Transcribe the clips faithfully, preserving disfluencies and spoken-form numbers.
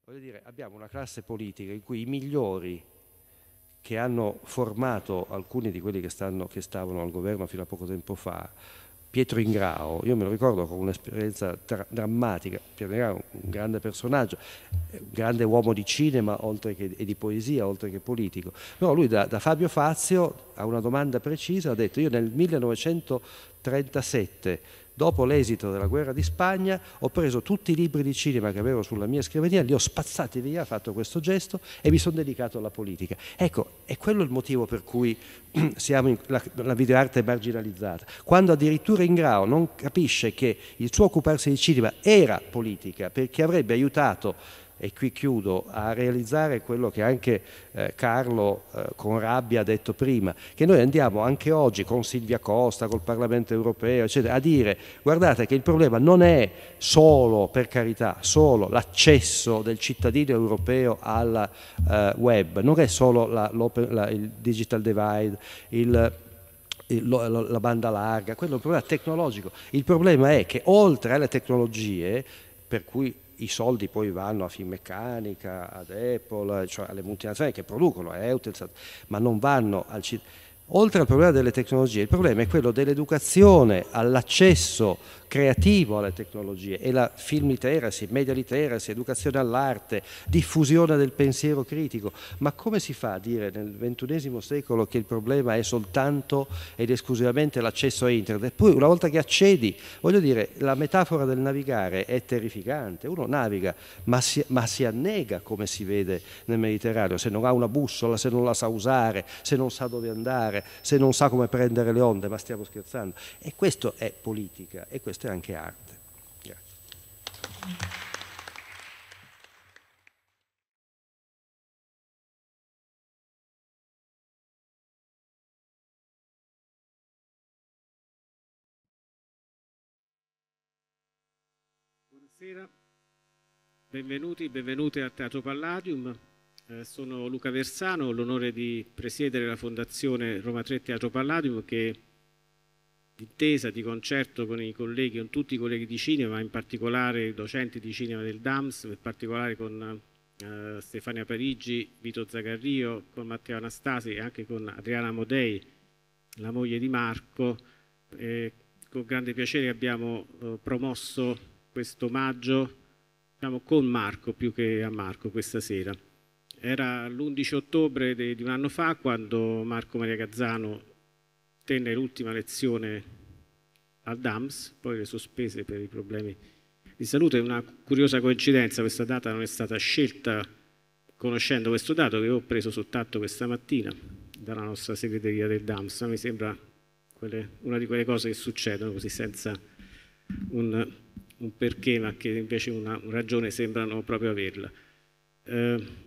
Voglio dire, abbiamo una classe politica in cui i migliori che hanno formato alcuni di quelli che, stanno, che stavano al governo fino a poco tempo fa, Pietro Ingrao, io me lo ricordo con un'esperienza drammatica. Pietro Ingrao è un grande personaggio, un grande uomo di cinema oltre che, e di poesia, oltre che politico. Però lui da, da Fabio Fazio a una domanda precisa ha detto: io nel millenovecentotrentasette, dopo l'esito della guerra di Spagna, ho preso tutti i libri di cinema che avevo sulla mia scrivania, li ho spazzati via, ho fatto questo gesto e mi sono dedicato alla politica. Ecco, è quello il motivo per cui siamo in, la, la videoarte è marginalizzata. Quando addirittura Ingrao non capisce che il suo occuparsi di cinema era politica, perché avrebbe aiutato, e qui chiudo, a realizzare quello che anche eh, Carlo eh, con rabbia ha detto prima, che noi andiamo anche oggi con Silvia Costa, col Parlamento europeo, eccetera, a dire: guardate che il problema non è solo, per carità, solo l'accesso del cittadino europeo al eh, web, non è solo la, la, il digital divide, il la banda larga, quello è un problema tecnologico. Il problema è che oltre alle tecnologie, per cui i soldi poi vanno a Finmeccanica, ad Apple, cioè alle multinazionali che producono, a Eutelsat, ma non vanno al cittadino. Oltre al problema delle tecnologie, il problema è quello dell'educazione all'accesso creativo alle tecnologie, e la film literacy, media literacy, educazione all'arte, diffusione del pensiero critico. Ma come si fa a dire nel ventunesimo secolo che il problema è soltanto ed esclusivamente l'accesso a internet? Poi una volta che accedi, voglio dire, la metafora del navigare è terrificante. Uno naviga, ma si, ma si annega, come si vede nel Mediterraneo, se non ha una bussola, se non la sa usare, se non sa dove andare, se non sa come prendere le onde, ma stiamo scherzando. E questo è politica, e questo è anche arte. Grazie. Buonasera, benvenuti, benvenute al Teatro Palladium. Eh, sono Luca Versano, ho l'onore di presiedere la Fondazione Roma tre Teatro Palladium, che d'intesa, di concerto con i colleghi, con tutti i colleghi di cinema, in particolare i docenti di cinema del D A M S, in particolare con eh, Stefania Parigi, Vito Zagarrio, con Matteo Anastasi e anche con Adriana Modei, la moglie di Marco. Eh, con grande piacere abbiamo eh, promosso questo omaggio, diciamo, con Marco più che a Marco questa sera. Era l'undici ottobre di un anno fa quando Marco Maria Gazzano tenne l'ultima lezione al D A M S, poi le sospese per i problemi di salute. È una curiosa coincidenza, questa data non è stata scelta conoscendo questo dato che ho preso soltanto questa mattina dalla nostra segreteria del D A M S. Mi sembra quelle, una di quelle cose che succedono così senza un, un perché, ma che invece una, una ragione sembrano proprio averla. Eh,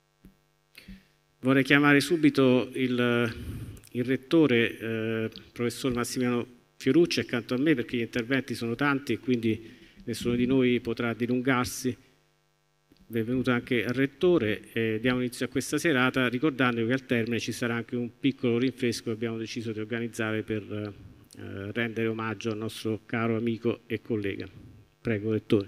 vorrei chiamare subito il, il rettore, eh, professor Massimiliano Fiorucci, accanto a me, perché gli interventi sono tanti e quindi nessuno di noi potrà dilungarsi. Benvenuto anche al rettore. Eh, diamo inizio a questa serata ricordando che al termine ci sarà anche un piccolo rinfresco che abbiamo deciso di organizzare per eh, rendere omaggio al nostro caro amico e collega. Prego, rettore.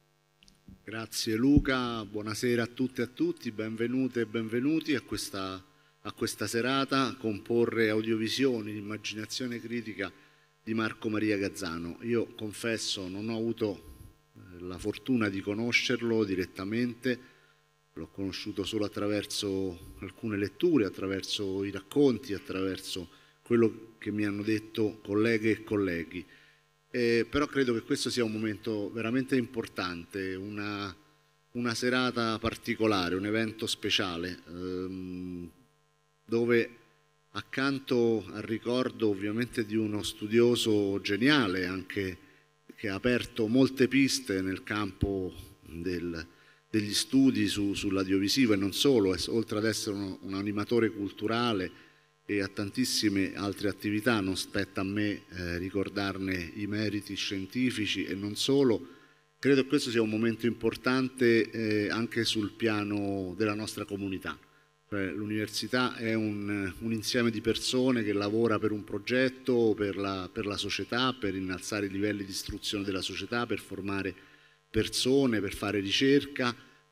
Grazie Luca, buonasera a tutte e a tutti, benvenute e benvenuti a questa, a questa serata Comporre audiovisioni, l'immaginazione critica di Marco Maria Gazzano. Io confesso non ho avuto la fortuna di conoscerlo direttamente, l'ho conosciuto solo attraverso alcune letture, attraverso i racconti, attraverso quello che mi hanno detto colleghe e colleghi. Eh, però credo che questo sia un momento veramente importante, una, una serata particolare, un evento speciale, ehm, dove accanto al ricordo ovviamente di uno studioso geniale, anche che ha aperto molte piste nel campo del, degli studi su, sull'audiovisivo e non solo, oltre ad essere un, un animatore culturale e a tantissime altre attività, non spetta a me eh, ricordarne i meriti scientifici e non solo. Credo che questo sia un momento importante eh, anche sul piano della nostra comunità. Cioè, l'università è un, un insieme di persone che lavora per un progetto, per la, per la società, per innalzare i livelli di istruzione della società, per formare persone, per fare ricerca,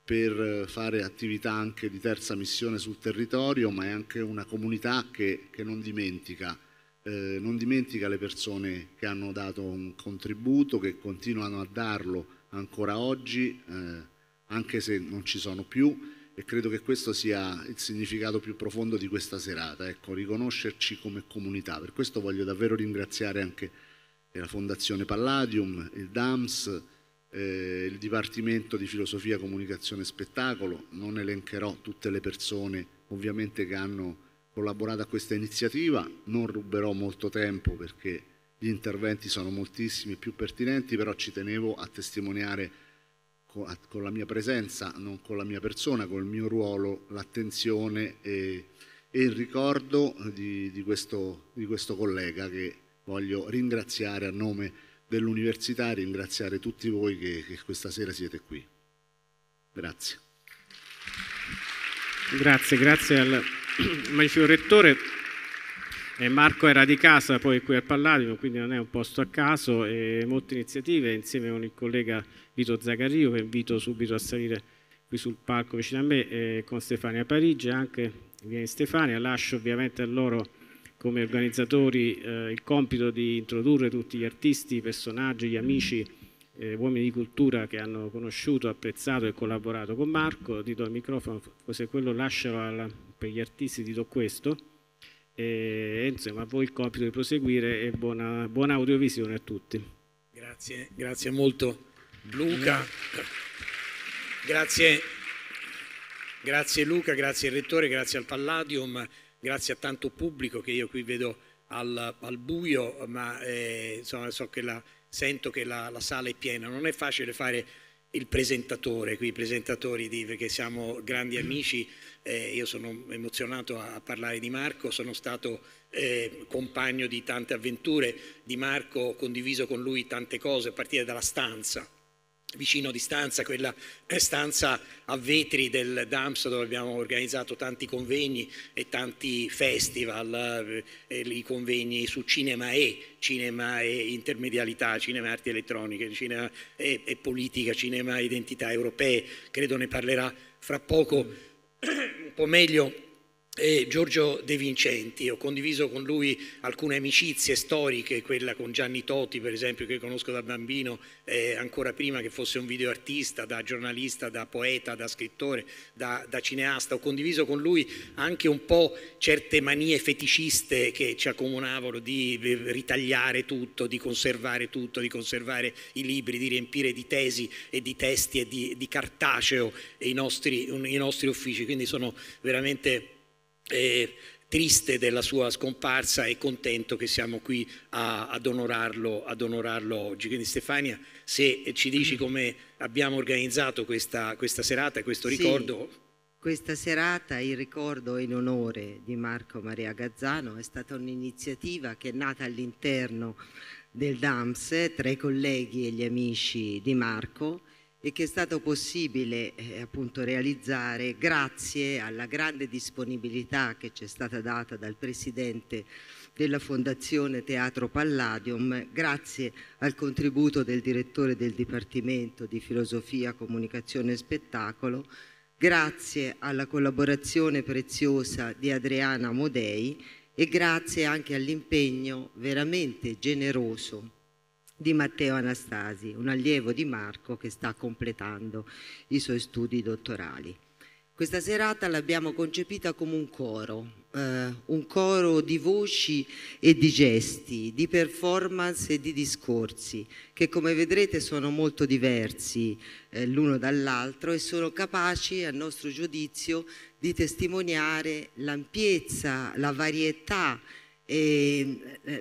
per fare attività anche di terza missione sul territorio, ma è anche una comunità che, che non dimentica, eh, non dimentica le persone che hanno dato un contributo, che continuano a darlo ancora oggi, eh, anche se non ci sono più, e credo che questo sia il significato più profondo di questa serata, ecco, riconoscerci come comunità. Per questo voglio davvero ringraziare anche la Fondazione Palladium, il D A M S, Eh, il Dipartimento di Filosofia, Comunicazione e Spettacolo. Non elencherò tutte le persone ovviamente che hanno collaborato a questa iniziativa, non ruberò molto tempo perché gli interventi sono moltissimi e più pertinenti, però ci tenevo a testimoniare con, a, con la mia presenza, non con la mia persona, con il mio ruolo, l'attenzione e, e il ricordo di, di, questo, di questo collega che voglio ringraziare a nome dell'università, ringraziare tutti voi che, che questa sera siete qui. Grazie. Grazie, grazie al magnifico Rettore. Eh, Marco era di casa poi qui al Palladium, quindi non è un posto a caso, e molte iniziative insieme con il collega Vito Zaccario, che invito subito a salire qui sul palco vicino a me, e con Stefania Parigi, anche viene Stefania. Lascio ovviamente a loro come organizzatori eh, il compito di introdurre tutti gli artisti, i personaggi, gli amici, eh, uomini di cultura che hanno conosciuto, apprezzato e collaborato con Marco. Ti do il microfono, se quello lascio alla, per gli artisti ti do questo, e insomma a voi il compito di proseguire, e buona, buona audiovisione a tutti. Grazie, grazie molto Luca, grazie, grazie Luca, grazie al Rettore, grazie al Palladium. Grazie a tanto pubblico che io qui vedo al, al buio, ma eh, insomma, so che la, sento che la, la sala è piena. Non è facile fare il presentatore qui, i presentatori, di, perché siamo grandi amici. Eh, io sono emozionato a, a parlare di Marco, sono stato eh, compagno di tante avventure di Marco, ho condiviso con lui tante cose, a partire dalla stanza. Vicino di stanza, quella stanza a vetri del D A M S, dove abbiamo organizzato tanti convegni e tanti festival, eh, i convegni su cinema e cinema e intermedialità, cinema e arti elettroniche, cinema e, e politica, cinema e identità europee. Credo ne parlerà fra poco un po' meglio E Giorgio De Vincenti. Ho condiviso con lui alcune amicizie storiche, quella con Gianni Toti per esempio, che conosco da bambino, eh, ancora prima che fosse un videoartista, da giornalista, da poeta, da scrittore, da, da cineasta. Ho condiviso con lui anche un po' certe manie feticiste che ci accomunavano, di ritagliare tutto, di conservare tutto, di conservare i libri, di riempire di tesi e di testi e di, di cartaceo i nostri, i nostri uffici. Quindi sono veramente Eh, triste della sua scomparsa e contento che siamo qui a, ad, onorarlo, ad onorarlo oggi. Quindi Stefania, se ci dici come abbiamo organizzato questa, questa serata e questo ricordo. Sì, questa serata, il ricordo in onore di Marco Maria Gazzano, è stata un'iniziativa che è nata all'interno del D A M S tra i colleghi e gli amici di Marco, e che è stato possibile eh, appunto realizzare grazie alla grande disponibilità che ci è stata data dal Presidente della Fondazione Teatro Palladium, grazie al contributo del Direttore del Dipartimento di Filosofia, Comunicazione e Spettacolo, grazie alla collaborazione preziosa di Adriana Modei e grazie anche all'impegno veramente generoso di Matteo Anastasi, un allievo di Marco che sta completando i suoi studi dottorali. Questa serata l'abbiamo concepita come un coro, eh, un coro di voci e di gesti, di performance e di discorsi, che come vedrete sono molto diversi eh, l'uno dall'altro e sono capaci, a nostro giudizio, di testimoniare l'ampiezza, la varietà e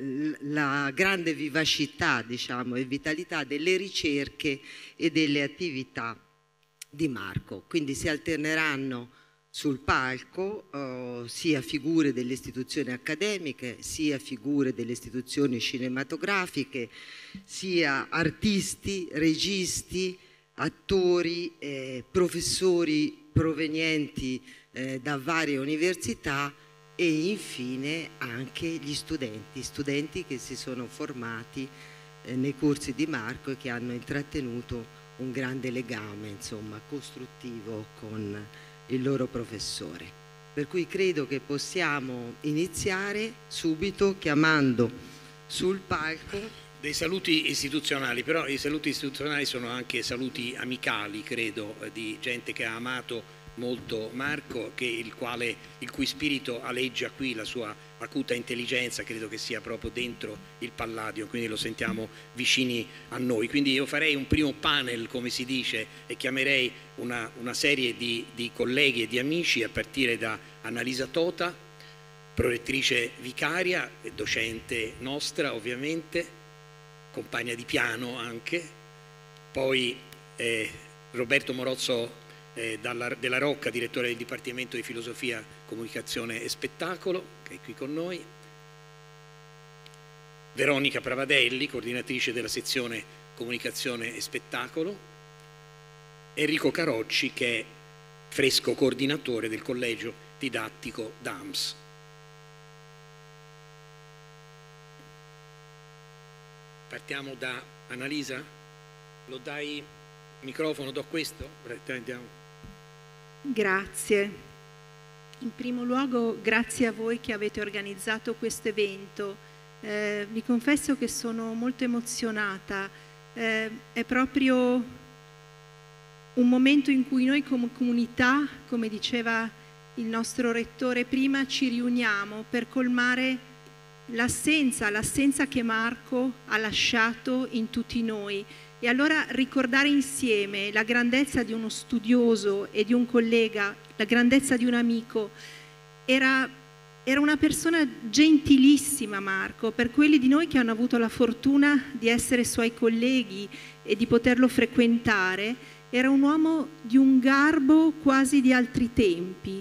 la grande vivacità, diciamo, e vitalità delle ricerche e delle attività di Marco. Quindi si alterneranno sul palco eh, sia figure delle istituzioni accademiche, sia figure delle istituzioni cinematografiche, sia artisti, registi, attori, eh, professori provenienti eh, da varie università, e infine anche gli studenti, studenti che si sono formati eh, nei corsi di Marco e che hanno intrattenuto un grande legame, insomma, costruttivo con il loro professore. Per cui credo che possiamo iniziare subito chiamando sul palco dei saluti istituzionali, però i saluti istituzionali sono anche saluti amicali, credo, di gente che ha amato molto Marco, che il, quale, il cui spirito aleggia qui, la sua acuta intelligenza, credo che sia proprio dentro il Palladio, quindi lo sentiamo vicini a noi. Quindi io farei un primo panel, come si dice, e chiamerei una, una serie di, di colleghi e di amici, a partire da Annalisa Tota, prorettrice vicaria e docente nostra ovviamente, compagna di piano anche, poi eh, Roberto Morozzo eh, dalla, della Rocca, direttore del Dipartimento di Filosofia, Comunicazione e Spettacolo, che è qui con noi, Veronica Pravadelli, coordinatrice della sezione Comunicazione e Spettacolo, Enrico Carocci, che è fresco coordinatore del Collegio Didattico D A M S. Partiamo da Annalisa, lo dai il microfono, do questo? Andiamo. Grazie. In primo luogo grazie a voi che avete organizzato questo evento. Eh, vi confesso che sono molto emozionata, eh, è proprio un momento in cui noi come comunità, come diceva il nostro rettore prima, ci riuniamo per colmare l'assenza, l'assenza che Marco ha lasciato in tutti noi. E allora ricordare insieme la grandezza di uno studioso e di un collega, la grandezza di un amico, era, era una persona gentilissima Marco, per quelli di noi che hanno avuto la fortuna di essere suoi colleghi e di poterlo frequentare, era un uomo di un garbo quasi di altri tempi.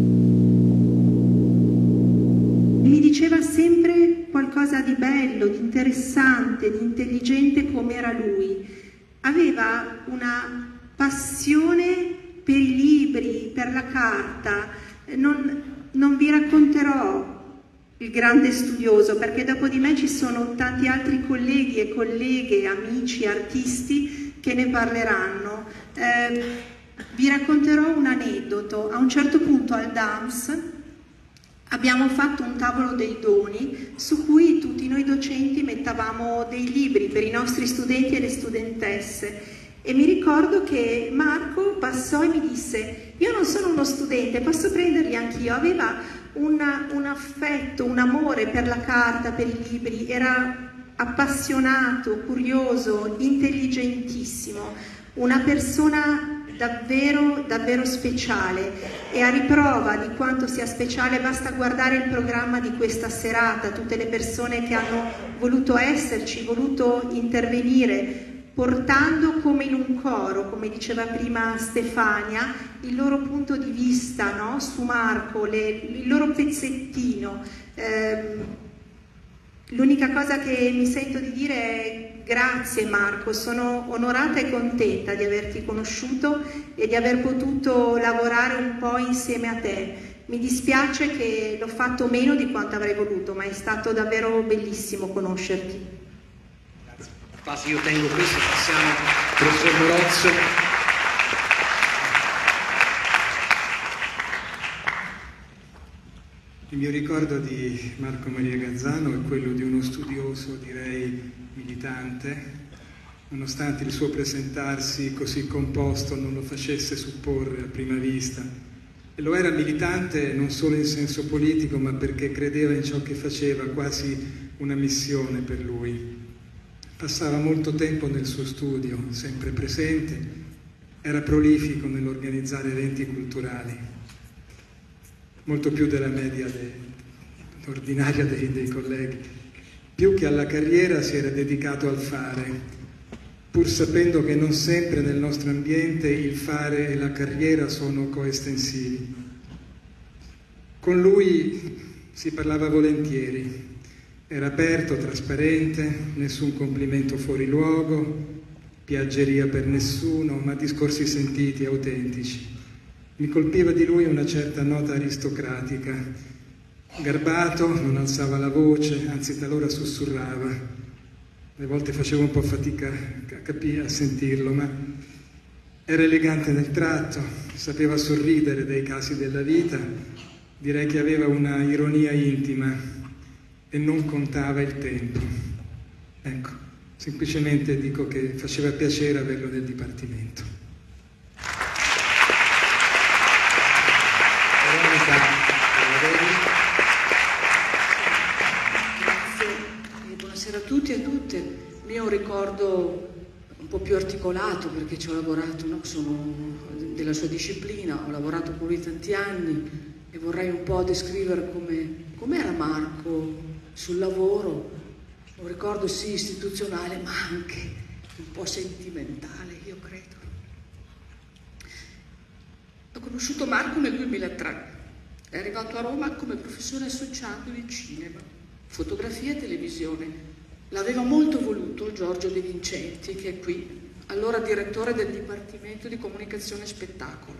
Mi diceva sempre qualcosa di bello, di interessante, di intelligente come era lui. Aveva una passione per i libri, per la carta. Non, non vi racconterò il grande studioso, perché dopo di me ci sono tanti altri colleghi e colleghe, amici, artisti che ne parleranno. Eh, vi racconterò un aneddoto. A un certo punto al D A M S abbiamo fatto un tavolo dei doni su cui tutti noi docenti mettavamo dei libri per i nostri studenti e le studentesse, e mi ricordo che Marco passò e mi disse: io non sono uno studente, posso prenderli anch'io. Aveva una, un affetto, un amore per la carta, per i libri, era appassionato, curioso, intelligentissimo, una persona davvero, davvero speciale, e a riprova di quanto sia speciale basta guardare il programma di questa serata, tutte le persone che hanno voluto esserci, voluto intervenire, portando come in un coro, come diceva prima Stefania, il loro punto di vista, no? Su Marco, le, il loro pezzettino. Eh, l'unica cosa che mi sento di dire è: grazie Marco, sono onorata e contenta di averti conosciuto e di aver potuto lavorare un po' insieme a te. Mi dispiace che l'ho fatto meno di quanto avrei voluto, ma è stato davvero bellissimo conoscerti. Grazie. Passi, io tengo questo, passiamo professor Morozzo. Il mio ricordo di Marco Maria Gazzano è quello di uno studioso, direi militante, nonostante il suo presentarsi così composto non lo facesse supporre a prima vista. E lo era militante non solo in senso politico, ma perché credeva in ciò che faceva, quasi una missione per lui. Passava molto tempo nel suo studio, sempre presente, era prolifico nell'organizzare eventi culturali, molto più della media de, ordinaria dei, dei colleghi. Più che alla carriera si era dedicato al fare, pur sapendo che non sempre nel nostro ambiente il fare e la carriera sono coestensivi. Con lui si parlava volentieri, era aperto, trasparente, nessun complimento fuori luogo, piaggeria per nessuno, ma discorsi sentiti, autentici. Mi colpiva di lui una certa nota aristocratica. Garbato, non alzava la voce, anzi talora sussurrava. alle volte facevo un po' fatica a capire, a sentirlo, ma era elegante nel tratto, sapeva sorridere dai casi della vita, direi che aveva una ironia intima e non contava il tempo. Ecco, semplicemente dico che faceva piacere averlo nel Dipartimento. Grazie e buonasera a tutti e a tutte. Il mio ricordo un po' più articolato, perché ci ho lavorato, no? Sono della sua disciplina, ho lavorato con lui tanti anni e vorrei un po' descrivere come com'era Marco sul lavoro. Un ricordo sì istituzionale, ma anche un po' sentimentale, io credo. Ho conosciuto Marco nel duemilatré, è arrivato a Roma come professore associato di cinema, fotografia e televisione. L'aveva molto voluto Giorgio De Vincenti, che è qui, allora direttore del Dipartimento di Comunicazione e Spettacolo.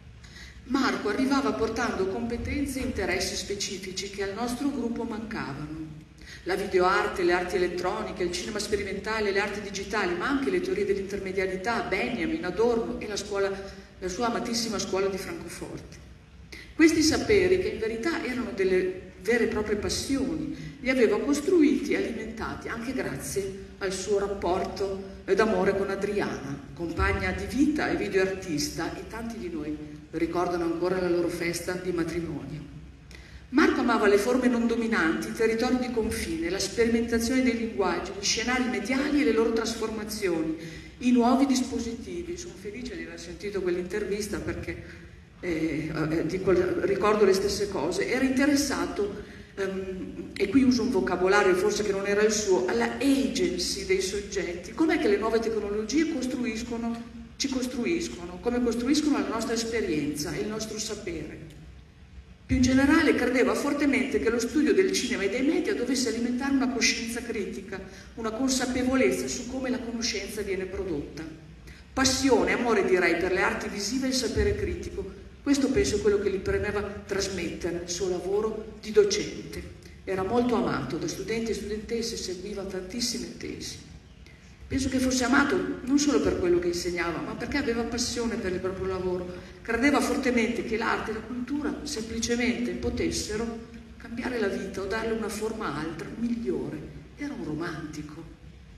Marco arrivava portando competenze e interessi specifici che al nostro gruppo mancavano. La videoarte, le arti elettroniche, il cinema sperimentale, le arti digitali, ma anche le teorie dell'intermediarietà, Benjamin, Adorno e la, scuola, la sua amatissima scuola di Francoforte. Questi saperi, che in verità erano delle vere e proprie passioni, li aveva costruiti e alimentati anche grazie al suo rapporto d'amore con Adriana, compagna di vita e videoartista, e tanti di noi ricordano ancora la loro festa di matrimonio. Marco amava le forme non dominanti, i territori di confine, la sperimentazione dei linguaggi, gli scenari mediali e le loro trasformazioni, i nuovi dispositivi. Sono felice di aver sentito quell'intervista perché eh, eh, di quel, ricordo le stesse cose. Era interessato, um, e qui uso un vocabolario forse che non era il suo, alla agency dei soggetti. Com'è che le nuove tecnologie costruiscono, ci costruiscono, come costruiscono la nostra esperienza e il nostro sapere. Più in generale credeva fortemente che lo studio del cinema e dei media dovesse alimentare una coscienza critica, una consapevolezza su come la conoscenza viene prodotta. Passione, amore direi per le arti visive e il sapere critico. Questo penso è quello che gli premeva trasmettere nel suo lavoro di docente. Era molto amato da studenti e studentesse, seguiva tantissime tesi. Penso che fosse amato non solo per quello che insegnava, ma perché aveva passione per il proprio lavoro. Credeva fortemente che l'arte e la cultura semplicemente potessero cambiare la vita o darle una forma altra, migliore. Era un romantico.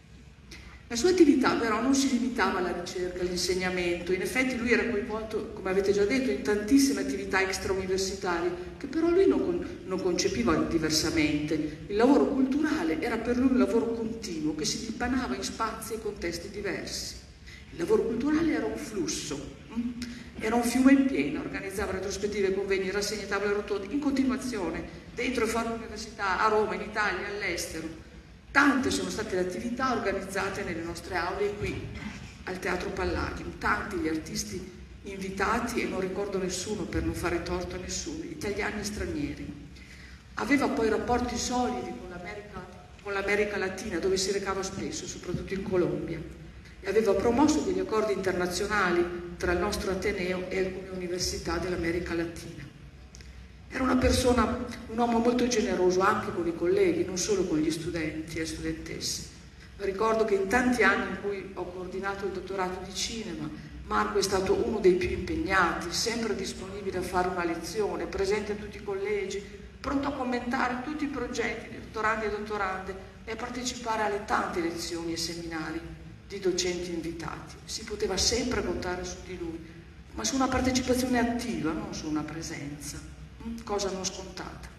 La sua attività però non si limitava alla ricerca, all'insegnamento. In effetti lui era coinvolto, come avete già detto, in tantissime attività extrauniversitarie, che però lui non, con, non concepiva diversamente. Il lavoro culturale era per lui un lavoro continuo, che si dipanava in spazi e contesti diversi. Il lavoro culturale era un flusso, hm? Era un fiume in piena, organizzava retrospettive, convegni, rassegne, tavole rotonde, in continuazione, dentro e fuori l'università, a Roma, in Italia, all'estero. Tante sono state le attività organizzate nelle nostre aule qui al Teatro Palladium, tanti gli artisti invitati e non ricordo nessuno per non fare torto a nessuno, italiani e stranieri. Aveva poi rapporti solidi con l'America, con l'America Latina, dove si recava spesso, soprattutto in Colombia, e aveva promosso degli accordi internazionali tra il nostro Ateneo e alcune università dell'America Latina. Era una persona, un uomo molto generoso anche con i colleghi, non solo con gli studenti e studentesse. Ricordo che in tanti anni in cui ho coordinato il dottorato di cinema, Marco è stato uno dei più impegnati, sempre disponibile a fare una lezione, presente a tutti i collegi, pronto a commentare tutti i progetti di dottorandi e dottorande e a partecipare alle tante lezioni e seminari di docenti invitati. Si poteva sempre contare su di lui, ma su una partecipazione attiva, non su una presenza. Cosa non scontata.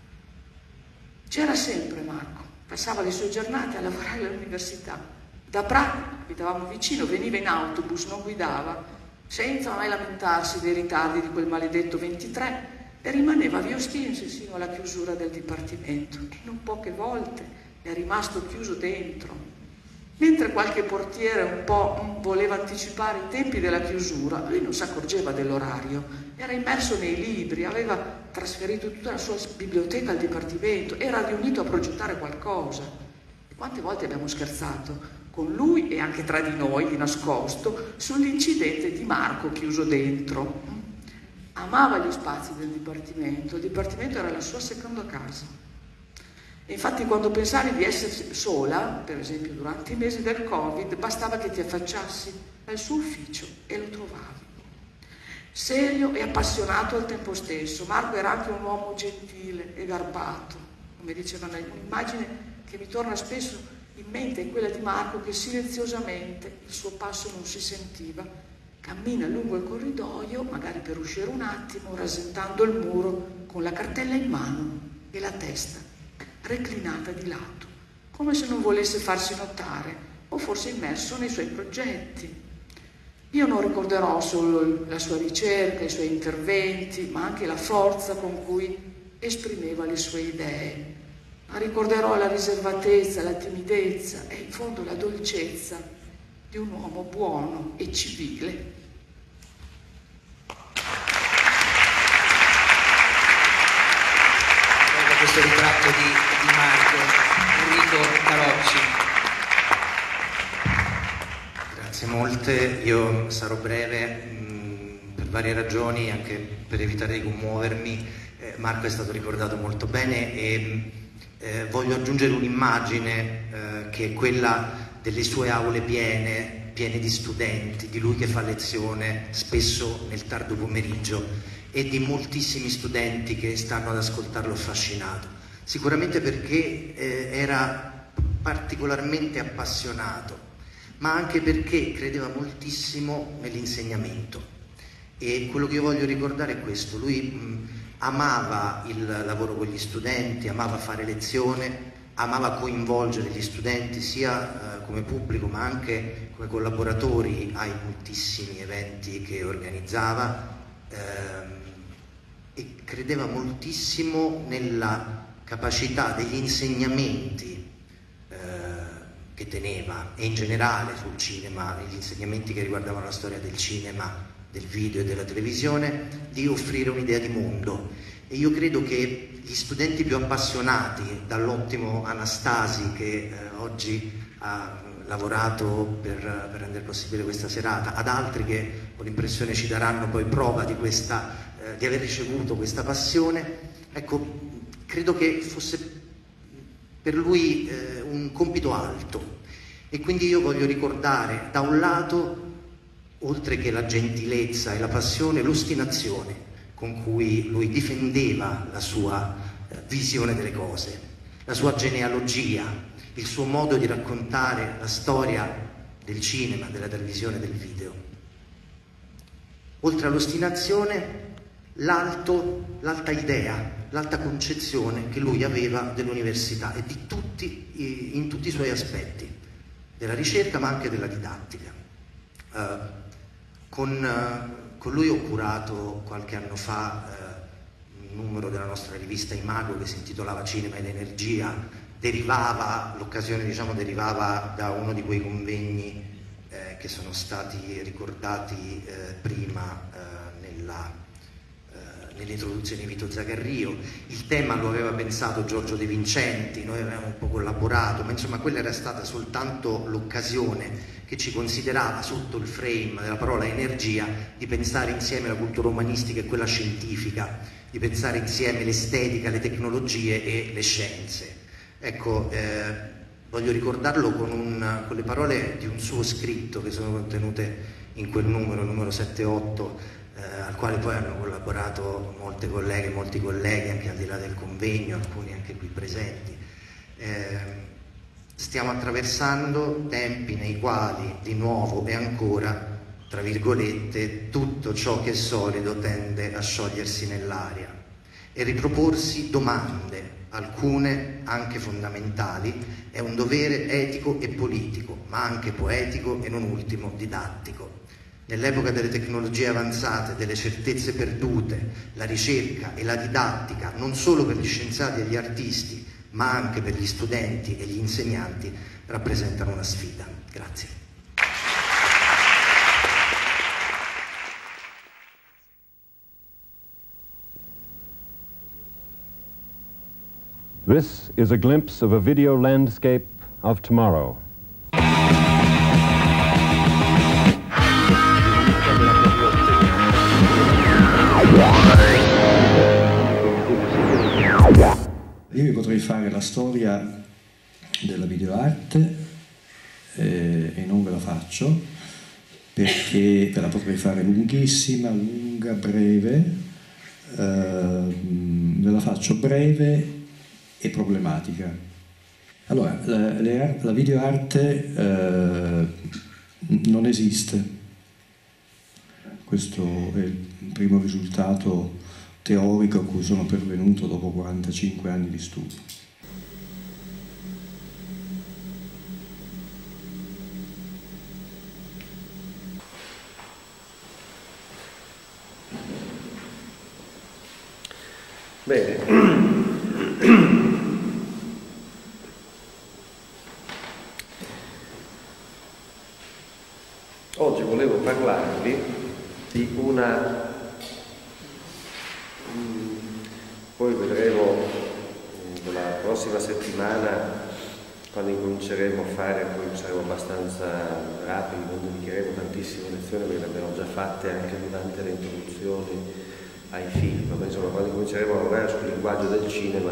C'era sempre Marco, passava le sue giornate a lavorare all'università. Da Prato, abitavamo vicino, veniva in autobus, non guidava, senza mai lamentarsi dei ritardi di quel maledetto ventitré, e rimaneva via Ostiense sino alla chiusura del Dipartimento, che non poche volte è rimasto chiuso dentro. Mentre qualche portiere un po' voleva anticipare i tempi della chiusura, lui non si accorgeva dell'orario, era immerso nei libri, aveva trasferito tutta la sua biblioteca al Dipartimento, era riunito a progettare qualcosa. E quante volte abbiamo scherzato con lui e anche tra di noi, di nascosto, sull'incidente di Marco chiuso dentro. Amava gli spazi del Dipartimento, il Dipartimento era la sua seconda casa. Infatti quando pensavi di essere sola, per esempio durante i mesi del Covid, bastava che ti affacciassi al suo ufficio e lo trovavi. Serio e appassionato al tempo stesso, Marco era anche un uomo gentile e garbato, come dicevano, un'immagine che mi torna spesso in mente è quella di Marco che silenziosamente, il suo passo non si sentiva, cammina lungo il corridoio, magari per uscire un attimo, rasentando il muro con la cartella in mano e la testa reclinata di lato, come se non volesse farsi notare o forse immerso nei suoi progetti. Io non ricorderò solo la sua ricerca, i suoi interventi, ma anche la forza con cui esprimeva le sue idee. Ma ricorderò la riservatezza, la timidezza e in fondo la dolcezza di un uomo buono e civile. Questo ritratto di, di Marco Enrico Carocci. Grazie molte, io sarò breve mh, per varie ragioni, anche per evitare di commuovermi. eh, Marco è stato ricordato molto bene e eh, voglio aggiungere un'immagine eh, che è quella delle sue aule piene, piene di studenti, di lui che fa lezione spesso nel tardo pomeriggio e di moltissimi studenti che stanno ad ascoltarlo affascinato, sicuramente perché eh, era particolarmente appassionato, ma anche perché credeva moltissimo nell'insegnamento. E quello che io voglio ricordare è questo: lui mh, amava il lavoro con gli studenti, amava fare lezione, amava coinvolgere gli studenti sia eh, come pubblico ma anche come collaboratori ai moltissimi eventi che organizzava. Ehm, e credeva moltissimo nella capacità degli insegnamenti eh, che teneva, e in generale sul cinema, gli insegnamenti che riguardavano la storia del cinema, del video e della televisione, di offrire un'idea di mondo. E io credo che gli studenti più appassionati, dall'ottimo Anastasi che eh, oggi ha lavorato per, per rendere possibile questa serata, ad altri che ho l'impressione ci daranno poi prova di, questa, eh, di aver ricevuto questa passione, ecco, credo che fosse per lui eh, un compito alto. E quindi io voglio ricordare da un lato, oltre che la gentilezza e la passione, l'ostinazione con cui lui difendeva la sua eh, visione delle cose, la sua genealogia, il suo modo di raccontare la storia del cinema, della televisione, del video. Oltre all'ostinazione, l'alto, l'alta idea, l'alta concezione che lui aveva dell'università e di tutti, in tutti i suoi aspetti, della ricerca ma anche della didattica. Uh, con, uh, con lui ho curato qualche anno fa uh, un numero della nostra rivista Imago che si intitolava Cinema ed Energia. Derivava, l'occasione diciamo derivava da uno di quei convegni eh, che sono stati ricordati eh, prima eh, nella, eh, nell'introduzione di Vito Zagarrio. Il tema lo aveva pensato Giorgio De Vincenti, noi avevamo un po' collaborato, ma insomma quella era stata soltanto l'occasione che ci considerava, sotto il frame della parola energia, di pensare insieme la cultura umanistica e quella scientifica, di pensare insieme l'estetica, le tecnologie e le scienze. Ecco, eh, voglio ricordarlo con, un, con le parole di un suo scritto che sono contenute in quel numero, numero sette otto, eh, al quale poi hanno collaborato molte colleghe, molti colleghi, anche al di là del convegno, alcuni anche qui presenti. Eh, stiamo attraversando tempi nei quali, di nuovo e ancora, tra virgolette, tutto ciò che è solido tende a sciogliersi nell'aria e riproporsi domande, alcune anche fondamentali. È un dovere etico e politico, ma anche poetico e non ultimo didattico. Nell'epoca delle tecnologie avanzate, delle certezze perdute, la ricerca e la didattica, non solo per gli scienziati e gli artisti, ma anche per gli studenti e gli insegnanti, rappresentano una sfida. Grazie. This is a glimpse of a video landscape of tomorrow. Io io potrei fare la storia della videoarte eh, e non ve la faccio, perché ve la potrei fare lunghissima, lunga, breve, eh, ve la faccio breve e problematica. Allora, la, la videoarte eh, non esiste. Questo è il primo risultato teorico a cui sono pervenuto dopo quarantacinque anni di studio. Bene. Oggi volevo parlarvi di una, poi vedremo la prossima settimana, quando incominceremo a fare, poi saremo abbastanza rapidi, non dedicheremo tantissime lezioni perché le abbiamo già fatte anche durante le introduzioni ai film, ma insomma quando cominceremo a lavorare sul linguaggio del cinema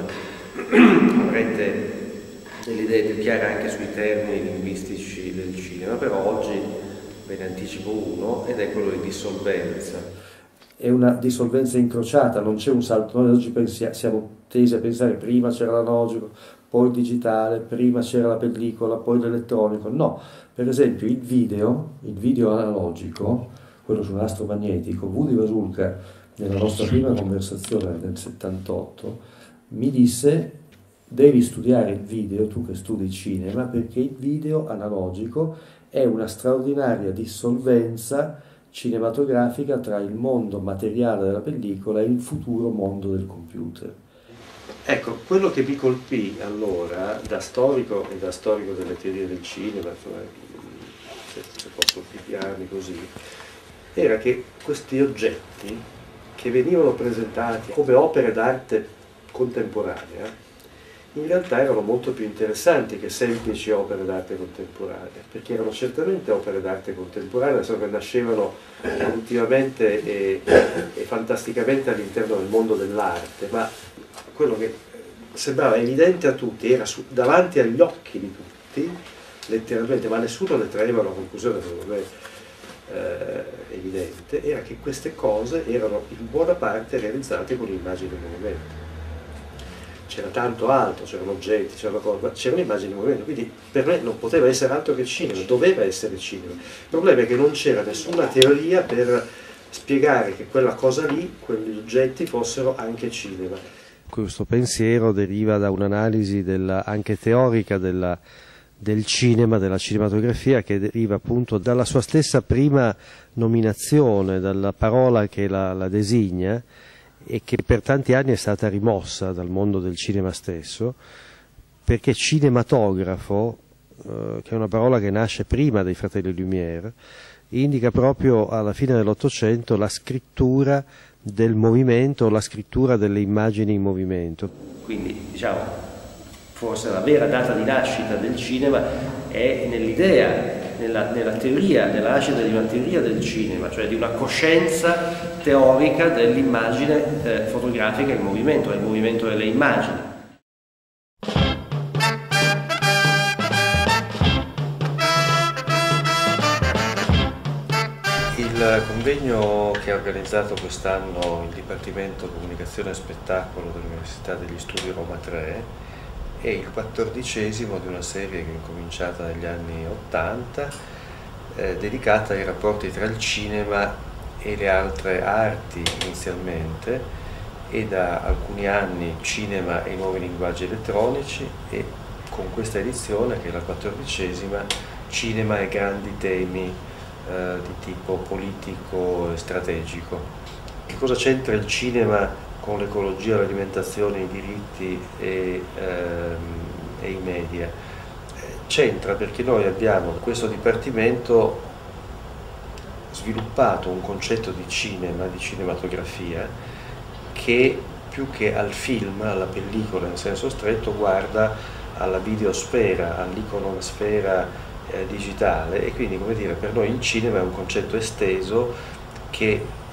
avrete delle idee più chiare anche sui termini linguistici del cinema, però oggi ve ne anticipo uno ed è quello di dissolvenza. È una dissolvenza incrociata, non c'è un salto. Noi oggi pensiamo, siamo tesi a pensare prima c'era l'analogico, poi il digitale, prima c'era la pellicola, poi l'elettronico. No, per esempio il video, il video analogico, quello su un nastro magnetico, Woody Vasulka nella nostra prima conversazione nel settantotto mi disse: devi studiare il video, tu che studi cinema, perché il video analogico è una straordinaria dissolvenza cinematografica tra il mondo materiale della pellicola e il futuro mondo del computer. Ecco, quello che mi colpì allora, da storico e da storico delle teorie del cinema, se, se posso pigliarmi così, era che questi oggetti che venivano presentati come opere d'arte contemporanea, in realtà erano molto più interessanti che semplici opere d'arte contemporanea, perché erano certamente opere d'arte contemporanea, solo che nascevano evolutivamente e, e fantasticamente all'interno del mondo dell'arte, ma quello che sembrava evidente a tutti, era su, davanti agli occhi di tutti, letteralmente, ma nessuno ne traeva una conclusione secondo me eh, evidente, era che queste cose erano in buona parte realizzate con immagini in movimento. C'era tanto altro, c'erano oggetti, c'erano cose, ma c'erano immagini in movimento, quindi per me non poteva essere altro che cinema, doveva essere cinema. Il problema è che non c'era nessuna teoria per spiegare che quella cosa lì, quegli oggetti fossero anche cinema. Questo pensiero deriva da un'analisi anche teorica della, del cinema, della cinematografia, che deriva appunto dalla sua stessa prima nominazione, dalla parola che la, la designa, e che per tanti anni è stata rimossa dal mondo del cinema stesso, perché cinematografo, eh, che è una parola che nasce prima dei fratelli Lumière, indica proprio alla fine dell'Ottocento la scrittura del movimento, la scrittura delle immagini in movimento. Quindi, diciamo, forse la vera data di nascita del cinema è nell'idea, nella, nella teoria, nella nascita di una teoria del cinema, cioè di una coscienza teorica dell'immagine eh, fotografica in movimento, del movimento delle immagini. Il convegno che ha organizzato quest'anno il Dipartimento Comunicazione e Spettacolo dell'Università degli Studi Roma tre è il quattordicesimo di una serie che è cominciata negli anni ottanta, eh, dedicata ai rapporti tra il cinema e le altre arti inizialmente, e da alcuni anni cinema e i nuovi linguaggi elettronici, e con questa edizione, che è la quattordicesima, cinema e grandi temi eh, di tipo politico e strategico. Che cosa c'entra il cinema con l'ecologia, l'alimentazione, i diritti e, ehm, e i media? C'entra perché noi abbiamo in questo dipartimento sviluppato un concetto di cinema, di cinematografia, che più che al film, alla pellicola in senso stretto, guarda alla videosfera, all'iconosfera eh, digitale, e quindi, come dire, per noi il cinema è un concetto esteso che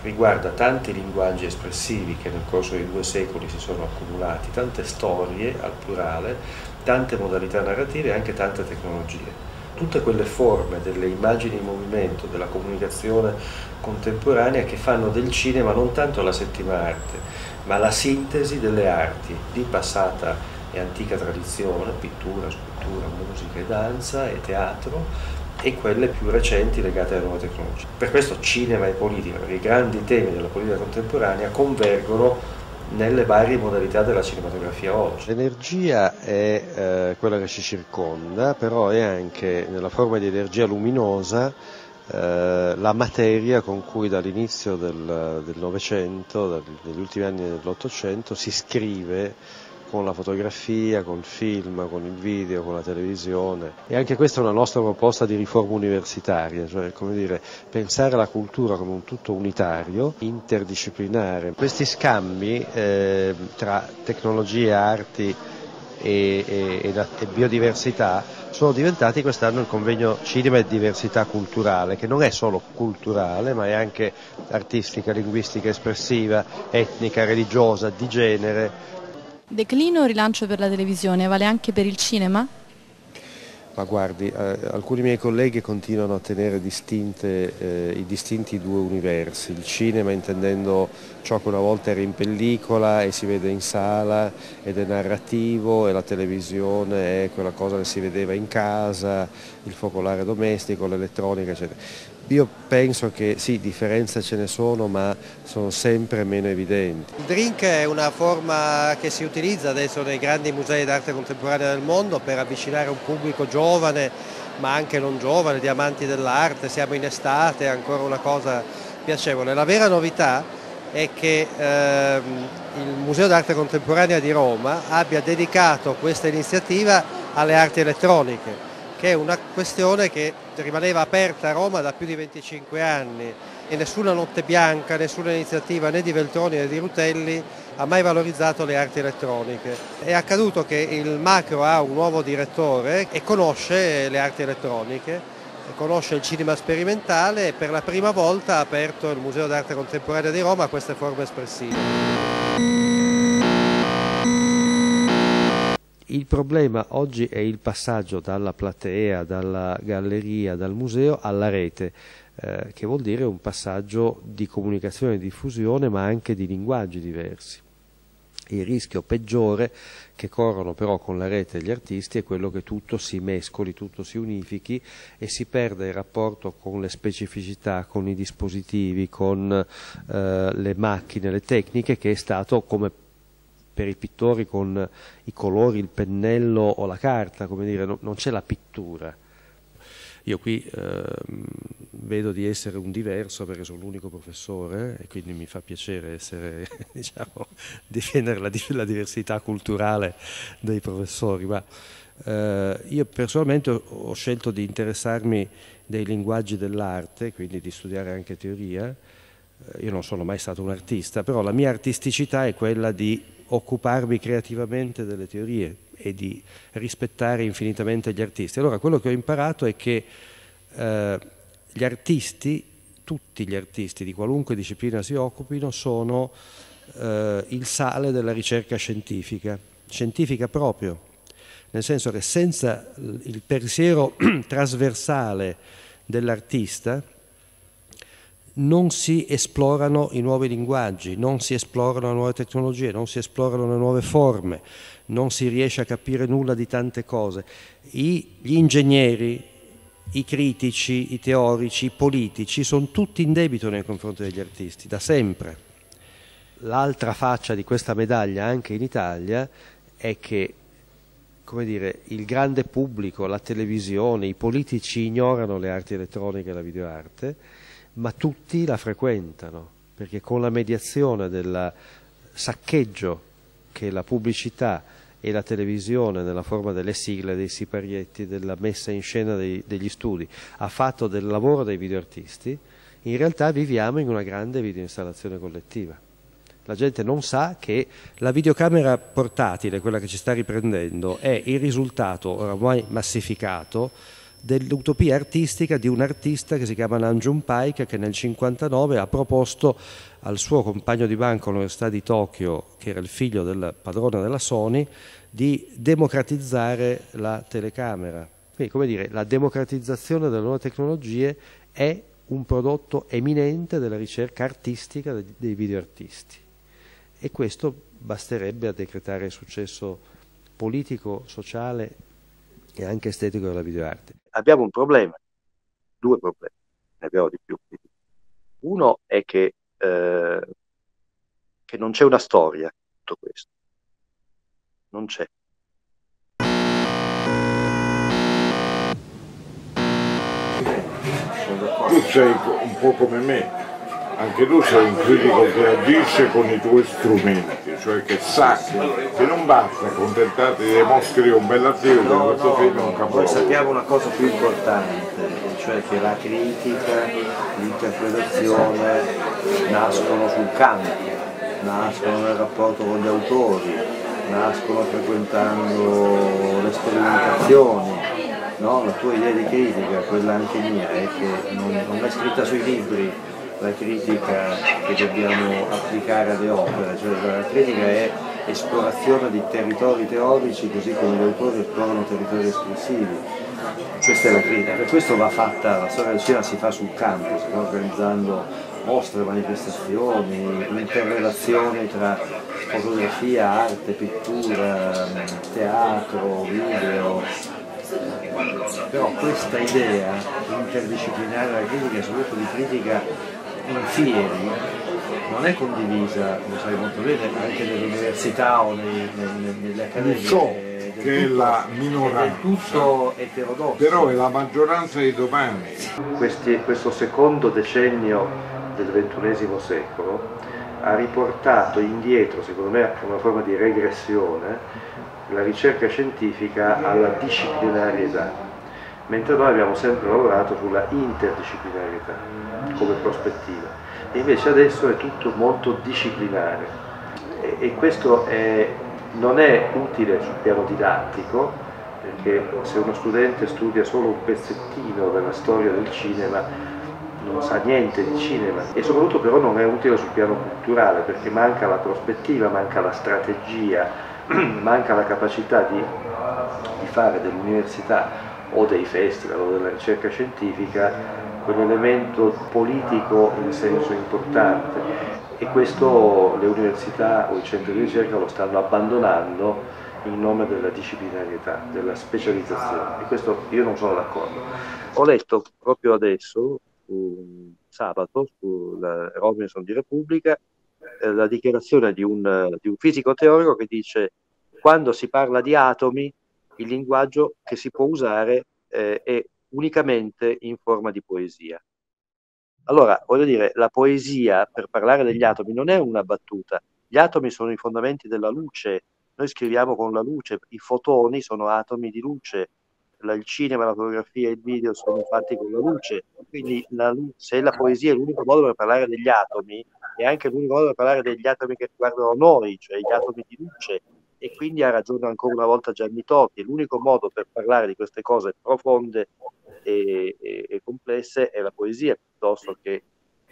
riguarda tanti linguaggi espressivi che nel corso di due secoli si sono accumulati, tante storie al plurale, tante modalità narrative e anche tante tecnologie. Tutte quelle forme delle immagini in movimento, della comunicazione contemporanea che fanno del cinema non tanto la settima arte, ma la sintesi delle arti di passata e antica tradizione, pittura, scultura, musica e danza e teatro, e quelle più recenti legate alle nuove tecnologie. Per questo cinema e politica, perché i grandi temi della politica contemporanea convergono nelle varie modalità della cinematografia oggi. L'energia è eh, quella che ci circonda, però è anche nella forma di energia luminosa eh, la materia con cui dall'inizio del, del Novecento, negli ultimi anni dell'Ottocento, si scrive con la fotografia, con il film, con il video, con la televisione. E anche questa è una nostra proposta di riforma universitaria, cioè come dire, pensare la cultura come un tutto unitario, interdisciplinare. Questi scambi eh, tra tecnologie, arti e, e, e biodiversità sono diventati quest'anno il convegno Cinema e Diversità Culturale, che non è solo culturale, ma è anche artistica, linguistica, espressiva, etnica, religiosa, di genere. Declino o rilancio per la televisione vale anche per il cinema? Ma guardi, eh, alcuni miei colleghi continuano a tenere distinte, eh, i distinti due universi, il cinema intendendo ciò che una volta era in pellicola e si vede in sala ed è narrativo, e la televisione è quella cosa che si vedeva in casa, il focolare domestico, l'elettronica, eccetera. Io penso che sì, differenze ce ne sono, ma sono sempre meno evidenti. Il drink è una forma che si utilizza adesso nei grandi musei d'arte contemporanea del mondo per avvicinare un pubblico giovane, ma anche non giovane, di amanti dell'arte. Siamo in estate, è ancora una cosa piacevole. La vera novità è che ehm, il Museo d'arte contemporanea di Roma abbia dedicato questa iniziativa alle arti elettroniche, che è una questione che rimaneva aperta a Roma da più di venticinque anni e nessuna notte bianca, nessuna iniziativa né di Veltroni né di Rutelli ha mai valorizzato le arti elettroniche. È accaduto che il Macro ha un nuovo direttore e conosce le arti elettroniche, conosce il cinema sperimentale e per la prima volta ha aperto il Museo d'arte contemporanea di Roma a queste forme espressive. Il problema oggi è il passaggio dalla platea, dalla galleria, dal museo alla rete, eh, che vuol dire un passaggio di comunicazione e diffusione, ma anche di linguaggi diversi. Il rischio peggiore che corrono però con la rete gli artisti è quello che tutto si mescoli, tutto si unifichi e si perde il rapporto con le specificità, con i dispositivi, con eh, le macchine, le tecniche, che è stato come per i pittori con i colori, il pennello o la carta, come dire, no, non c'è la pittura. Io qui eh, vedo di essere un diverso perché sono l'unico professore e quindi mi fa piacere essere, diciamo, difendere la, la diversità culturale dei professori, ma eh, io personalmente ho, ho scelto di interessarmi dei linguaggi dell'arte, quindi di studiare anche teoria. Io non sono mai stato un artista, però la mia artisticità è quella di occuparmi creativamente delle teorie e di rispettare infinitamente gli artisti. Allora quello che ho imparato è che eh, gli artisti, tutti gli artisti di qualunque disciplina si occupino, sono eh, il sale della ricerca scientifica, scientifica proprio, nel senso che senza il pensiero trasversale dell'artista non si esplorano i nuovi linguaggi, non si esplorano le nuove tecnologie, non si esplorano le nuove forme, non si riesce a capire nulla di tante cose. I, gli ingegneri, i critici, i teorici, i politici sono tutti in debito nei confronti degli artisti, da sempre. L'altra faccia di questa medaglia anche in Italia è che, come dire, il grande pubblico, la televisione, i politici ignorano le arti elettroniche e la videoarte, ma tutti la frequentano, perché con la mediazione del saccheggio che la pubblicità e la televisione, nella forma delle sigle, dei siparietti, della messa in scena dei, degli studi, ha fatto del lavoro dei videoartisti, in realtà viviamo in una grande videoinstallazione collettiva. La gente non sa che la videocamera portatile, quella che ci sta riprendendo, è il risultato oramai massificato dell'utopia artistica di un artista che si chiama Nam June Paik, che nel cinquantanove ha proposto al suo compagno di banco all'Università di Tokyo, che era il figlio del padrone della Sony, di democratizzare la telecamera. Quindi, come dire, la democratizzazione delle nuove tecnologie è un prodotto eminente della ricerca artistica dei videoartisti, e questo basterebbe a decretare il successo politico, sociale e anche estetico della videoarte. Abbiamo un problema, due problemi, ne abbiamo di più. Uno è che, eh, che non c'è una storia in tutto questo, non c'è. Tu sei un po' come me, anche tu sei un critico che agisce con i tuoi strumenti, cioè che sa che non basta accontentarti di mostre un bell'attivo, no, che questo no, film è un capolavoro. Noi sappiamo una cosa più importante, cioè che la critica, l'interpretazione nascono sul campo, nascono nel rapporto con gli autori, nascono frequentando le sperimentazioni. No, la tua idea di critica, quella anche mia, è che non, non è scritta sui libri la critica che dobbiamo applicare alle opere, cioè la critica è esplorazione di territori teorici così come gli autori esplorano territori espressivi. Questa è la critica, per questo va fatta, la storia del cinema si fa sul campo, si fa organizzando mostre, manifestazioni, interrelazioni tra fotografia, arte, pittura, teatro, video. Però questa idea interdisciplinare della critica, soprattutto di critica in fieri, non è condivisa, lo sai molto bene, anche nelle università o nei, nei, nelle accademie. So che è la minoranza, è tutto eterodosso. Però è la maggioranza di domani. Questi, questo secondo decennio del ventunesimo secolo ha riportato indietro, secondo me, una forma di regressione, la ricerca scientifica alla disciplinarietà, mentre noi abbiamo sempre lavorato sulla interdisciplinarietà come prospettiva, e invece adesso è tutto molto disciplinare, e, e questo è, non è utile sul piano didattico, perché se uno studente studia solo un pezzettino della storia del cinema non sa niente di cinema, e soprattutto però non è utile sul piano culturale, perché manca la prospettiva, manca la strategia, manca la capacità di, di fare dell'università o dei festival o della ricerca scientifica quell'elemento politico in senso importante, e questo le università o i centri di ricerca lo stanno abbandonando in nome della disciplinarietà, della specializzazione, e questo io non sono d'accordo. Ho letto proprio adesso, un sabato, sulla Robinson di Repubblica, la dichiarazione di un, di un fisico teorico che dice: quando si parla di atomi il linguaggio che si può usare eh, è unicamente in forma di poesia. Allora, voglio dire, la poesia per parlare degli atomi non è una battuta. Gli atomi sono i fondamenti della luce, noi scriviamo con la luce, i fotoni sono atomi di luce, il cinema, la fotografia e il video sono fatti con la luce, quindi la, se la poesia è l'unico modo per parlare degli atomi, è anche l'unico modo per parlare degli atomi che riguardano noi, cioè gli atomi di luce, e quindi ha ragione ancora una volta Gianni Totti, l'unico modo per parlare di queste cose profonde e, e, e complesse è la poesia, piuttosto che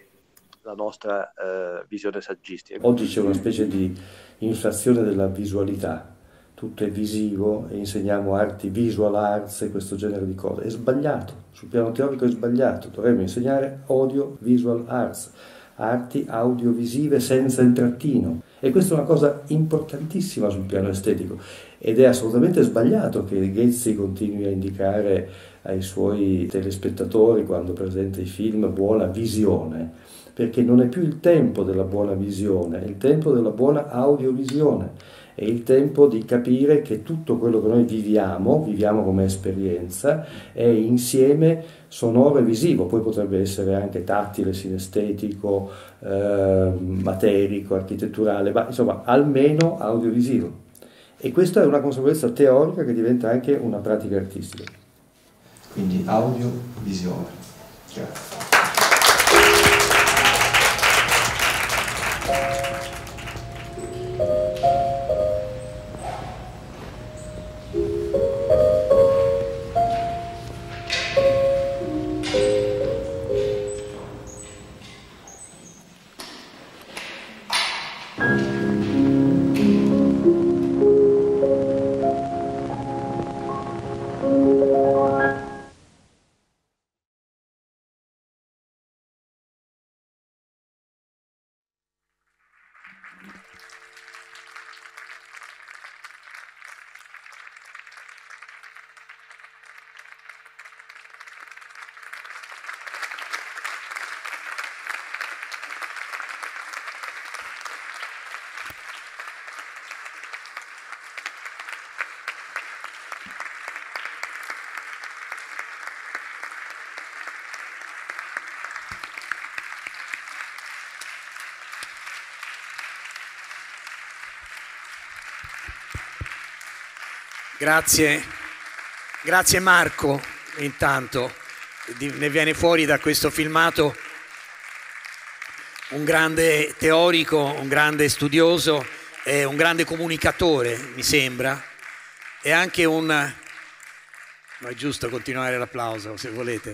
la nostra eh, visione saggistica. Oggi c'è una specie di inflazione della visualità, tutto è visivo e insegniamo arti, visual arts e questo genere di cose. È sbagliato, sul piano teorico è sbagliato, dovremmo insegnare audio visual arts, arti audiovisive senza il trattino, e questa è una cosa importantissima sul piano estetico, ed è assolutamente sbagliato che Ghezzi continui a indicare ai suoi telespettatori quando presenta i film buona visione, perché non è più il tempo della buona visione, è il tempo della buona audiovisione. È il tempo di capire che tutto quello che noi viviamo, viviamo come esperienza, è insieme sonoro e visivo, poi potrebbe essere anche tattile, sinestetico, eh, materico, architetturale, ma insomma almeno audiovisivo. E questa è una consapevolezza teorica che diventa anche una pratica artistica. Quindi audiovisione. Grazie. Grazie, grazie Marco. Intanto ne viene fuori da questo filmato un grande teorico, un grande studioso e un grande comunicatore, mi sembra, e anche un... ma è giusto continuare l'applauso se volete.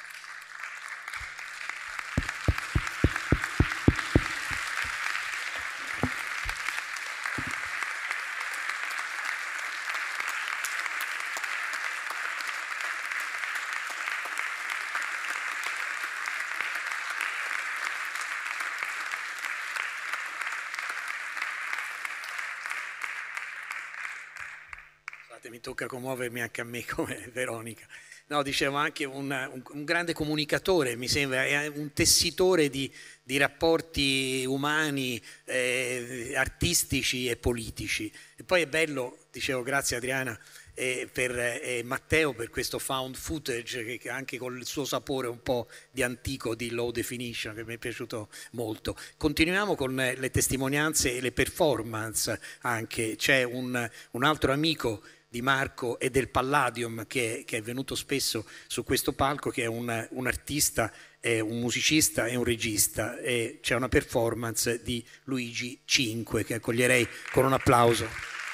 Mi tocca commuovermi anche a me come Veronica. No, dicevo anche un, un, un grande comunicatore, mi sembra, è un tessitore di, di rapporti umani, eh, artistici e politici. E poi è bello, dicevo, grazie Adriana e per eh, Matteo per questo found footage che anche con il suo sapore un po' di antico, di low definition, che mi è piaciuto molto. Continuiamo con le testimonianze e le performance anche. C'è un, un altro amico di Marco e del Palladium che, che è venuto spesso su questo palco, che è un, un artista, è un musicista e un regista, e c'è una performance di Luigi cinque che accoglierei con un applauso.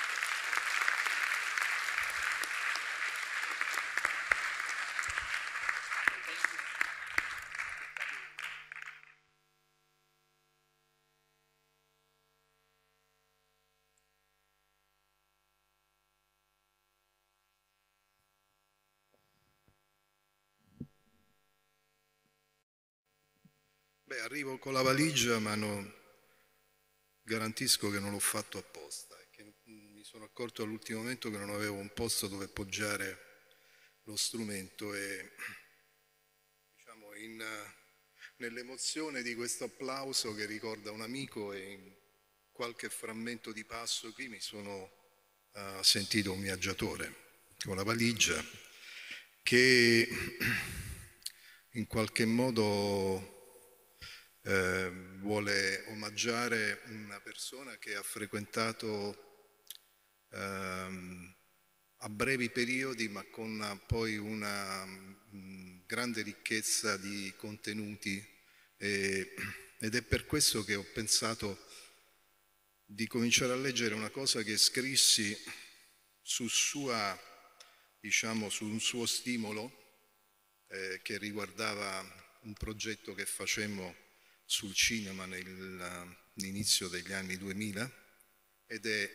Beh, arrivo con la valigia, ma non, garantisco che non l'ho fatto apposta. Che mi sono accorto all'ultimo momento che non avevo un posto dove poggiare lo strumento e, diciamo, in, nell'emozione di questo applauso che ricorda un amico e in qualche frammento di passo qui mi sono uh, sentito un viaggiatore con la valigia che in qualche modo Eh, vuole omaggiare una persona che ha frequentato ehm, a brevi periodi ma con poi una mh, grande ricchezza di contenuti e, ed è per questo che ho pensato di cominciare a leggere una cosa che scrissi su, sua, diciamo, su un suo stimolo eh, che riguardava un progetto che facemmo sul cinema nell'inizio degli anni duemila ed è,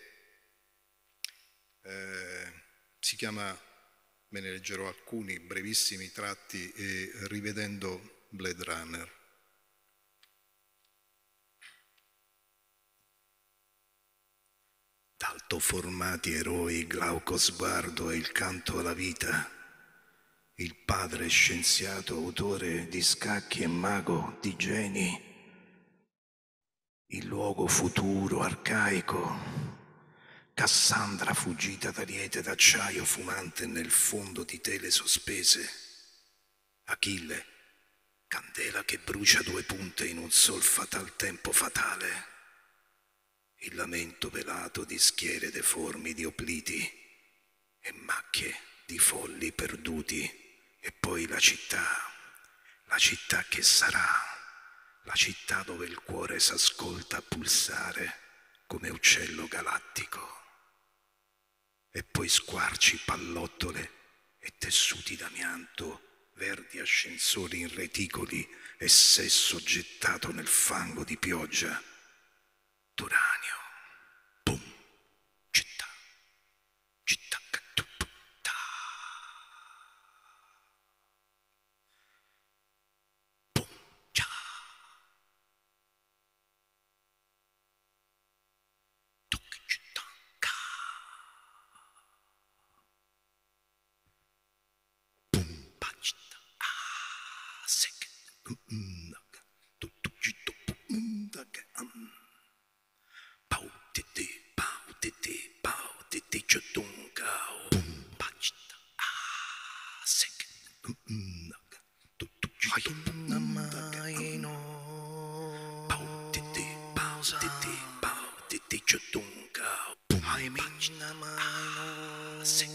eh, si chiama, me ne leggerò alcuni brevissimi tratti, e rivedendo Blade Runner. D'alto formati eroi, glauco sguardo e il canto alla vita, il padre scienziato, autore di scacchi e mago di geni, il luogo futuro, arcaico, Cassandra fuggita d'ariete d'acciaio fumante nel fondo di tele sospese, Achille, candela che brucia due punte in un sol fatal tempo fatale, il lamento velato di schiere deformi di opliti e macchie di folli perduti. E poi la città, la città che sarà, la città dove il cuore s'ascolta pulsare come uccello galattico. E poi squarci, pallottole e tessuti d'amianto, verdi ascensori in reticoli e sesso gettato nel fango di pioggia. D'uranio, boom, città, città. Sing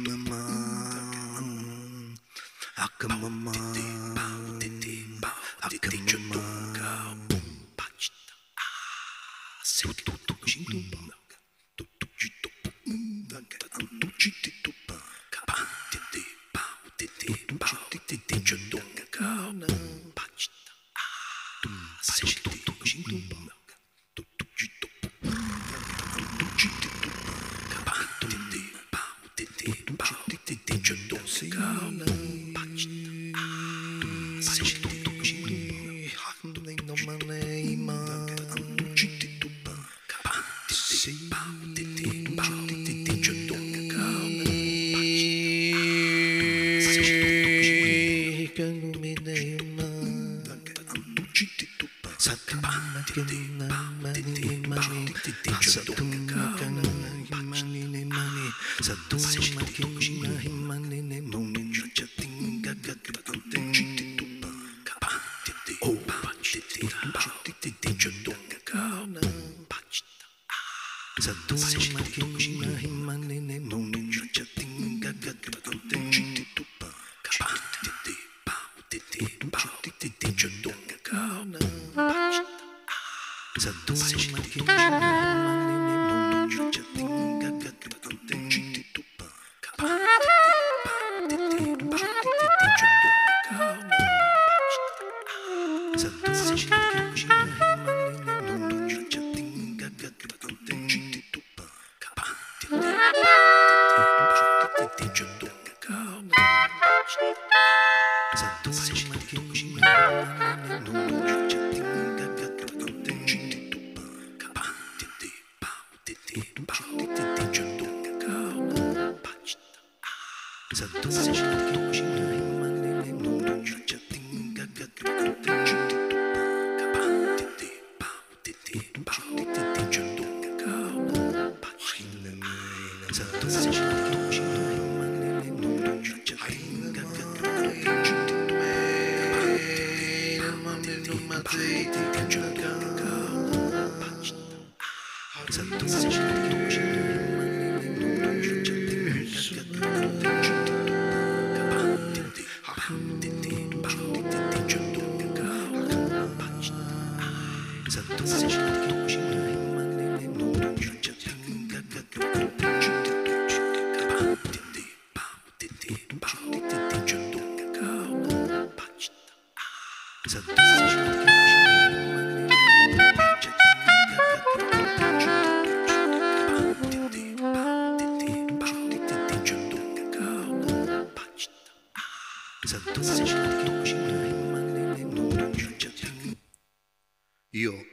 Io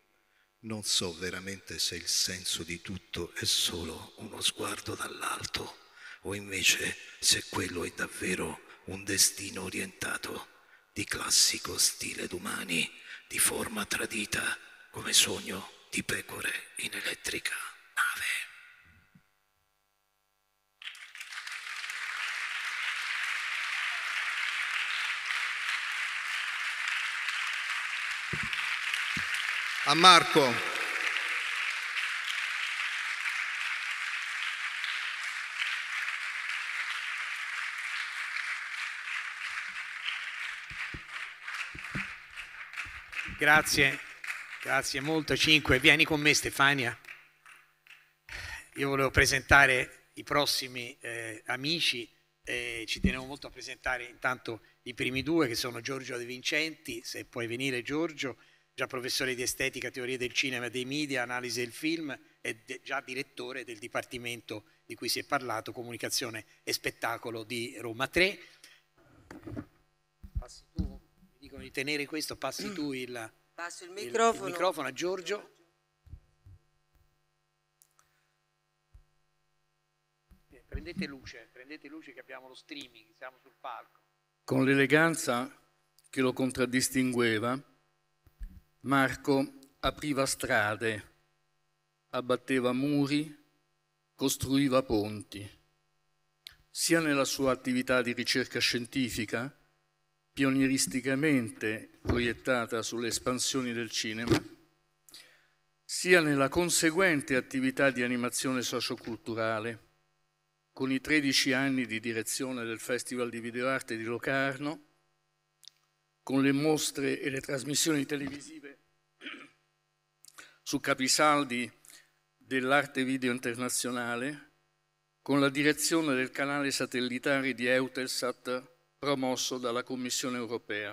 non so veramente se il senso di tutto è solo uno sguardo dall'alto o invece se quello è davvero un destino orientato di classico stile d'umani, di forma tradita come sogno di pecore in elettrica nave. A Marco. Grazie, grazie molto. Cinque, vieni con me Stefania. Io volevo presentare i prossimi eh, amici, eh, ci tenevo molto a presentare intanto i primi due che sono Giorgio De Vincenti, se puoi venire Giorgio, già professore di estetica, teoria del cinema e dei media, analisi del film e già direttore del dipartimento di cui si è parlato, comunicazione e spettacolo di Roma tre. Passi tu, mi dicono di tenere questo, passi tu il, Passo il il, microfono. il microfono a Giorgio. Prendete luce, prendete luce che abbiamo lo streaming, siamo sul palco. Con l'eleganza che lo contraddistingueva, Marco apriva strade, abbatteva muri, costruiva ponti. Sia nella sua attività di ricerca scientifica, pionieristicamente proiettata sulle espansioni del cinema, sia nella conseguente attività di animazione socioculturale, con i tredici anni di direzione del Festival di Videoarte di Locarno, con le mostre e le trasmissioni televisive su capisaldi dell'arte video internazionale, con la direzione del canale satellitare di Eutelsat promosso dalla Commissione europea.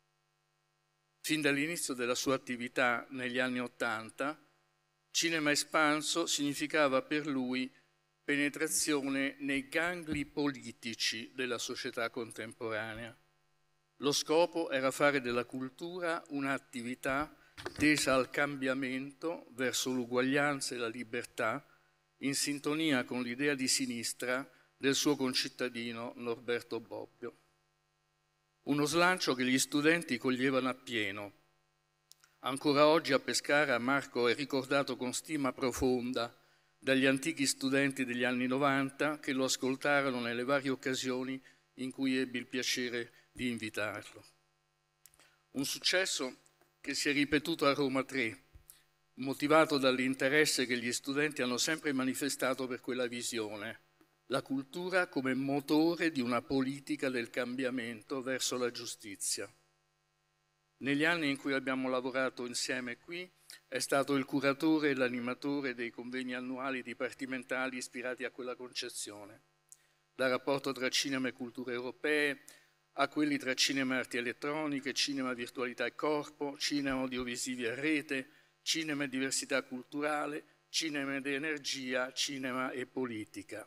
Fin dall'inizio della sua attività negli anni Ottanta, Cinema Espanso significava per lui penetrazione nei gangli politici della società contemporanea. Lo scopo era fare della cultura un'attività tesa al cambiamento verso l'uguaglianza e la libertà, in sintonia con l'idea di sinistra del suo concittadino Norberto Bobbio. Uno slancio che gli studenti coglievano appieno. Ancora oggi a Pescara Marco è ricordato con stima profonda dagli antichi studenti degli anni novanta che lo ascoltarono nelle varie occasioni in cui ebbi il piacere di invitarlo. Un successo che si è ripetuto a Roma tre, motivato dall'interesse che gli studenti hanno sempre manifestato per quella visione, la cultura come motore di una politica del cambiamento verso la giustizia. Negli anni in cui abbiamo lavorato insieme qui, è stato il curatore e l'animatore dei convegni annuali dipartimentali ispirati a quella concezione, dal rapporto tra cinema e culture europee, a quelli tra cinema e arti elettroniche, cinema, virtualità e corpo, cinema audiovisivi e rete, cinema e diversità culturale, cinema ed energia, cinema e politica.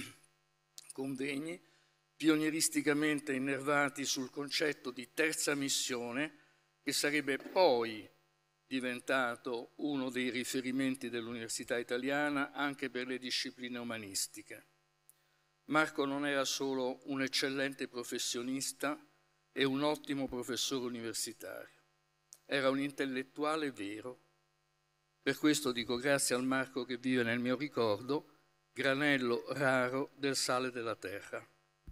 Convegni pionieristicamente innervati sul concetto di terza missione che sarebbe poi diventato uno dei riferimenti dell'Università Italiana anche per le discipline umanistiche. Marco non era solo un eccellente professionista e un ottimo professore universitario, era un intellettuale vero. Per questo dico grazie al Marco che vive nel mio ricordo, granello raro del sale della terra.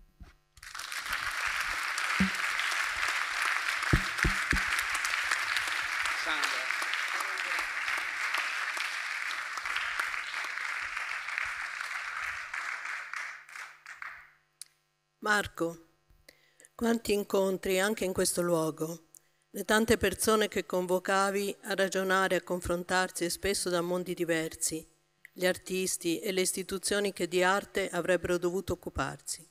Marco, quanti incontri anche in questo luogo, le tante persone che convocavi a ragionare, a confrontarsi e spesso da mondi diversi, gli artisti e le istituzioni che di arte avrebbero dovuto occuparsi,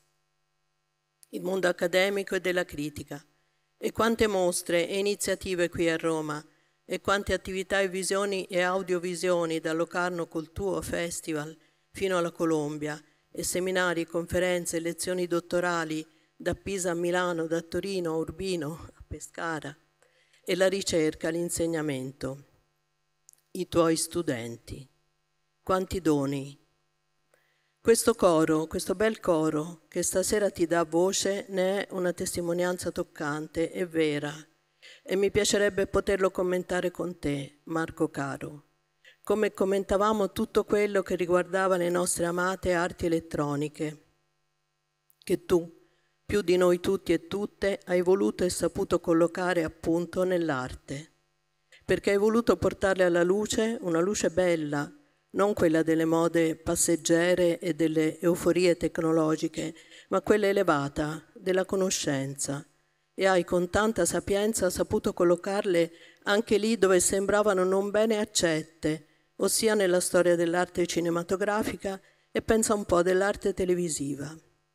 il mondo accademico e della critica, e quante mostre e iniziative qui a Roma, e quante attività e visioni e audiovisioni da Locarno col tuo festival fino alla Colombia, e seminari, conferenze, lezioni dottorali da Pisa a Milano, da Torino a Urbino, a Pescara, e la ricerca, l'insegnamento, i tuoi studenti. Quanti doni. Questo coro, questo bel coro che stasera ti dà voce ne è una testimonianza toccante e vera, e mi piacerebbe poterlo commentare con te, Marco caro, come commentavamo tutto quello che riguardava le nostre amate arti elettroniche, che tu, più di noi tutti e tutte, hai voluto e saputo collocare appunto nell'arte, perché hai voluto portarle alla luce una luce bella, non quella delle mode passeggere e delle euforie tecnologiche, ma quella elevata, della conoscenza, e hai con tanta sapienza saputo collocarle anche lì dove sembravano non bene accette, ossia nella storia dell'arte cinematografica e pensa un po' dell'arte televisiva.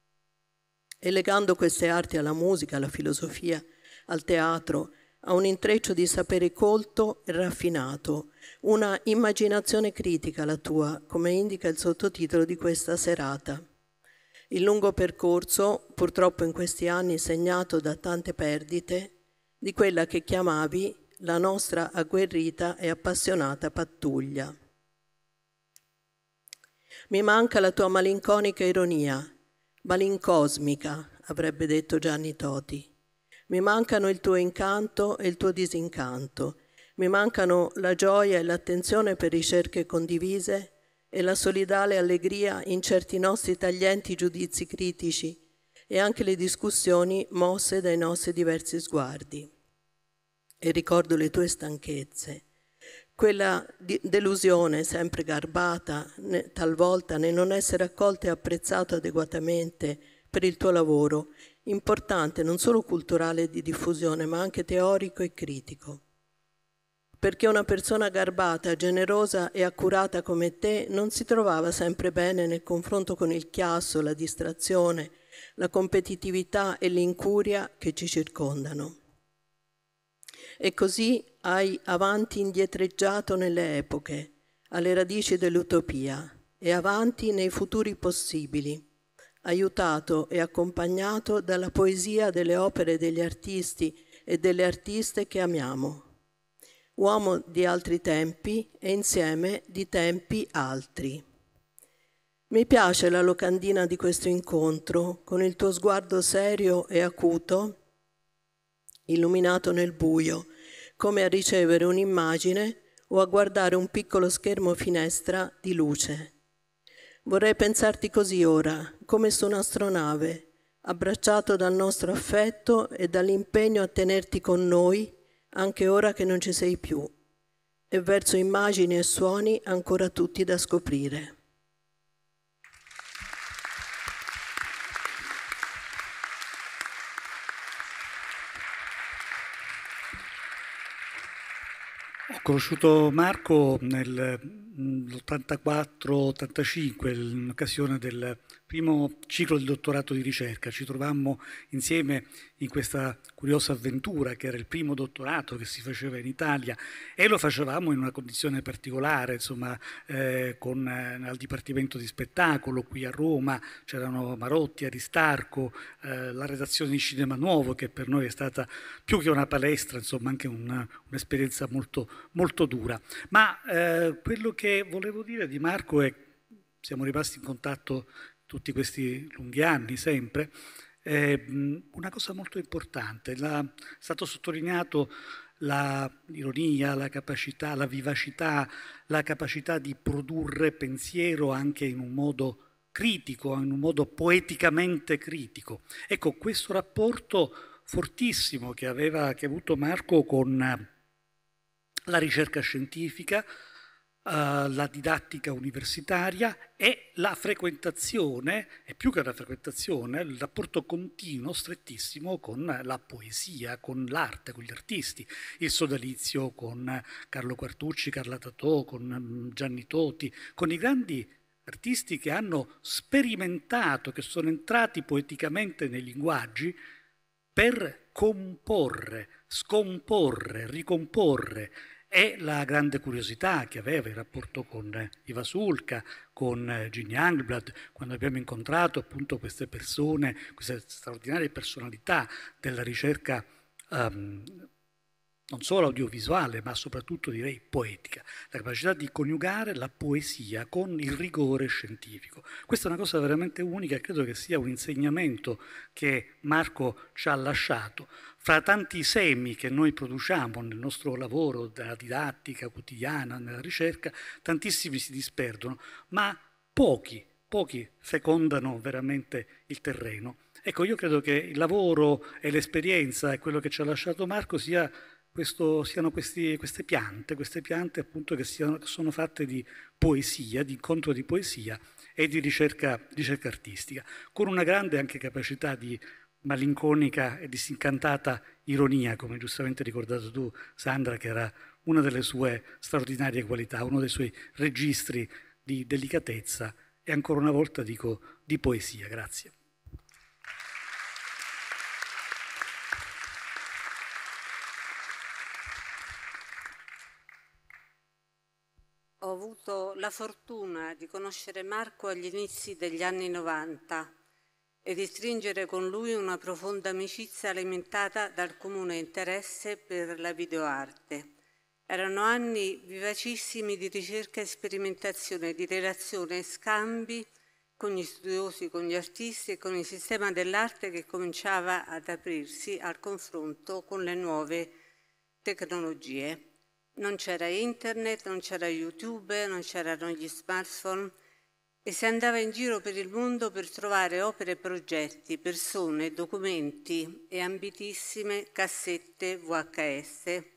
E legando queste arti alla musica, alla filosofia, al teatro, a un intreccio di sapere colto e raffinato, una immaginazione critica la tua, come indica il sottotitolo di questa serata. Il lungo percorso, purtroppo in questi anni segnato da tante perdite, di quella che chiamavi la nostra agguerrita e appassionata pattuglia. Mi manca la tua malinconica ironia, malincosmica, avrebbe detto Gianni Toti. Mi mancano il tuo incanto e il tuo disincanto. Mi mancano la gioia e l'attenzione per ricerche condivise e la solidale allegria in certi nostri taglienti giudizi critici e anche le discussioni mosse dai nostri diversi sguardi. E ricordo le tue stanchezze, quella delusione sempre garbata talvolta nel non essere accolto e apprezzato adeguatamente per il tuo lavoro, importante non solo culturale e di diffusione, ma anche teorico e critico. Perché una persona garbata, generosa e accurata come te non si trovava sempre bene nel confronto con il chiasso, la distrazione, la competitività e l'incuria che ci circondano. E così hai avanti indietreggiato nelle epoche, alle radici dell'utopia, e avanti nei futuri possibili, aiutato e accompagnato dalla poesia delle opere degli artisti e delle artiste che amiamo. Uomo di altri tempi e insieme di tempi altri. Mi piace la locandina di questo incontro, con il tuo sguardo serio e acuto, illuminato nel buio, come a ricevere un'immagine o a guardare un piccolo schermo finestra di luce. Vorrei pensarti così ora, come su un'astronave, abbracciato dal nostro affetto e dall'impegno a tenerti con noi, anche ora che non ci sei più, e verso immagini e suoni ancora tutti da scoprire. Ho conosciuto Marco nell'ottantaquattro ottantacinque, in occasione del primo ciclo del dottorato di ricerca. Ci trovammo insieme in questa curiosa avventura che era il primo dottorato che si faceva in Italia, e lo facevamo in una condizione particolare, insomma, eh, con, eh, al Dipartimento di Spettacolo qui a Roma c'erano Marotti, Aristarco, eh, la redazione di Cinema Nuovo, che per noi è stata più che una palestra, insomma anche un'esperienza molto, molto dura. Ma eh, quello che volevo dire di Marco è, siamo rimasti in contatto tutti questi lunghi anni sempre, eh, una cosa molto importante, la, è stato sottolineato l'ironia, la capacità, la vivacità, la capacità di produrre pensiero anche in un modo critico, in un modo poeticamente critico. Ecco, questo rapporto fortissimo che aveva, che ha avuto Marco con la ricerca scientifica, Uh, la didattica universitaria e la frequentazione, e più che la frequentazione, il rapporto continuo, strettissimo con la poesia, con l'arte, con gli artisti, il sodalizio con Carlo Quartucci, Carla Tatò, con Gianni Toti, con i grandi artisti che hanno sperimentato, che sono entrati poeticamente nei linguaggi per comporre, scomporre, ricomporre. E la grande curiosità che aveva il rapporto con Iva Sulca, con Gene Youngblood, quando abbiamo incontrato appunto queste persone, queste straordinarie personalità della ricerca um, non solo audiovisuale, ma soprattutto direi poetica, la capacità di coniugare la poesia con il rigore scientifico. Questa è una cosa veramente unica e credo che sia un insegnamento che Marco ci ha lasciato. Fra tanti semi che noi produciamo nel nostro lavoro, nella didattica quotidiana, nella ricerca, tantissimi si disperdono, ma pochi, pochi fecondano veramente il terreno. Ecco, io credo che il lavoro e l'esperienza e quello che ci ha lasciato Marco sia questo, siano questi, queste piante, queste piante appunto che, siano, che sono fatte di poesia, di incontro di poesia e di ricerca, ricerca artistica, con una grande anche capacità di malinconica e disincantata ironia, come giustamente hai ricordato tu, Sandra, che era una delle sue straordinarie qualità, uno dei suoi registri di delicatezza e ancora una volta dico di poesia. Grazie. Ho avuto la fortuna di conoscere Marco agli inizi degli anni novanta e di stringere con lui una profonda amicizia alimentata dal comune interesse per la videoarte. Erano anni vivacissimi di ricerca e sperimentazione, di relazione e scambi con gli studiosi, con gli artisti e con il sistema dell'arte che cominciava ad aprirsi al confronto con le nuove tecnologie. Non c'era internet, non c'era YouTube, non c'erano gli smartphone, e si andava in giro per il mondo per trovare opere e progetti, persone, documenti e ambitissime cassette V H S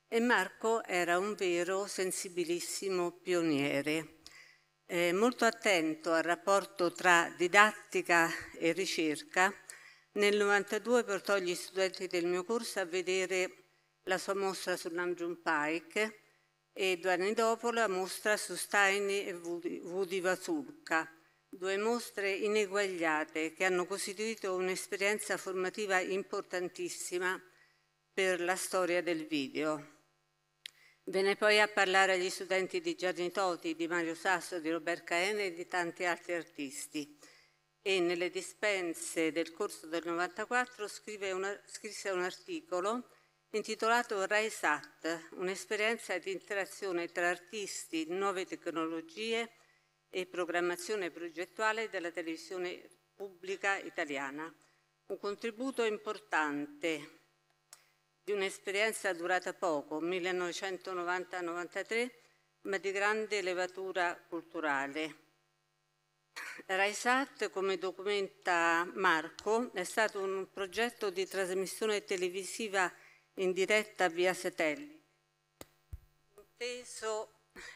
e Marco era un vero sensibilissimo pioniere, eh, molto attento al rapporto tra didattica e ricerca. Nel novantadue portò gli studenti del mio corso a vedere la sua mostra su Namjoon Paik e due anni dopo la mostra su Steiny e Vudivazulka, due mostre ineguagliate che hanno costituito un'esperienza formativa importantissima per la storia del video. Venne poi a parlare agli studenti di Gianni Toti, di Mario Sasso, di Robert Caene e di tanti altri artisti. E nelle dispense del corso del novantaquattro scrive una, scrisse un articolo intitolato RaiSat, un'esperienza di interazione tra artisti, nuove tecnologie e programmazione progettuale della televisione pubblica italiana. Un contributo importante di un'esperienza durata poco, millenovecentonovanta novantatré, ma di grande levatura culturale. RaiSat, come documenta Marco, è stato un progetto di trasmissione televisiva in diretta via satellite, inteso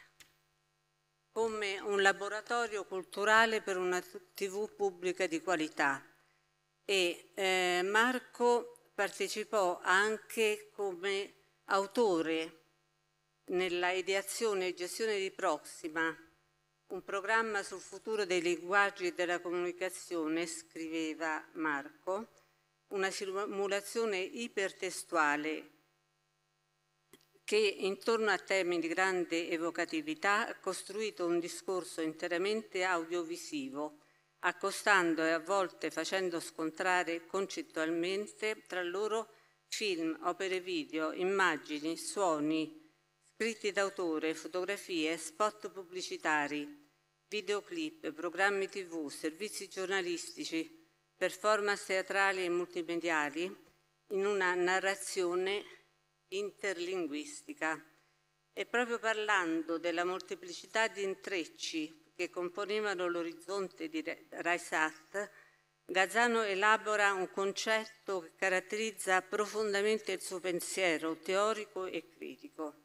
come un laboratorio culturale per una tivù pubblica di qualità. E eh, Marco partecipò anche come autore nella ideazione e gestione di Proxima, un programma sul futuro dei linguaggi e della comunicazione, scriveva Marco, una simulazione ipertestuale che intorno a temi di grande evocatività ha costruito un discorso interamente audiovisivo, accostando e a volte facendo scontrare concettualmente tra loro film, opere video, immagini, suoni, scritti d'autore, fotografie, spot pubblicitari, videoclip, programmi tivù, servizi giornalistici, performance teatrali e multimediali in una narrazione interlinguistica. E proprio parlando della molteplicità di intrecci che componevano l'orizzonte di RaiSat, Gazzano elabora un concetto che caratterizza profondamente il suo pensiero teorico e critico.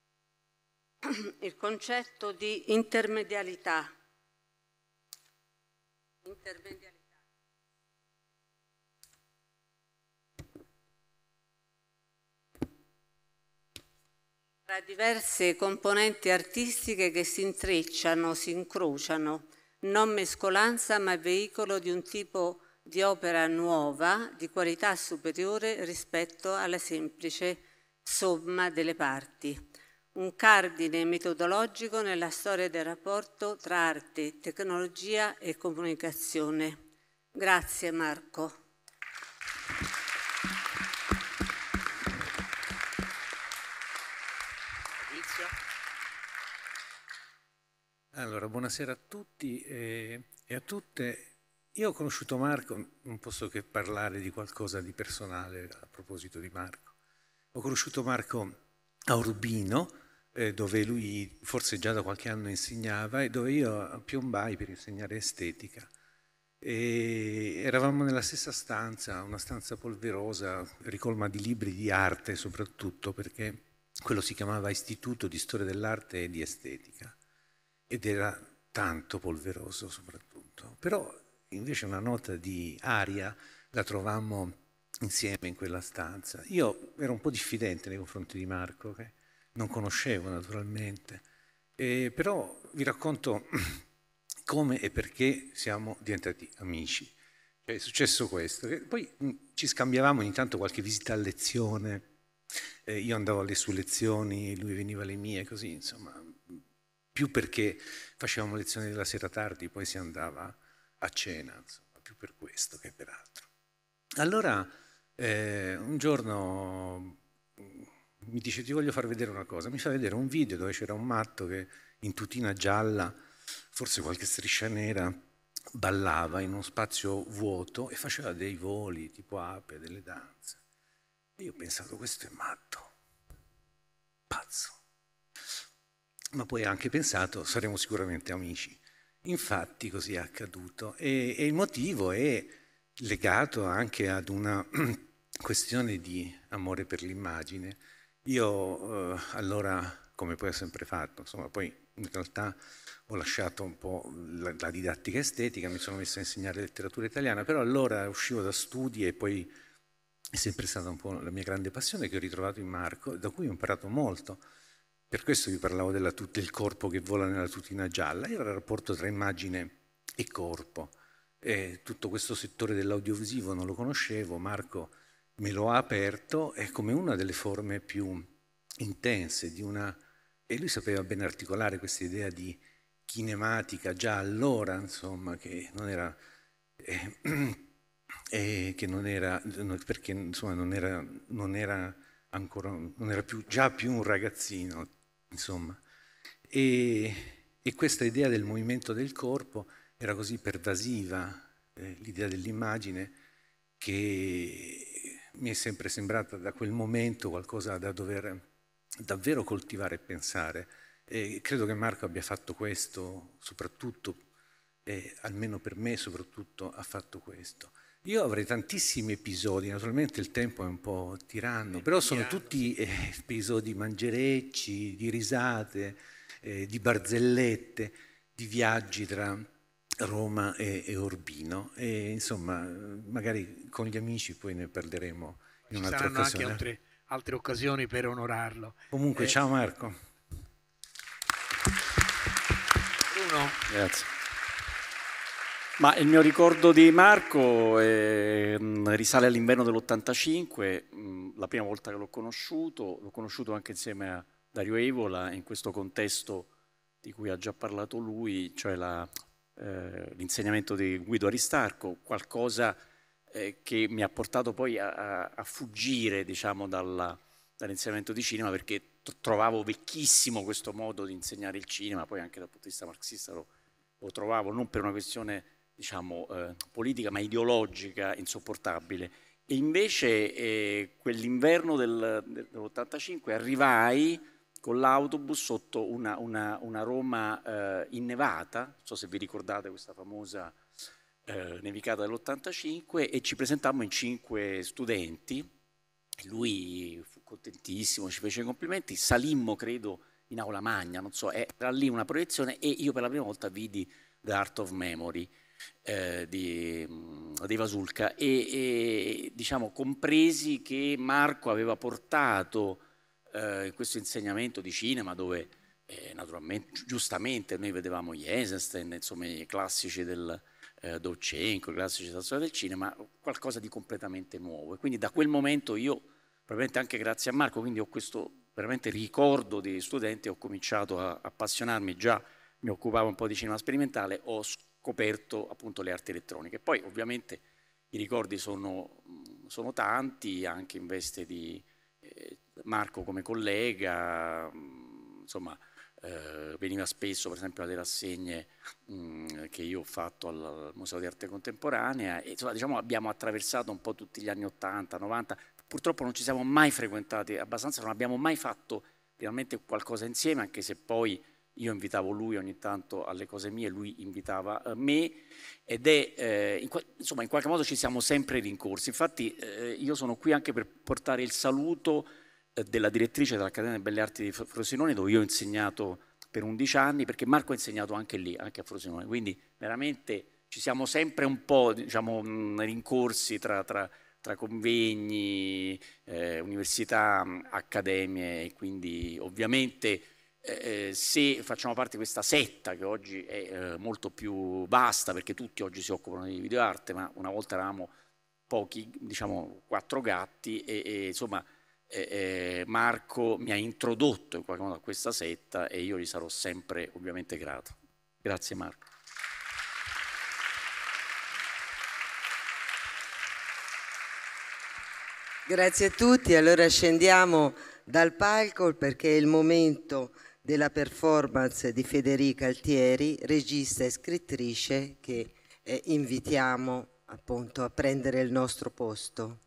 Il concetto di intermedialità. Intermedialità. Tra diverse componenti artistiche che si intrecciano, si incrociano, non mescolanza ma veicolo di un tipo di opera nuova, di qualità superiore rispetto alla semplice somma delle parti. Un cardine metodologico nella storia del rapporto tra arte, tecnologia e comunicazione. Grazie Marco. Allora, buonasera a tutti e, e a tutte. Io ho conosciuto Marco, non posso che parlare di qualcosa di personale a proposito di Marco. Ho conosciuto Marco a Urbino, eh, dove lui forse già da qualche anno insegnava e dove io piombai per insegnare estetica. E eravamo nella stessa stanza, una stanza polverosa, ricolma di libri di arte soprattutto, perché quello si chiamava Istituto di Storia dell'Arte e di Estetica. Ed era tanto polveroso soprattutto. Però invece una nota di aria la trovammo insieme in quella stanza. Io ero un po' diffidente nei confronti di Marco, che non conoscevo naturalmente, e però vi racconto come e perché siamo diventati amici. Cioè, è successo questo, che poi mh, ci scambiavamo ogni tanto qualche visita a lezione, eh, io andavo alle sue lezioni, lui veniva alle mie, così insomma. Più perché facevamo lezioni della sera tardi, poi si andava a cena, insomma, più per questo che per altro. Allora, eh, un giorno mi dice, ti voglio far vedere una cosa, mi fa vedere un video dove c'era un matto che in tutina gialla, forse qualche striscia nera, ballava in uno spazio vuoto e faceva dei voli tipo ape, delle danze. E io ho pensato, questo è matto, pazzo. Ma poi ho anche pensato, saremo sicuramente amici. Infatti così è accaduto e, e il motivo è legato anche ad una questione di amore per l'immagine Io eh, allora, come poi ho sempre fatto, insomma, poi in realtà ho lasciato un po' la, la didattica estetica, mi sono messo a insegnare letteratura italiana, però allora uscivo da studi e poi è sempre stata un po' la mia grande passione che ho ritrovato in Marco, da cui ho imparato molto. Per questo vi parlavo della, del corpo che vola nella tutina gialla, era il rapporto tra immagine e corpo. E tutto questo settore dell'audiovisivo non lo conoscevo, Marco me lo ha aperto, è come una delle forme più intense di una... E lui sapeva ben articolare questa idea di kinematica già allora, insomma, che non era... Eh, eh, che non era... perché insomma non era, non era ancora... non era più, già più un ragazzino, insomma. E, e questa idea del movimento del corpo era così pervasiva, eh, l'idea dell'immagine, che mi è sempre sembrata da quel momento qualcosa da dover davvero coltivare e pensare. E credo che Marco abbia fatto questo, soprattutto, eh, almeno per me, soprattutto ha fatto questo. Io avrei tantissimi episodi, naturalmente il tempo è un po' tiranno, però sono tutti eh, episodi mangerecci, di risate, eh, di barzellette, di viaggi tra Roma e, e Urbino, e insomma magari con gli amici poi ne parleremo in Ci un'altra saranno occasione. anche altre, altre occasioni per onorarlo. Comunque, eh, ciao Marco. Bruno. Grazie. Ma il mio ricordo di Marco eh, risale all'inverno dell'ottantacinque, la prima volta che l'ho conosciuto, l'ho conosciuto anche insieme a Dario Evola in questo contesto di cui ha già parlato lui, cioè la Eh, l'insegnamento di Guido Aristarco, qualcosa eh, che mi ha portato poi a, a, a fuggire, diciamo, dalla, dall'insegnamento di cinema, perché trovavo vecchissimo questo modo di insegnare il cinema, poi anche dal punto di vista marxista lo, lo trovavo, non per una questione, diciamo, eh, politica, ma ideologica, insopportabile. E invece eh, quell'inverno del, dell'ottantacinque arrivai con l'autobus sotto una, una, una Roma eh, innevata, non so se vi ricordate questa famosa eh, nevicata dell'ottantacinque, e ci presentammo in cinque studenti, lui fu contentissimo, ci fece i complimenti, salimmo credo in aula magna, non so, era lì una proiezione e io per la prima volta vidi The Art of Memory eh, di, di Vasulka e, e diciamo compresi che Marco aveva portato Uh, in questo insegnamento di cinema dove eh, naturalmente, giustamente noi vedevamo gli Eisenstein, insomma i classici del eh, Dovchenko, i classici della storia del cinema, qualcosa di completamente nuovo. E quindi da quel momento io, probabilmente anche grazie a Marco, quindi ho questo veramente ricordo di studenti, ho cominciato a appassionarmi, già mi occupavo un po' di cinema sperimentale, ho scoperto appunto le arti elettroniche. Poi ovviamente i ricordi sono, sono tanti, anche in veste di eh, Marco come collega, insomma, eh, veniva spesso per esempio alle rassegne mh, che io ho fatto al Museo di Arte Contemporanea e insomma, diciamo, abbiamo attraversato un po' tutti gli anni ottanta, novanta, purtroppo non ci siamo mai frequentati abbastanza, non abbiamo mai fatto realmente qualcosa insieme, anche se poi io invitavo lui ogni tanto alle cose mie, lui invitava me ed è, eh, in, insomma in qualche modo ci siamo sempre rincorsi, infatti eh, io sono qui anche per portare il saluto della direttrice dell'Accademia delle Belle Arti di Frosinone, dove io ho insegnato per undici anni, perché Marco ha insegnato anche lì, anche a Frosinone, quindi veramente ci siamo sempre un po', diciamo, rincorsi tra, tra, tra convegni, eh, università, accademie, e quindi ovviamente eh, se facciamo parte di questa setta che oggi è eh, molto più vasta, perché tutti oggi si occupano di videoarte, ma una volta eravamo pochi, diciamo quattro gatti e, e insomma Eh, Marco mi ha introdotto in qualche modo a questa setta e io gli sarò sempre ovviamente grato. Grazie Marco. Grazie a tutti, allora scendiamo dal palco perché è il momento della performance di Federica Altieri, regista e scrittrice che eh, invitiamo appunto a prendere il nostro posto.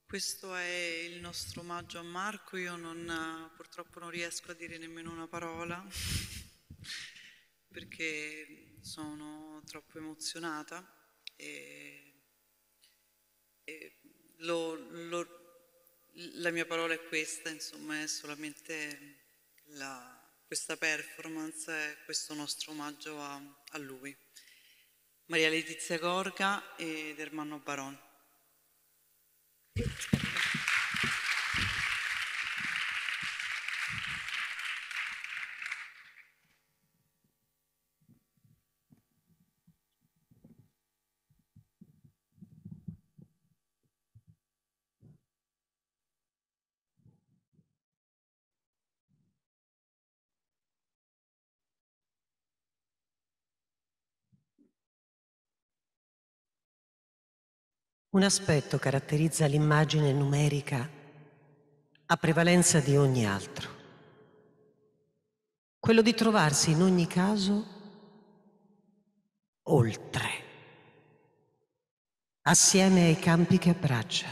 Questo è il nostro omaggio a Marco. Io non, purtroppo non riesco a dire nemmeno una parola perché sono troppo emozionata e, e lo, lo, la mia parola è questa, insomma, è solamente la, questa performance, è questo nostro omaggio a, a lui. Maria Letizia Gorga ed Ermanno Baron. Un aspetto caratterizza l'immagine numerica a prevalenza di ogni altro. Quello di trovarsi in ogni caso oltre, assieme ai campi che abbraccia.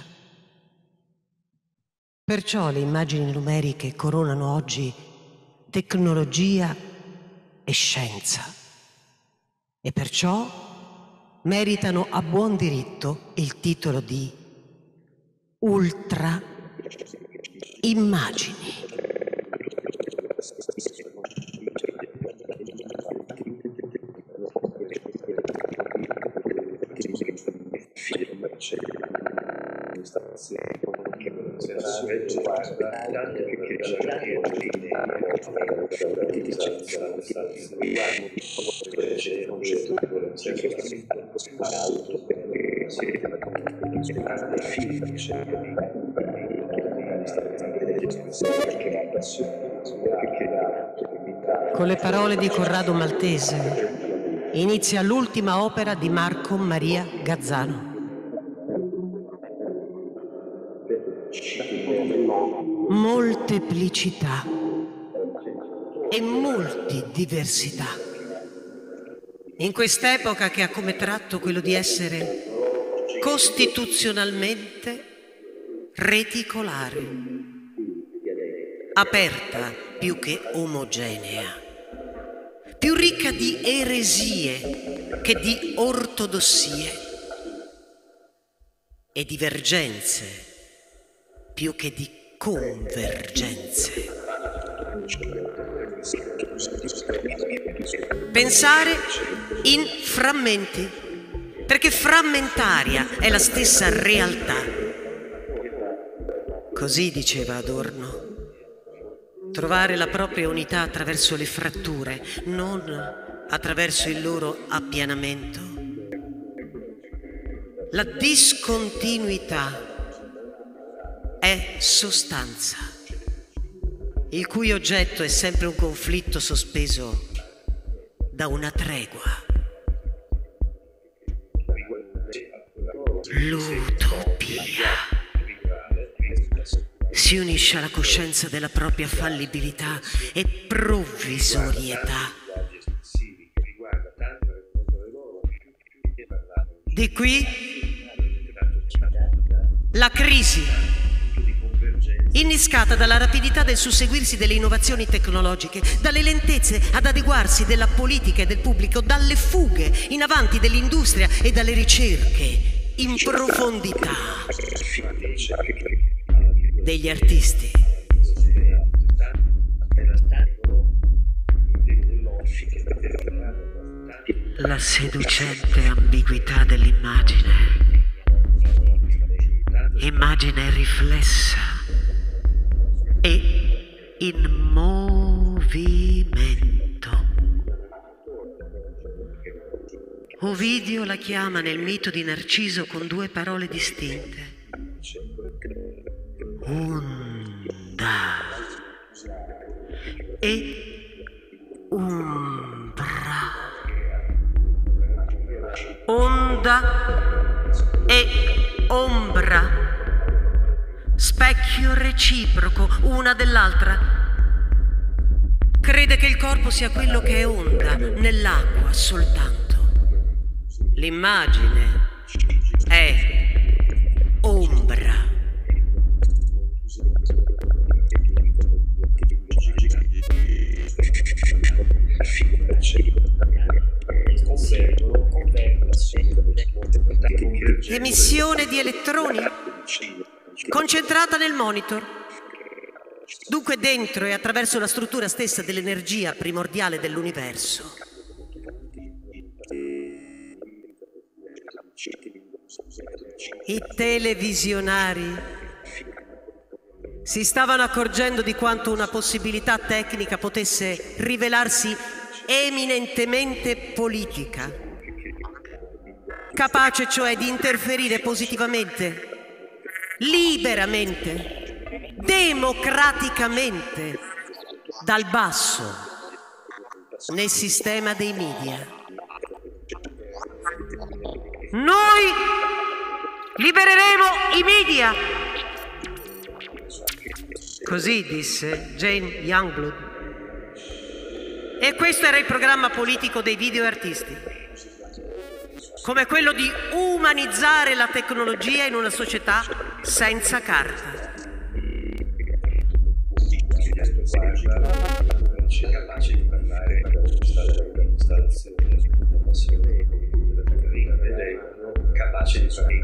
Perciò le immagini numeriche coronano oggi tecnologia e scienza e perciò meritano a buon diritto il titolo di ultra immagini. Con le parole di Corrado Maltese inizia l'ultima opera di Marco Maria Gazzano. Molteplicità e multidiversità. In quest'epoca che ha come tratto quello di essere costituzionalmente reticolare, aperta più che omogenea, più ricca di eresie che di ortodossie e divergenze più che di convergenze. Pensare in frammenti, perché frammentaria è la stessa realtà. Così diceva Adorno. Trovare la propria unità attraverso le fratture, non attraverso il loro appianamento. La discontinuità è sostanza, il cui oggetto è sempre un conflitto sospeso da una tregua. L'utopia si unisce alla coscienza della propria fallibilità e provvisorietà. Di qui la crisi, innescata dalla rapidità del susseguirsi delle innovazioni tecnologiche, dalle lentezze ad adeguarsi della politica e del pubblico, dalle fughe in avanti dell'industria e dalle ricerche in profondità degli artisti. La seducente ambiguità dell'immagine, immagine riflessa e in movimento. Ovidio la chiama nel mito di Narciso con due parole distinte: onda e umbra. Onda e ombra, specchio reciproco una dell'altra. Crede che il corpo sia quello che è onda nell'acqua soltanto. L'immagine è ombra emissione di elettroni concentrata nel monitor. Dunque dentro e attraverso la struttura stessa dell'energia primordiale dell'universo. I televisionari si stavano accorgendo di quanto una possibilità tecnica potesse rivelarsi eminentemente politica, capace cioè di interferire positivamente, liberamente, democraticamente, dal basso, nel sistema dei media. Noi libereremo i media! Così disse Jane Youngblood. E questo era il programma politico dei videoartisti, come quello di umanizzare la tecnologia in una società senza carta. Capace di parlare dell'installazione della passione della caterina dell'euro, capace di fare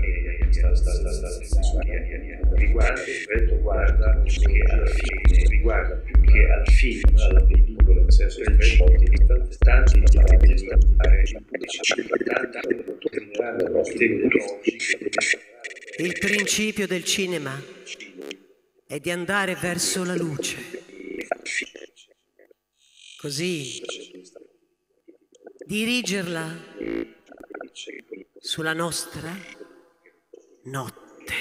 riguarda riguarda che alla fine riguarda più che al film, alla pellicola, nel senso del cinema, tanti tanti di fare il principio del cinema è di andare verso la luce. Così dirigerla sulla nostra notte.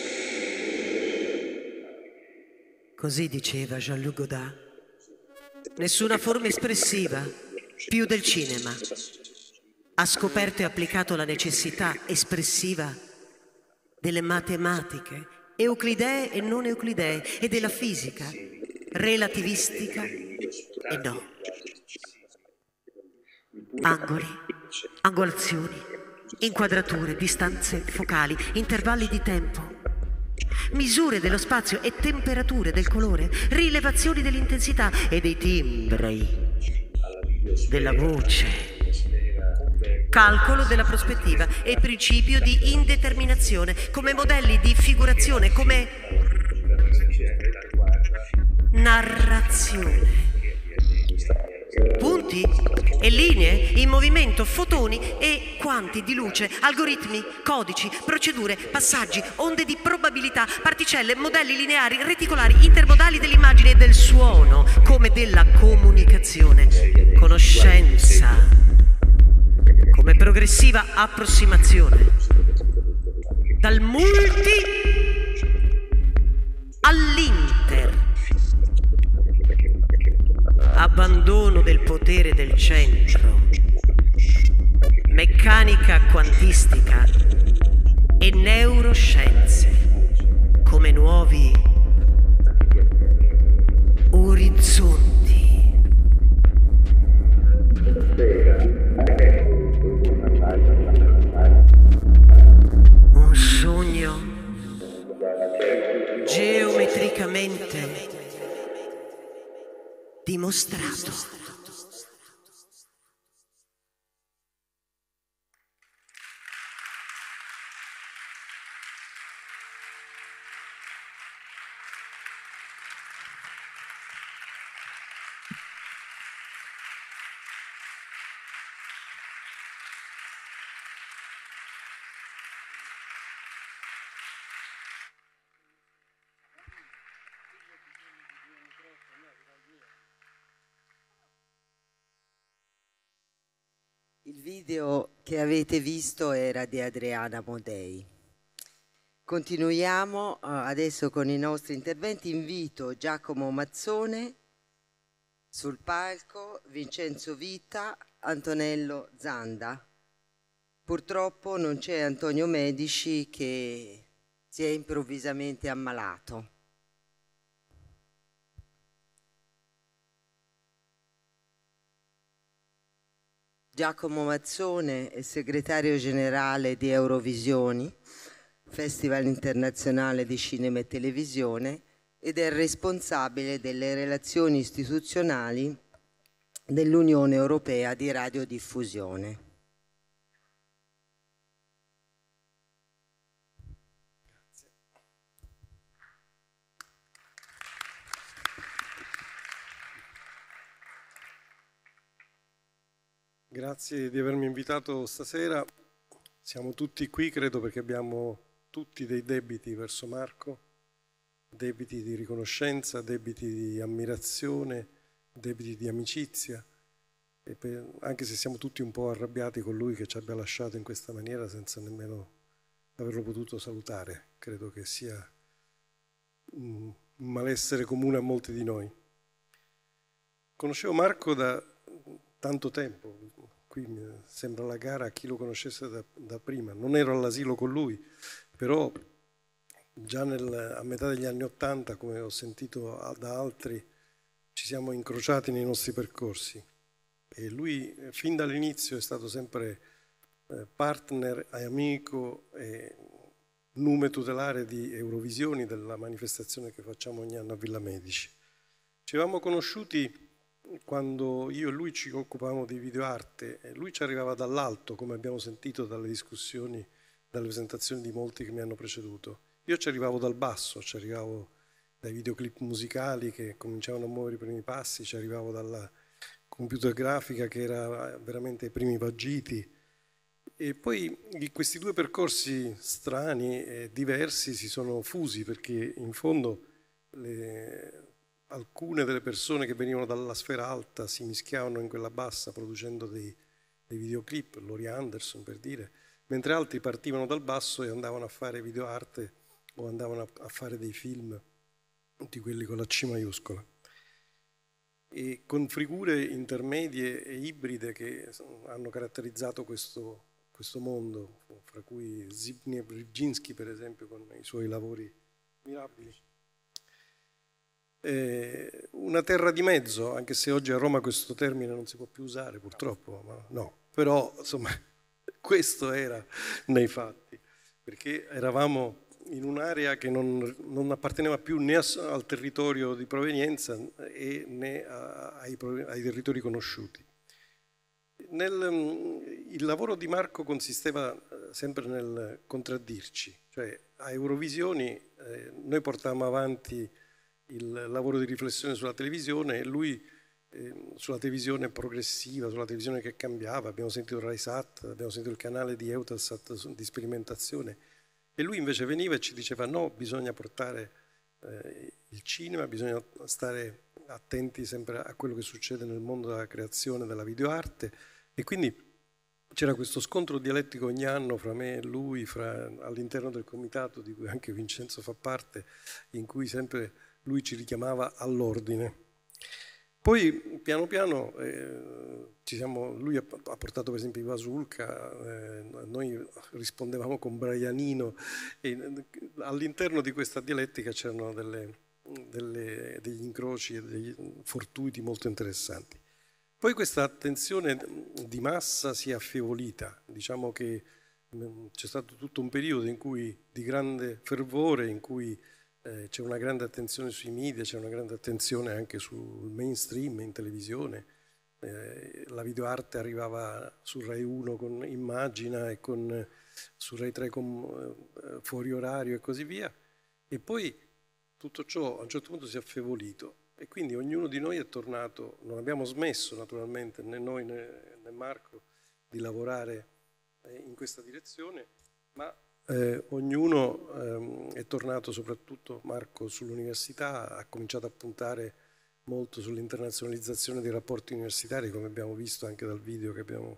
Così diceva Jean-Luc Godard. Nessuna forma espressiva più del cinema ha scoperto e applicato la necessità espressiva delle matematiche, euclidee e non euclidee, e della fisica, relativistica e no. Angoli, angolazioni, inquadrature, distanze focali, intervalli di tempo, misure dello spazio e temperature del colore, rilevazioni dell'intensità e dei timbri della voce, calcolo della prospettiva e principio di indeterminazione come modelli di figurazione, come narrazione. Punti e linee in movimento, fotoni e quanti di luce, algoritmi, codici, procedure, passaggi, onde di probabilità, particelle, modelli lineari, reticolari, intermodali dell'immagine e del suono, come della comunicazione, conoscenza, come progressiva approssimazione, dal multi all'inter. Abbandono del potere del centro, meccanica quantistica e neuroscienze come nuovi orizzonti. Un sogno geometricamente dimostrato. Il video che avete visto era di Adriana Modei. Continuiamo adesso con i nostri interventi. Invito Giacomo Mazzone sul palco, Vincenzo Vita, Antonello Zanda. Purtroppo non c'è Antonio Medici che si è improvvisamente ammalato. Giacomo Mazzone è segretario generale di Eurovisioni, Festival internazionale di cinema e televisione, ed è responsabile delle relazioni istituzionali dell'Unione Europea di Radiodiffusione. grazie di avermi invitato stasera. Siamo tutti qui, credo, perché abbiamo tutti dei debiti verso Marco, debiti di riconoscenza, debiti di ammirazione, debiti di amicizia, e per, anche se siamo tutti un po' arrabbiati con lui che ci abbia lasciato in questa maniera senza nemmeno averlo potuto salutare. Credo che sia un malessere comune a molti di noi. Conoscevo Marco da tanto tempo, qui mi sembra la gara a chi lo conoscesse da, da prima. Non ero all'asilo con lui, però già nel, a metà degli anni Ottanta, come ho sentito da altri, ci siamo incrociati nei nostri percorsi. E lui fin dall'inizio è stato sempre eh, partner, amico e nume tutelare di Eurovisioni, della manifestazione che facciamo ogni anno a Villa Medici. Ci avevamo conosciuti quando io e lui ci occupavamo di videoarte, e lui ci arrivava dall'alto, come abbiamo sentito dalle discussioni, dalle presentazioni di molti che mi hanno preceduto. Io ci arrivavo dal basso, ci arrivavo dai videoclip musicali che cominciavano a muovere i primi passi, ci arrivavo dalla computer grafica che era veramente ai primi vagiti. E poi questi due percorsi strani e diversi si sono fusi, perché in fondo le, alcune delle persone che venivano dalla sfera alta si mischiavano in quella bassa producendo dei, dei videoclip, Laurie Anderson per dire, mentre altri partivano dal basso e andavano a fare videoarte o andavano a, a fare dei film di quelli con la C maiuscola. E con figure intermedie e ibride che hanno caratterizzato questo, questo mondo, fra cui Zbigniew Brzezinski per esempio con i suoi lavori mirabili. Eh, una terra di mezzo, anche se oggi a Roma questo termine non si può più usare purtroppo, ma no, però insomma questo era nei fatti, perché eravamo in un'area che non, non apparteneva più né a, al territorio di provenienza e né a, ai, ai territori conosciuti. Nel, il lavoro di Marco consisteva sempre nel contraddirci, cioè a Eurovisioni eh, noi portavamo avanti il lavoro di riflessione sulla televisione e lui eh, sulla televisione progressiva, sulla televisione che cambiava. Abbiamo sentito Raisat, abbiamo sentito il canale di Eutelsat di sperimentazione, e lui invece veniva e ci diceva no, bisogna portare eh, il cinema, bisogna stare attenti sempre a quello che succede nel mondo della creazione della videoarte, e quindi c'era questo scontro dialettico ogni anno fra me e lui, fra, all'interno del comitato di cui anche Vincenzo fa parte, in cui sempre lui ci richiamava all'ordine. Poi piano piano eh, ci siamo, lui ha, ha portato per esempio i Vasulka, eh, noi rispondevamo con Braianino, e all'interno di questa dialettica c'erano delle, delle, degli incroci e degli fortuiti molto interessanti. Poi questa attenzione di massa si è affievolita, diciamo che c'è stato tutto un periodo in cui, di grande fervore, in cui eh, c'è una grande attenzione sui media, c'è una grande attenzione anche sul mainstream, in televisione. Eh, la videoarte arrivava su Rai uno con Immagina e con, su Rai tre con eh, Fuori Orario e così via. E poi tutto ciò a un certo punto si è affievolito. E quindi ognuno di noi è tornato, non abbiamo smesso naturalmente, né noi né, né Marco, di lavorare eh, in questa direzione, ma eh, ognuno ehm, è tornato, soprattutto Marco sull'università, ha cominciato a puntare molto sull'internazionalizzazione dei rapporti universitari, come abbiamo visto anche dal video che abbiamo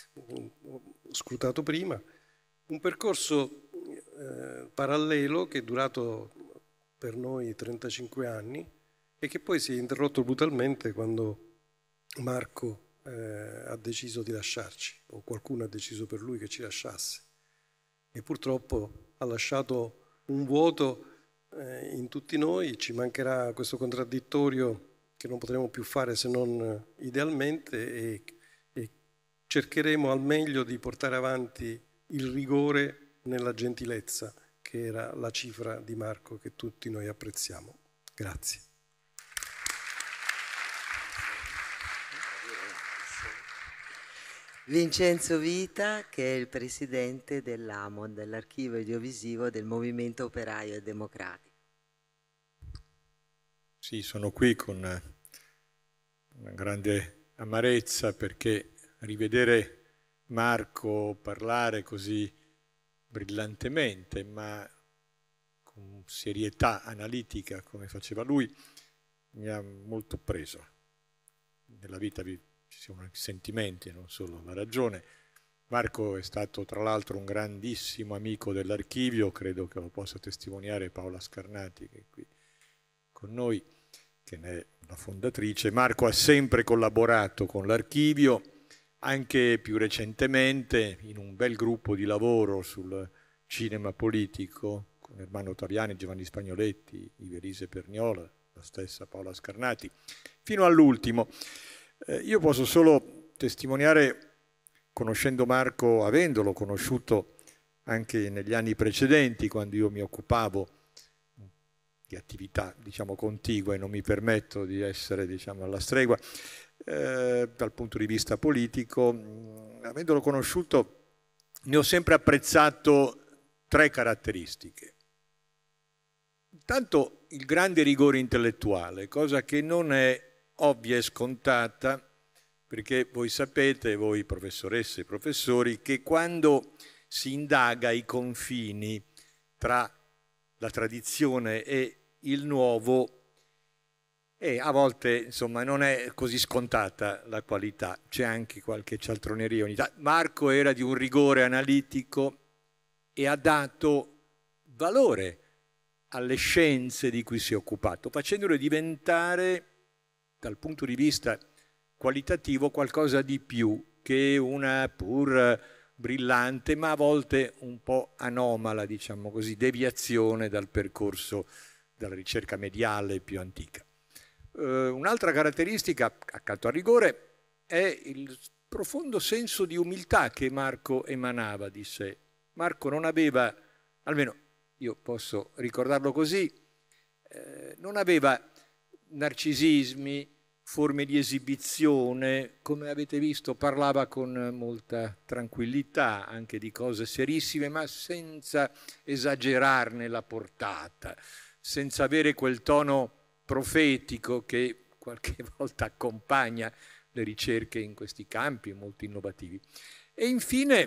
scrutato prima. Un percorso eh, parallelo che è durato per noi trentacinque anni, e che poi si è interrotto brutalmente quando Marco eh, ha deciso di lasciarci, o qualcuno ha deciso per lui che ci lasciasse. E purtroppo ha lasciato un vuoto eh, in tutti noi, ci mancherà questo contraddittorio che non potremo più fare se non idealmente, e, e cercheremo al meglio di portare avanti il rigore nella gentilezza, che era la cifra di Marco che tutti noi apprezziamo. Grazie. Vincenzo Vita, che è il presidente dell'A M O D, dell'Archivio Audiovisivo del Movimento Operaio e Democratico. Sì, sono qui con una grande amarezza perché rivedere Marco parlare così brillantemente, ma con serietà analitica come faceva lui, mi ha molto preso. Nella vita ci sono sentimenti, non solo la ragione. Marco è stato tra l'altro un grandissimo amico dell'archivio, credo che lo possa testimoniare Paola Scarnati, che è qui con noi, che ne è la fondatrice. Marco ha sempre collaborato con l'archivio, anche più recentemente in un bel gruppo di lavoro sul cinema politico, con Ermanno Ottaviani, Giovanni Spagnoletti, Iverise Perniola, la stessa Paola Scarnati, fino all'ultimo. Eh, io posso solo testimoniare, conoscendo Marco, avendolo conosciuto anche negli anni precedenti, quando io mi occupavo di attività, diciamo, contigue, non mi permetto di essere, diciamo, alla stregua, eh, dal punto di vista politico, mh, avendolo conosciuto, ne ho sempre apprezzato tre caratteristiche. Intanto il grande rigore intellettuale, cosa che non è ovvia e scontata, perché voi sapete, voi professoresse e professori, che quando si indaga i confini tra la tradizione e il nuovo, e a volte, insomma, non è così scontata la qualità, c'è anche qualche cialtroneria ogni tanto. Marco era di un rigore analitico e ha dato valore alle scienze di cui si è occupato, facendole diventare, dal punto di vista qualitativo, qualcosa di più che una pur brillante, ma a volte un po' anomala, diciamo così, deviazione dal percorso della ricerca mediale più antica. Uh, un'altra caratteristica, accanto al rigore, è il profondo senso di umiltà che Marco emanava di sé. Marco non aveva, almeno io posso ricordarlo così, eh, non aveva narcisismi, forme di esibizione, come avete visto parlava con molta tranquillità anche di cose serissime, ma senza esagerarne la portata, senza avere quel tono profetico che qualche volta accompagna le ricerche in questi campi molto innovativi. E infine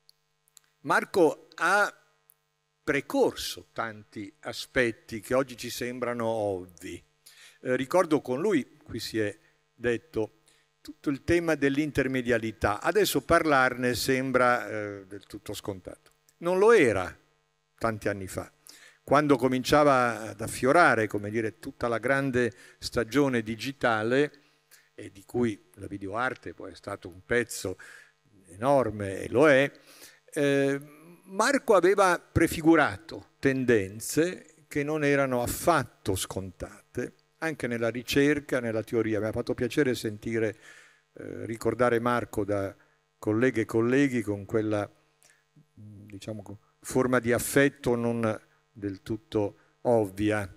Marco ha precorso tanti aspetti che oggi ci sembrano ovvi. Eh, ricordo con lui, qui si è detto, tutto il tema dell'intermedialità. Adesso parlarne sembra eh, del tutto scontato. Non lo era tanti anni fa, quando cominciava ad affiorare, come dire, tutta la grande stagione digitale, e di cui la videoarte poi è stato un pezzo enorme, e lo è, eh, Marco aveva prefigurato tendenze che non erano affatto scontate, anche nella ricerca, nella teoria. Mi ha fatto piacere sentire, eh, ricordare Marco da colleghe e colleghi con quella, diciamo, forma di affetto non del tutto ovvia,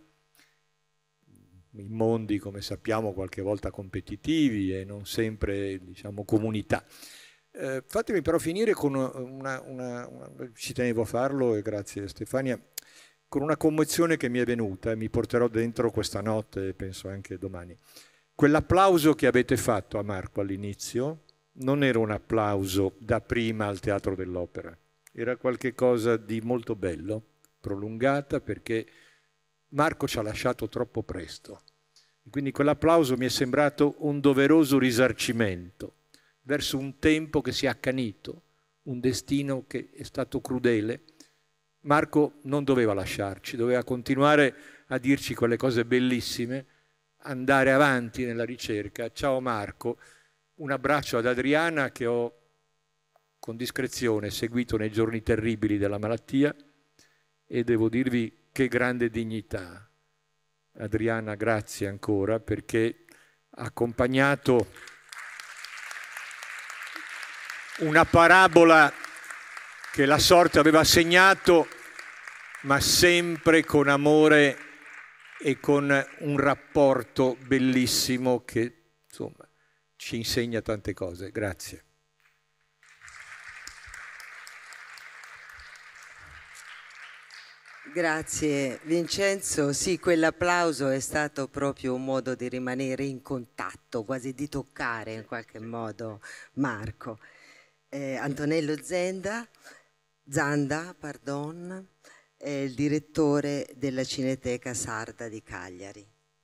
in mondi, come sappiamo, qualche volta competitivi e non sempre, diciamo, comunità. Eh, fatemi però finire con una, una, una, ci tenevo a farlo e grazie Stefania, con una commozione che mi è venuta e mi porterò dentro questa notte e penso anche domani. Quell'applauso che avete fatto a Marco all'inizio non era un applauso da prima al Teatro dell'Opera, era qualche cosa di molto bello, prolungata, perché Marco ci ha lasciato troppo presto. E quindi quell'applauso mi è sembrato un doveroso risarcimento verso un tempo che si è accanito, un destino che è stato crudele. Marco non doveva lasciarci, doveva continuare a dirci quelle cose bellissime, andare avanti nella ricerca. Ciao Marco, un abbraccio ad Adriana che ho con discrezione seguito nei giorni terribili della malattia e devo dirvi che grande dignità. Adriana, grazie ancora perché ha accompagnato una parabola che la sorte aveva segnato, ma sempre con amore e con un rapporto bellissimo che, insomma, ci insegna tante cose. Grazie. Grazie Vincenzo, sì, quell'applauso è stato proprio un modo di rimanere in contatto, quasi di toccare in qualche modo Marco. Eh, Antonello Zenda, Zanda, pardon, è il direttore della Cineteca Sarda di Cagliari.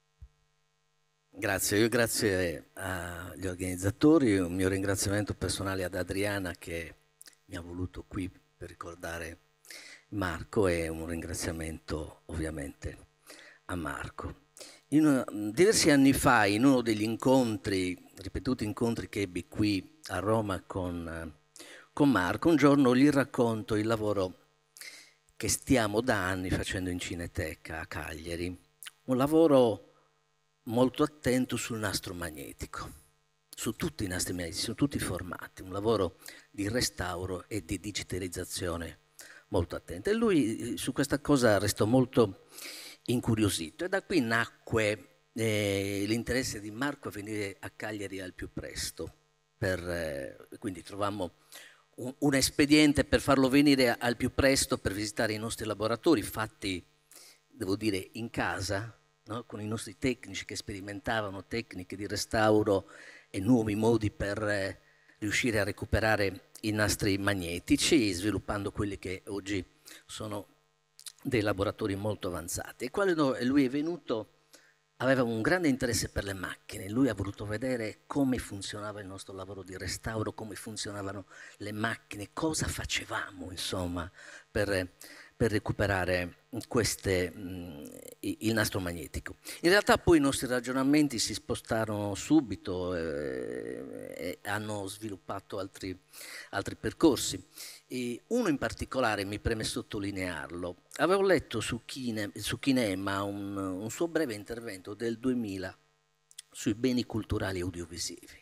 Grazie, io grazie agli organizzatori, un mio ringraziamento personale ad Adriana che mi ha voluto qui per ricordare Marco e un ringraziamento ovviamente a Marco. In una, diversi anni fa, in uno degli incontri, ripetuti incontri che ebbi qui a Roma con, con Marco, un giorno gli racconto il lavoro che stiamo da anni facendo in Cineteca a Cagliari, un lavoro molto attento sul nastro magnetico, su tutti i nastri magnetici, su tutti i formati, un lavoro di restauro e di digitalizzazione molto attento. E lui su questa cosa restò molto incuriosito e da qui nacque eh, l'interesse di Marco a venire a Cagliari al più presto. Per, eh, quindi trovammo un, un espediente per farlo venire al più presto per visitare i nostri laboratori fatti, devo dire, in casa, no? Con i nostri tecnici che sperimentavano tecniche di restauro e nuovi modi per eh, riuscire a recuperare i nastri magnetici, sviluppando quelli che oggi sono dei laboratori molto avanzati. E quando lui è venuto aveva un grande interesse per le macchine, lui ha voluto vedere come funzionava il nostro lavoro di restauro, come funzionavano le macchine, cosa facevamo insomma per, per recuperare queste, mh, il nastro magnetico. In realtà poi i nostri ragionamenti si spostarono subito eh, e hanno sviluppato altri, altri percorsi. E uno in particolare mi preme sottolinearlo. Avevo letto su, Kine, su Kinema un, un suo breve intervento del duemila sui beni culturali audiovisivi,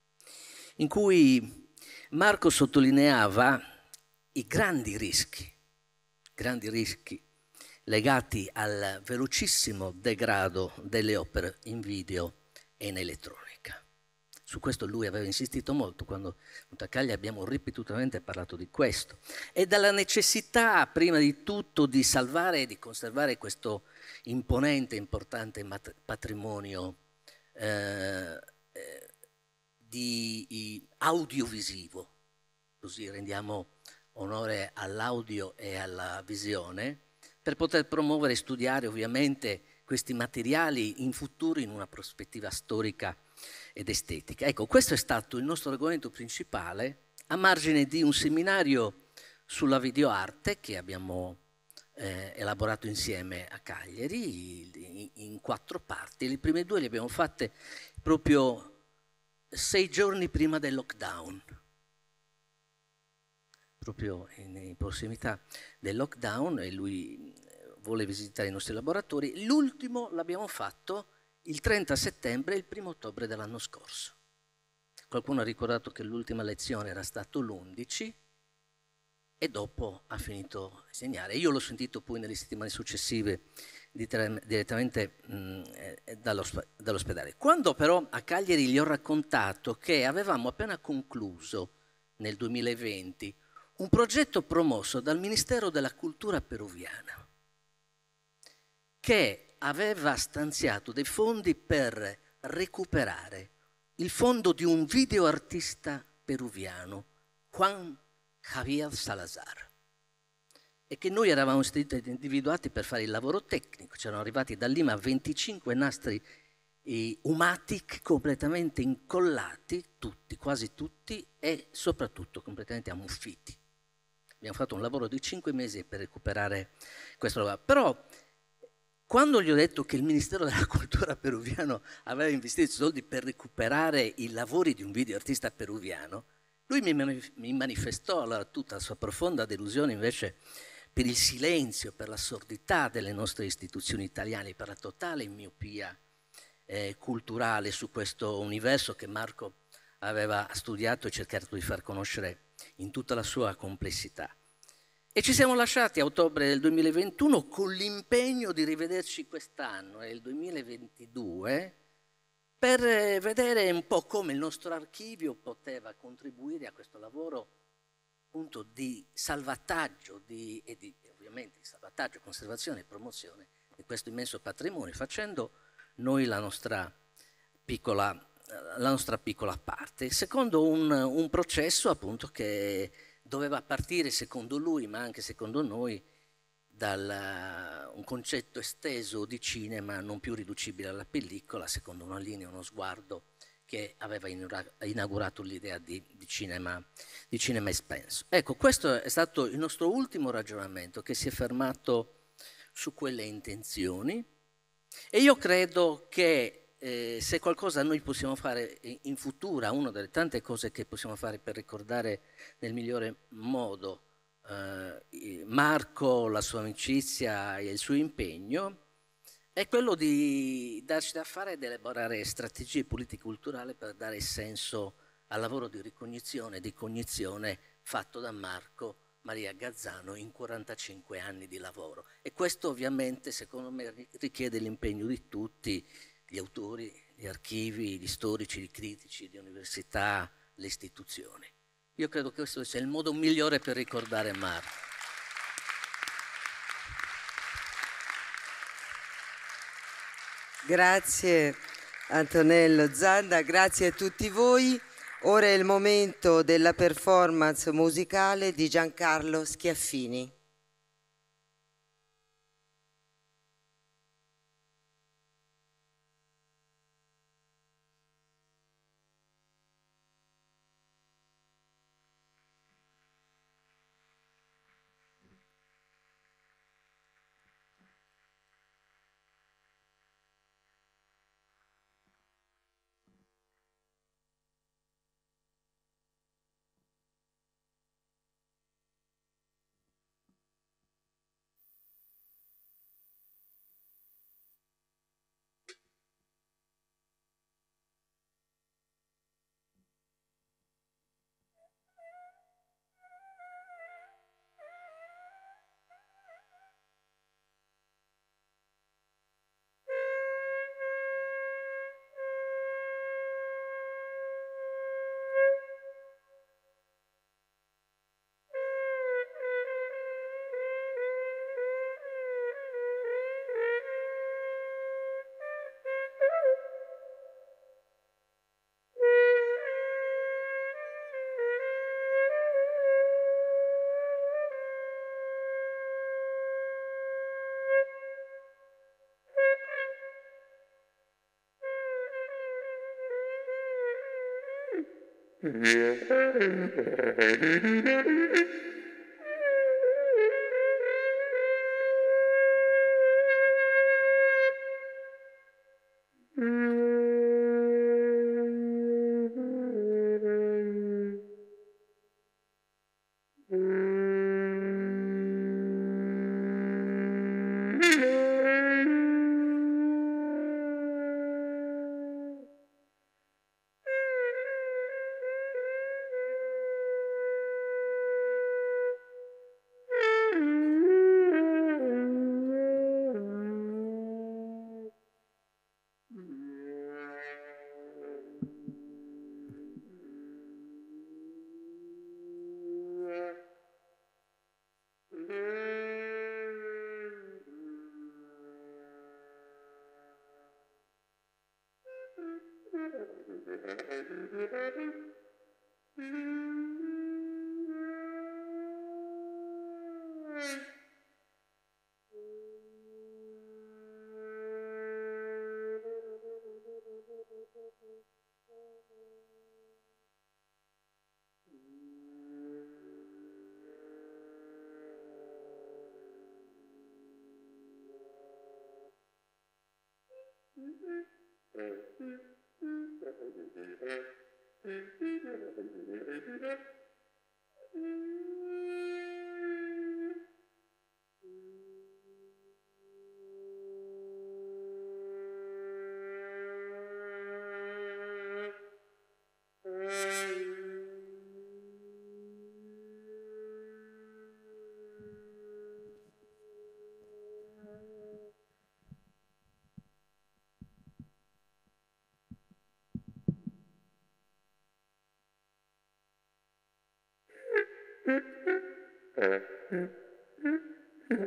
in cui Marco sottolineava i grandi rischi, grandi rischi legati al velocissimo degrado delle opere in video e in elettronica. Su questo lui aveva insistito molto, quando a Cagliari abbiamo ripetutamente parlato di questo, e dalla necessità prima di tutto di salvare e di conservare questo imponente, importante patrimonio eh, eh, di audiovisivo, così rendiamo onore all'audio e alla visione, per poter promuovere e studiare ovviamente questi materiali in futuro in una prospettiva storica ed estetica. Ecco, questo è stato il nostro argomento principale a margine di un seminario sulla videoarte che abbiamo eh, elaborato insieme a Cagliari in, in quattro parti. Le prime due le abbiamo fatte proprio sei giorni prima del lockdown, proprio in, in prossimità del lockdown, e lui vuole visitare i nostri laboratori. L'ultimo l'abbiamo fatto il trenta settembre e il primo ottobre dell'anno scorso. Qualcuno ha ricordato che l'ultima lezione era stato l'undici e dopo ha finito a insegnare. Io l'ho sentito poi nelle settimane successive direttamente mh, dall'ospedale. Quando però a Cagliari gli ho raccontato che avevamo appena concluso nel duemilaventi un progetto promosso dal Ministero della Cultura peruviana che aveva stanziato dei fondi per recuperare il fondo di un videoartista peruviano, Juan Javier Salazar, e che noi eravamo stati individuati per fare il lavoro tecnico. C'erano arrivati da Lima venticinque nastri eh, Umatic completamente incollati, tutti, quasi tutti, e soprattutto completamente ammuffiti. Abbiamo fatto un lavoro di cinque mesi per recuperare questo lavoro. Però quando gli ho detto che il Ministero della Cultura peruviano aveva investito soldi per recuperare i lavori di un videoartista peruviano, lui mi manifestò allora tutta la sua profonda delusione invece per il silenzio, per l'assurdità delle nostre istituzioni italiane, per la totale miopia eh, culturale su questo universo che Marco aveva studiato e cercato di far conoscere in tutta la sua complessità. E ci siamo lasciati a ottobre del duemilaventuno con l'impegno di rivederci quest'anno, nel duemilaventidue, per vedere un po' come il nostro archivio poteva contribuire a questo lavoro appunto di salvataggio di, e di, ovviamente veramente di salvataggio, conservazione e promozione di questo immenso patrimonio, facendo noi la nostra piccola, la nostra piccola parte, secondo un, un processo appunto che doveva partire secondo lui, ma anche secondo noi, da un concetto esteso di cinema non più riducibile alla pellicola, secondo una linea, uno sguardo che aveva inaugurato l'idea di, di, cinema, di cinema espanso. Ecco, questo è stato il nostro ultimo ragionamento, che si è fermato su quelle intenzioni, e io credo che eh, se qualcosa noi possiamo fare in futuro, una delle tante cose che possiamo fare per ricordare nel migliore modo eh, Marco, la sua amicizia e il suo impegno, è quello di darci da fare ed elaborare strategie politico-culturali per dare senso al lavoro di ricognizione e di cognizione fatto da Marco Maria Gazzano in quarantacinque anni di lavoro. E questo ovviamente, secondo me, richiede l'impegno di tutti, gli autori, gli archivi, gli storici, gli critici, le università, le istituzioni. Io credo che questo sia il modo migliore per ricordare Marco. Grazie Antonello Zanda, grazie a tutti voi. Ora è il momento della performance musicale di Giancarlo Schiaffini.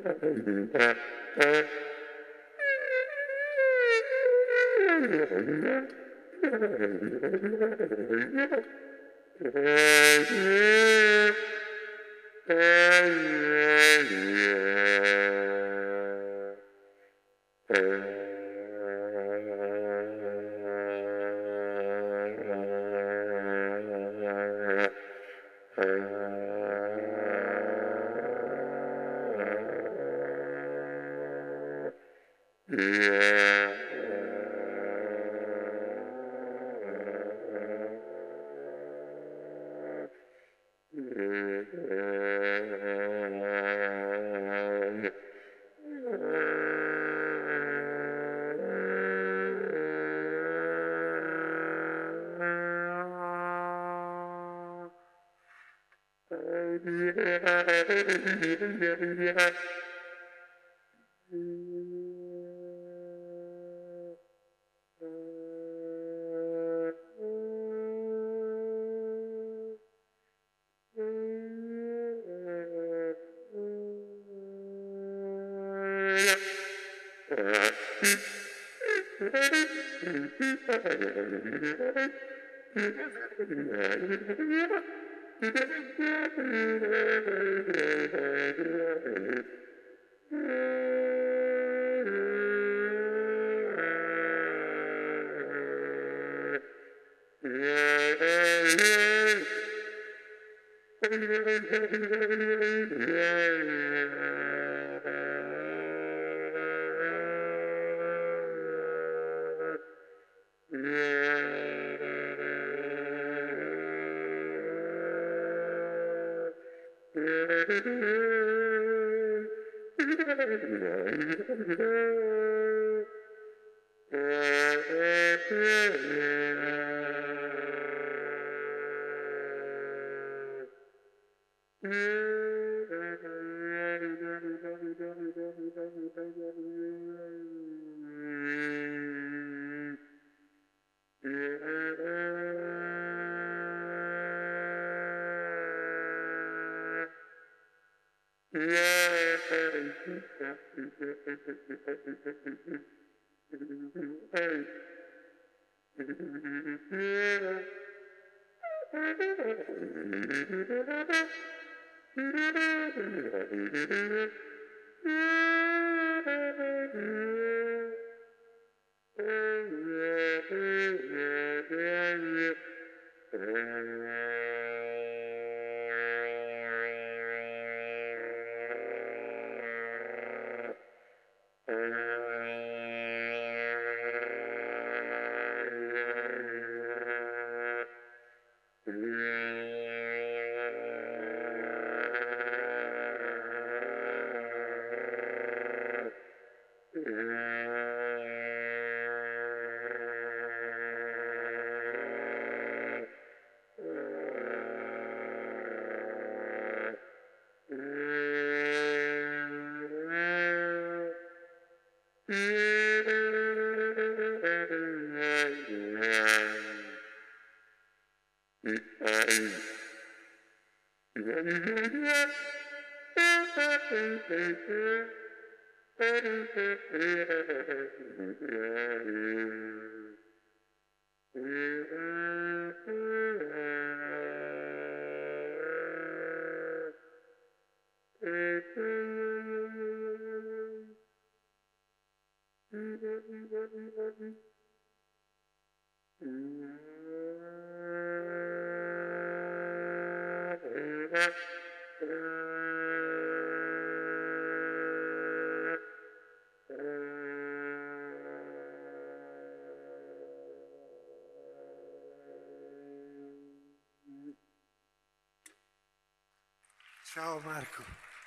Ciao Marco.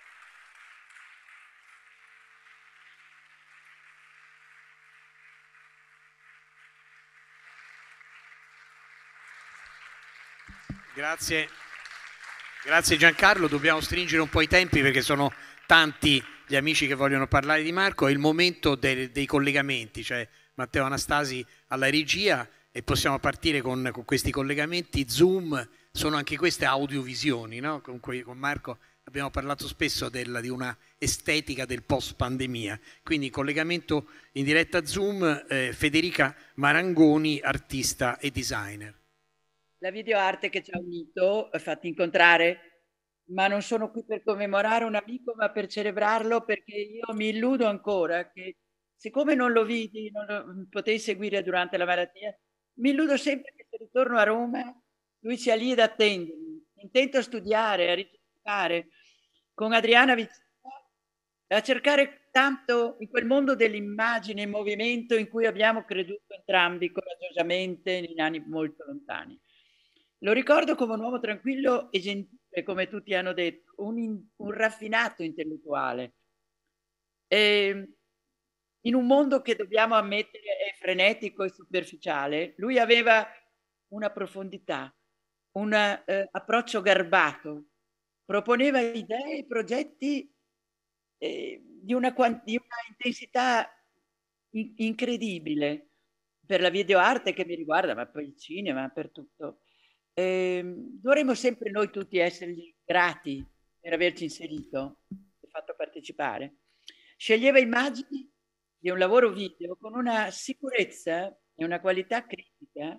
Grazie. Grazie Giancarlo, dobbiamo stringere un po' i tempi perché sono tanti gli amici che vogliono parlare di Marco. È il momento dei, dei collegamenti, cioè Matteo Anastasi alla regia, e possiamo partire con, con questi collegamenti. Zoom sono anche queste audiovisioni, no? Con, cui, con Marco abbiamo parlato spesso della, di una estetica del post pandemia. Quindi collegamento in diretta Zoom, eh, Federica Marangoni, artista e designer. La videoarte che ci ha unito, fatti incontrare, ma non sono qui per commemorare un amico, ma per celebrarlo, perché io mi illudo ancora che, siccome non lo vidi, non lo potei seguire durante la malattia, mi illudo sempre che se ritorno a Roma lui sia lì ad attendermi, intento a studiare, a ricercare, con Adriana vicina, a cercare tanto in quel mondo dell'immagine in movimento in cui abbiamo creduto entrambi coraggiosamente in anni molto lontani. Lo ricordo come un uomo tranquillo e gentile, come tutti hanno detto, un, in, un raffinato intellettuale. E in un mondo che dobbiamo ammettere è frenetico e superficiale, lui aveva una profondità, un eh, approccio garbato, proponeva idee e progetti eh, di, una, di una intensità in, incredibile per la videoarte che mi riguarda, ma poi il cinema, per tutto. Eh, dovremmo sempre noi tutti essergli grati per averci inserito e fatto partecipare. Sceglieva immagini di un lavoro video con una sicurezza e una qualità critica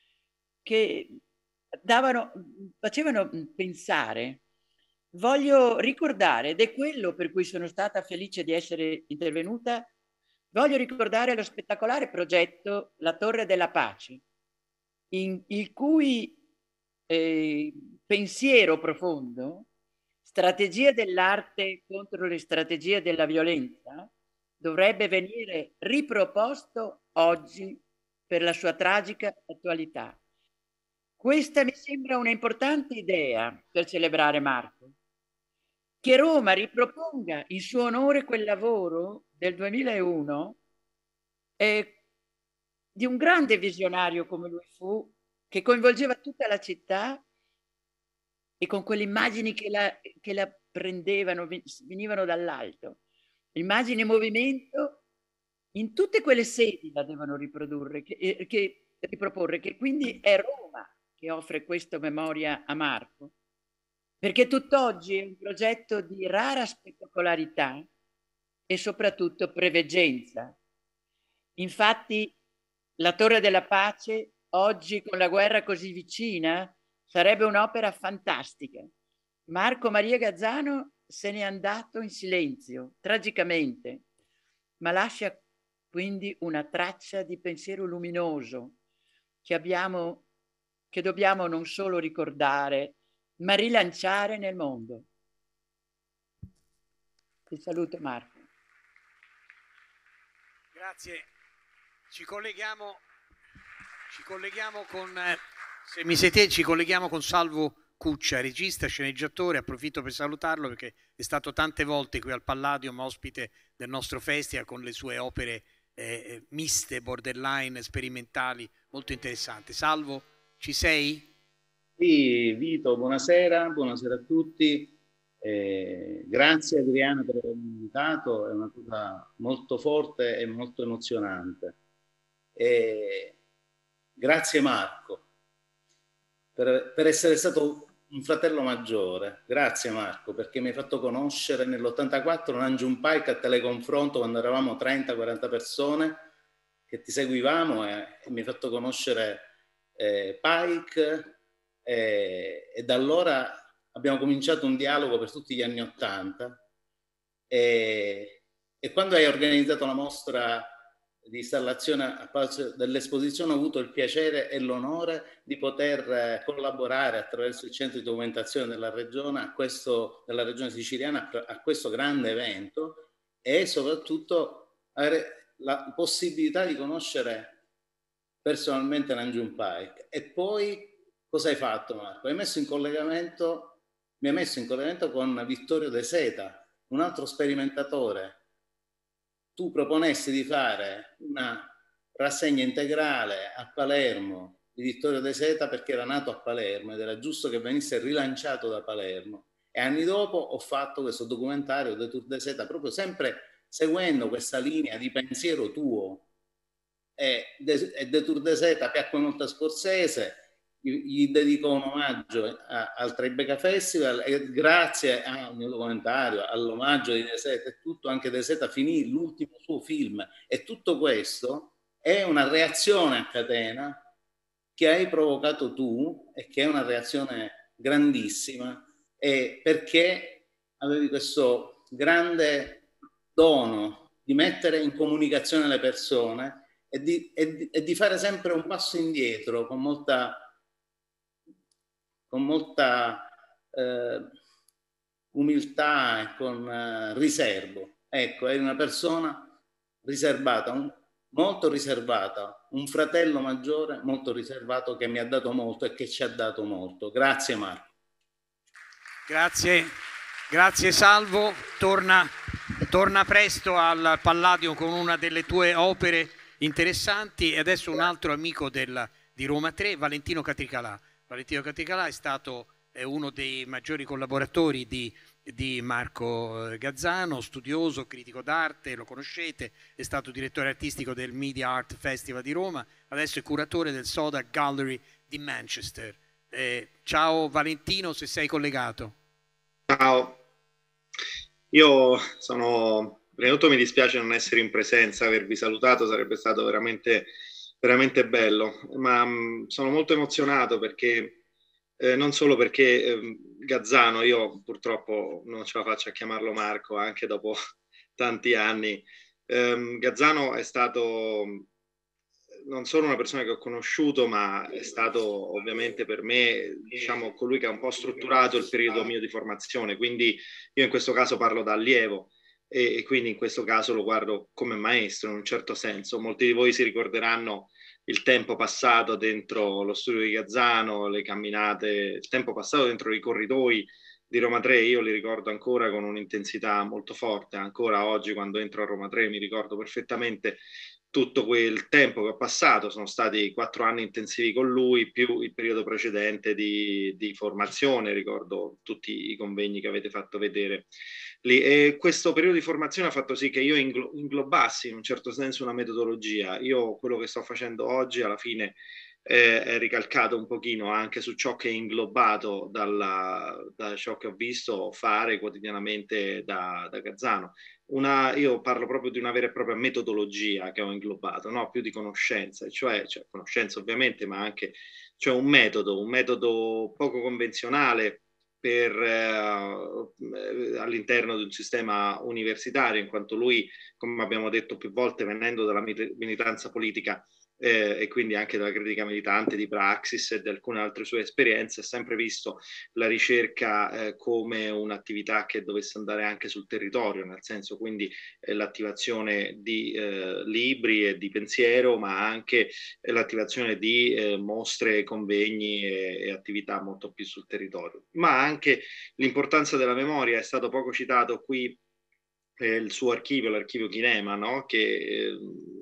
che davano, facevano pensare. Voglio ricordare, ed è quello per cui sono stata felice di essere intervenuta, voglio ricordare lo spettacolare progetto La Torre della Pace, in, il cui eh, pensiero profondo, strategia dell'arte contro le strategie della violenza, dovrebbe venire riproposto oggi per la sua tragica attualità. Questa mi sembra una importante idea per celebrare Marco. Che Roma riproponga in suo onore quel lavoro del duemilauno eh, di un grande visionario come lui fu, che coinvolgeva tutta la città e con quelle immagini che la, che la prendevano, venivano dall'alto. Immagini in movimento, in tutte quelle sedi la devono riprodurre, che, che, riproporre, che quindi è Roma che offre questa memoria a Marco, perché tutt'oggi è un progetto di rara spettacolarità e soprattutto preveggenza. Infatti la Torre della Pace, oggi con la guerra così vicina, sarebbe un'opera fantastica. Marco Maria Gazzano se n'è andato in silenzio, tragicamente, ma lascia quindi una traccia di pensiero luminoso che abbiamo, che dobbiamo non solo ricordare, ma rilanciare nel mondo. Ti saluto, Marco. Grazie. Ci colleghiamo, ci colleghiamo con, eh, se mi siete, ci colleghiamo con Salvo Cuccia, regista, sceneggiatore. Approfitto per salutarlo perché è stato tante volte qui al Palladium ospite del nostro festival con le sue opere eh, miste, borderline, sperimentali, molto interessanti. Salvo, ci sei? Sì, Vito, buonasera, buonasera a tutti. Eh, grazie Adriana per avermi invitato, è una cosa molto forte e molto emozionante. Eh, grazie Marco per, per essere stato un fratello maggiore. Grazie Marco perché mi hai fatto conoscere nell'ottantaquattro Nanjum Paik a teleconfronto quando eravamo trenta quaranta persone che ti seguivamo e, e mi hai fatto conoscere eh, Paik. E, e da allora abbiamo cominciato un dialogo per tutti gli anni Ottanta e, e quando hai organizzato la mostra di installazione a Palazzo dell'Esposizione ho avuto il piacere e l'onore di poter collaborare attraverso il centro di documentazione della regione, a questo, della regione siciliana a questo grande evento e soprattutto avere la possibilità di conoscere personalmente Nanjum Paik. E poi cosa hai fatto Marco? Hai messo in collegamento, mi hai messo in collegamento con Vittorio De Seta, un altro sperimentatore. Tu proponessi di fare una rassegna integrale a Palermo di Vittorio De Seta perché era nato a Palermo ed era giusto che venisse rilanciato da Palermo. E anni dopo ho fatto questo documentario De Tour De Seta proprio sempre seguendo questa linea di pensiero tuo. E De, e De Tour De Seta piacque molto a Scorsese. gli dedico un omaggio a, al Tribeca Festival e grazie al mio documentario, all'omaggio di De Seta e tutto, anche De Seta finì l'ultimo suo film, e tutto questo è una reazione a catena che hai provocato tu e che è una reazione grandissima, e perché avevi questo grande dono di mettere in comunicazione le persone e di, e di, e di fare sempre un passo indietro con molta con molta eh, umiltà e con eh, riservo. Ecco, è una persona riservata, un, molto riservata, un fratello maggiore molto riservato che mi ha dato molto e che ci ha dato molto. Grazie Marco. Grazie, grazie Salvo. Torna, torna presto al Palladio con una delle tue opere interessanti. E adesso un altro amico del, di Roma tre, Valentino Catricalà. Valentino Catricalà è stato è uno dei maggiori collaboratori di, di Marco Gazzano, studioso, critico d'arte, lo conoscete, è stato direttore artistico del Media Art Festival di Roma, adesso è curatore del Soda Gallery di Manchester. Eh, ciao Valentino, se sei collegato. Ciao, io sono, prima di tutto mi dispiace non essere in presenza, avervi salutato sarebbe stato veramente, veramente bello, ma mh, sono molto emozionato perché, eh, non solo perché eh, Gazzano, io purtroppo non ce la faccio a chiamarlo Marco anche dopo tanti anni, eh, Gazzano è stato non solo una persona che ho conosciuto, ma è stato ovviamente per me, diciamo, colui che ha un po' strutturato il periodo mio di formazione, quindi io in questo caso parlo da allievo e, e quindi in questo caso lo guardo come maestro in un certo senso. Molti di voi si ricorderanno il tempo passato dentro lo studio di Gazzano, le camminate, il tempo passato dentro i corridoi di Roma tre, io li ricordo ancora con un'intensità molto forte, ancora oggi quando entro a Roma tre mi ricordo perfettamente tutto quel tempo che ho passato. Sono stati quattro anni intensivi con lui, più il periodo precedente di, di formazione, ricordo tutti i convegni che avete fatto vedere lì. E questo periodo di formazione ha fatto sì che io inglo- inglobassi in un certo senso una metodologia. Io quello che sto facendo oggi alla fine eh, è ricalcato un pochino anche su ciò che è inglobato dalla, da ciò che ho visto fare quotidianamente da, da Gazzano. Una, io parlo proprio di una vera e propria metodologia che ho inglobato, no? Più di conoscenza, cioè, cioè conoscenza ovviamente, ma anche cioè un metodo, un metodo poco convenzionale per, eh, all'interno di un sistema universitario, in quanto lui, come abbiamo detto più volte, venendo dalla militanza politica eh, e quindi anche dalla critica militante di Praxis e di alcune altre sue esperienze, ha sempre visto la ricerca eh, come un'attività che dovesse andare anche sul territorio, nel senso quindi eh, l'attivazione di eh, libri e di pensiero, ma anche eh, l'attivazione di eh, mostre, convegni e, e attività molto più sul territorio. Ma anche l'importanza della memoria, è stato poco citato qui eh, il suo archivio, l'archivio Kinema, no? Che eh,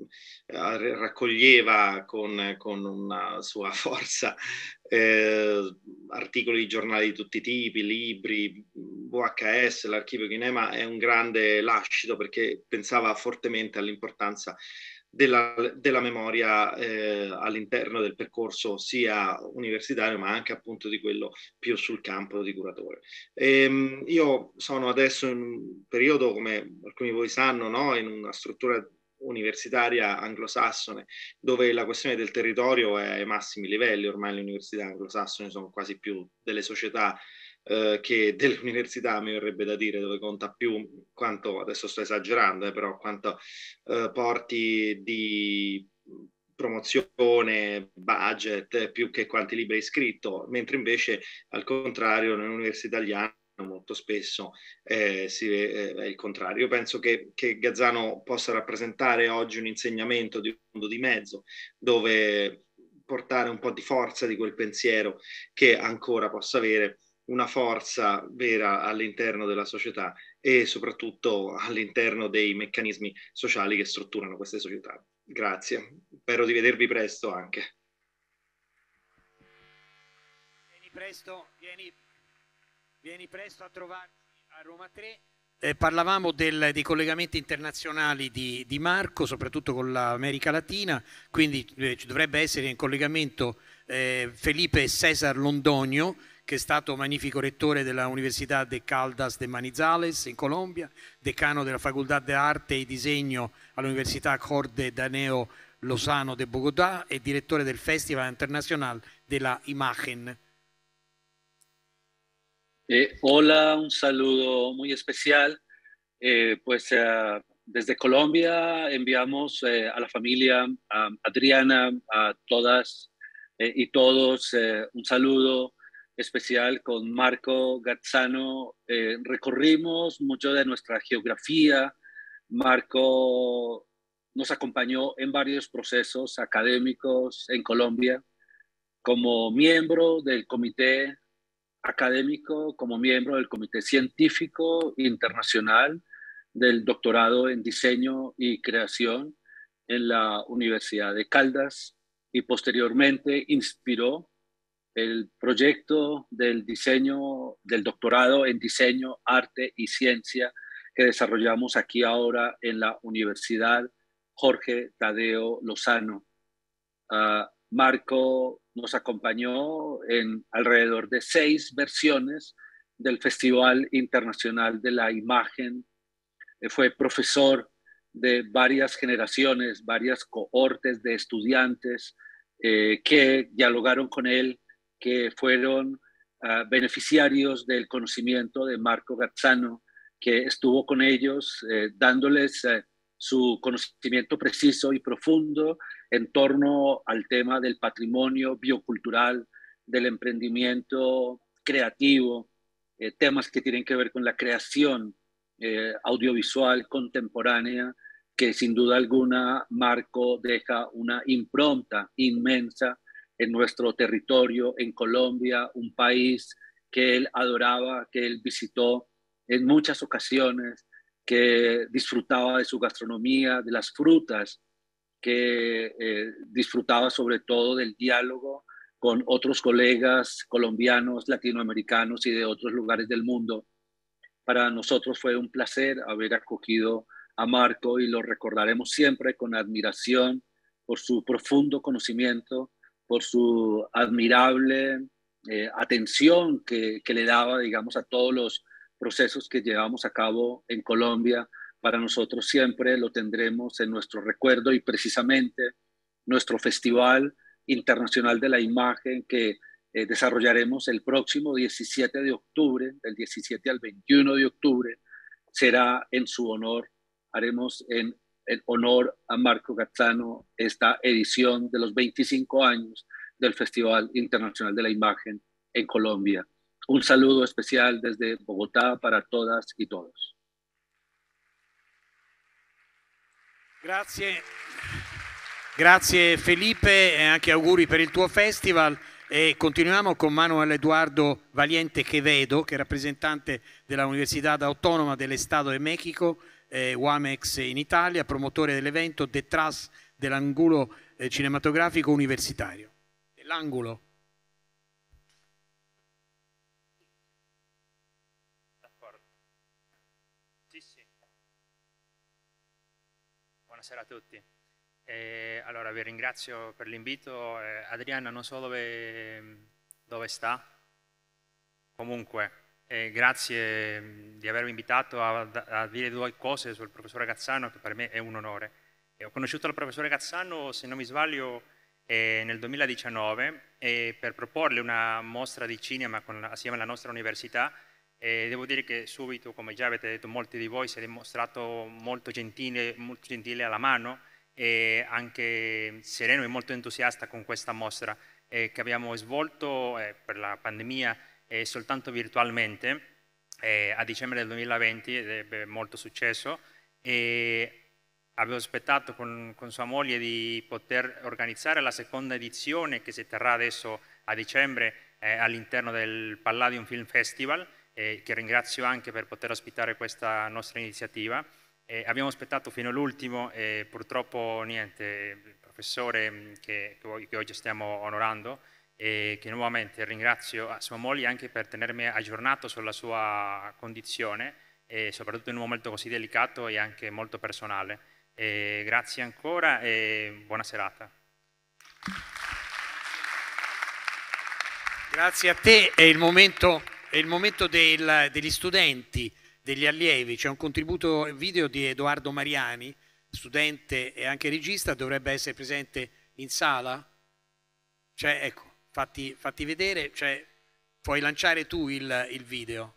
raccoglieva con, con una sua forza eh, articoli di giornali di tutti i tipi, libri, V H S. L'archivio Kinema è un grande lascito perché pensava fortemente all'importanza della, della memoria eh, all'interno del percorso sia universitario ma anche appunto di quello più sul campo di curatore. E, io sono adesso in un periodo, come alcuni di voi sanno, no? In una struttura universitaria anglosassone dove la questione del territorio è ai massimi livelli. Ormai le università anglosassone sono quasi più delle società eh, che delle università, mi verrebbe da dire, dove conta più quanto, adesso sto esagerando, eh, però quanto eh, porti di promozione, budget, più che quanti libri hai scritto, mentre invece al contrario nelle università italiane molto spesso eh, si, eh, è il contrario. Io penso che, che Gazzano possa rappresentare oggi un insegnamento di un mondo di mezzo, dove portare un po' di forza di quel pensiero che ancora possa avere una forza vera all'interno della società e soprattutto all'interno dei meccanismi sociali che strutturano queste società. Grazie, spero di vedervi presto anche. Vieni presto, vieni Vieni presto a trovarci a Roma tre. eh, parlavamo del, dei collegamenti internazionali di, di Marco, soprattutto con l'America Latina, quindi eh, ci dovrebbe essere in collegamento eh, Felipe César Londoño, che è stato magnifico rettore della Università de Caldas de Manizales in Colombia, decano della Facultad de Arte y Diseño all'Università Jorge Daneo Lozano de Bogotá e direttore del Festival Internacional de la Imagen. Eh, hola, un saludo muy especial. Eh, pues uh, desde Colombia enviamos eh, a la familia, a Adriana, a todas eh, y todos eh, un saludo especial. Con Marco Gazzano eh, recorrimos mucho de nuestra geografía. Marco nos acompañó en varios procesos académicos en Colombia como miembro del comité académico, como miembro del Comité Científico Internacional del Doctorado en Diseño y Creación en la Universidad de Caldas, y posteriormente inspiró el proyecto del diseño, del doctorado en Diseño, Arte y Ciencia que desarrollamos aquí ahora en la Universidad Jorge Tadeo Lozano. Uh, Marco nos acompañó en alrededor de seis versiones del Festival Internacional de la Imagen. Eh, fue profesor de varias generaciones, varias cohortes de estudiantes eh, que dialogaron con él, que fueron uh, beneficiarios del conocimiento de Marco Gazzano, que estuvo con ellos eh, dándoles eh, su conocimiento preciso y profundo en torno al tema del patrimonio biocultural, del emprendimiento creativo, eh, temas que tienen que ver con la creación eh, audiovisual contemporánea, que sin duda alguna Marco deja una impronta inmensa en nuestro territorio, en Colombia, un país que él adoraba, que él visitó en muchas ocasiones, que disfrutaba de su gastronomía, de las frutas, que eh, disfrutaba sobre todo del diálogo con otros colegas colombianos, latinoamericanos y de otros lugares del mundo. Para nosotros fue un placer haber acogido a Marco y lo recordaremos siempre con admiración por su profundo conocimiento, por su admirable eh, atención que, que le daba, digamos, a todos los procesos que llevamos a cabo en Colombia. Para nosotros siempre lo tendremos en nuestro recuerdo, y precisamente nuestro Festival Internacional de la Imagen que eh, desarrollaremos el próximo diecisiete de octubre, del diecisiete al veintiuno de octubre, será en su honor. Haremos en, en honor a Marco Gazzano esta edición de los veinticinco años del Festival Internacional de la Imagen en Colombia. Un saludo especial desde Bogotá para todas y todos. Grazie, grazie Felipe e anche auguri per il tuo festival. E continuiamo con Manuel Eduardo Valiente Quevedo, che è rappresentante della Universidad Autónoma del Estado de México, eh, U A M E X in Italia, promotore dell'evento Detrás del Ángulo eh, Cinematografico Universitario. L'Angulo. Buonasera a tutti. Eh, allora vi ringrazio per l'invito. Eh, Adriana non so dove, dove sta, comunque eh, grazie di avermi invitato a, a dire due cose sul professore Gazzano, che per me è un onore. Eh, ho conosciuto il professore Gazzano, se non mi sbaglio, eh, nel duemiladiciannove e per proporle una mostra di cinema con, assieme alla nostra università. E devo dire che subito, come già avete detto molti di voi, si è dimostrato molto gentile, molto gentile alla mano e anche sereno e molto entusiasta con questa mostra eh, che abbiamo svolto eh, per la pandemia eh, soltanto virtualmente eh, a dicembre del duemilaventi, ed ebbe molto successo. E avevo aspettato con, con sua moglie di poter organizzare la seconda edizione che si terrà adesso a dicembre eh, all'interno del Palladium Film Festival, Eh, che ringrazio anche per poter ospitare questa nostra iniziativa. Eh, abbiamo aspettato fino all'ultimo e purtroppo niente, il professore che, che oggi stiamo onorando e che nuovamente ringrazio a sua moglie anche per tenermi aggiornato sulla sua condizione e soprattutto in un momento così delicato e anche molto personale. E grazie ancora e buona serata. Grazie a te, è il momento, è il momento del, degli studenti, degli allievi. C'è un contributo video di Edoardo Mariani, studente e anche regista, dovrebbe essere presente in sala. Cioè, ecco, fatti, fatti vedere, cioè, puoi lanciare tu il, il video.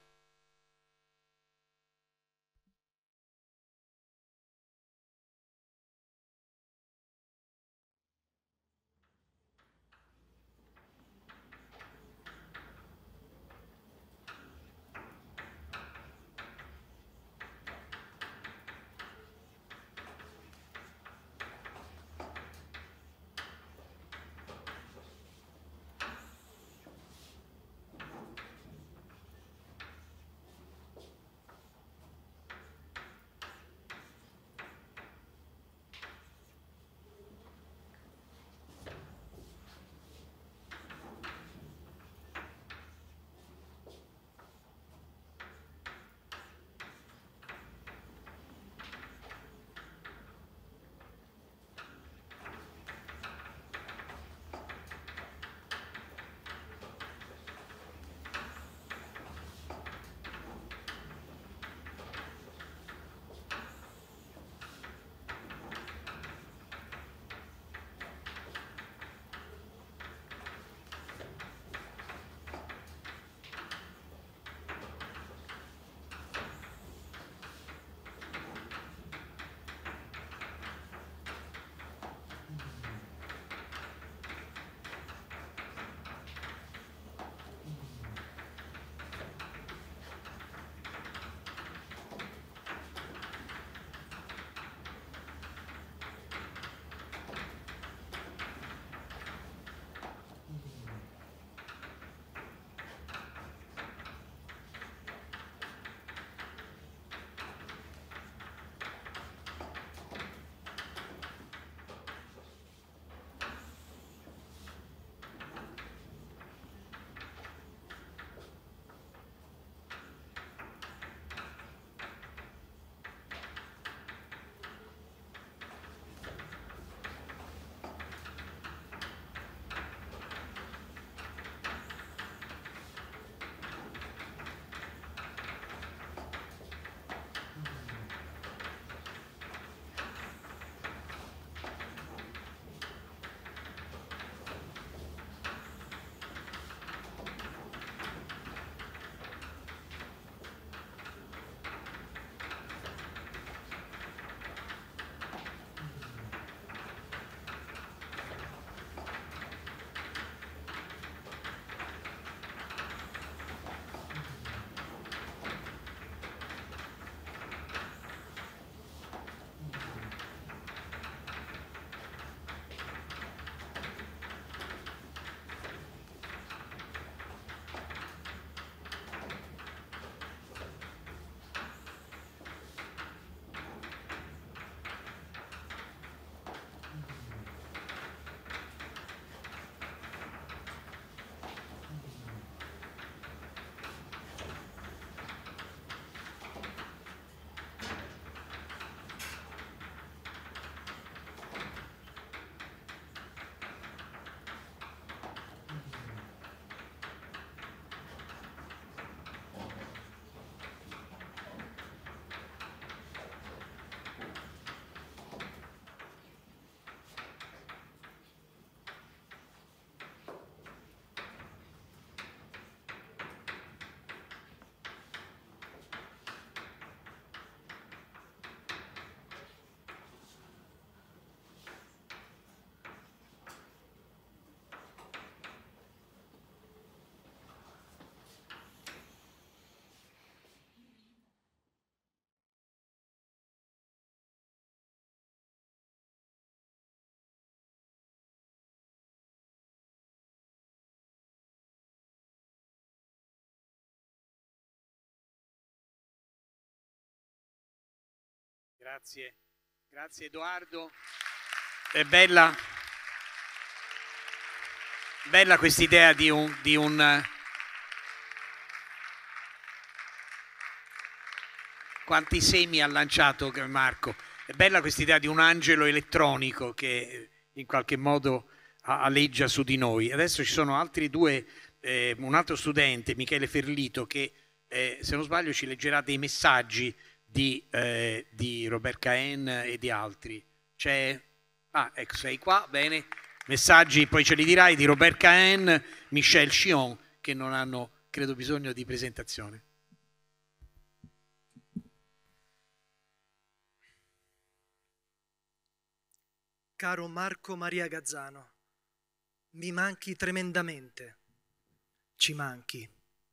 Grazie, grazie Edoardo. È bella, bella quest'idea di un, di un quanti semi ha lanciato Marco. È bella questa idea di un angelo elettronico che in qualche modo aleggia su di noi. Adesso ci sono altri due, eh, un altro studente, Michele Ferlito, che eh, se non sbaglio ci leggerà dei messaggi di, eh, di Robert Cahen e di altri. C'è... Ah, ecco, sei qua, bene. Messaggi, poi ce li dirai, di Robert Cahen, Michel Chion, che non hanno, credo, bisogno di presentazione. Caro Marco Maria Gazzano, mi manchi tremendamente, ci manchi.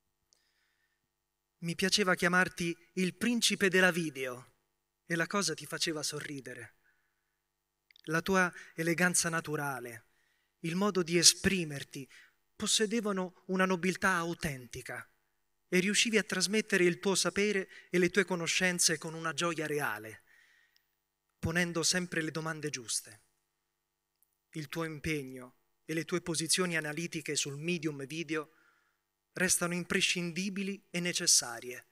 Mi piaceva chiamarti il principe della video e la cosa ti faceva sorridere. La tua eleganza naturale, il modo di esprimerti possedevano una nobiltà autentica e riuscivi a trasmettere il tuo sapere e le tue conoscenze con una gioia reale, ponendo sempre le domande giuste. Il tuo impegno e le tue posizioni analitiche sul medium video restano imprescindibili e necessarie,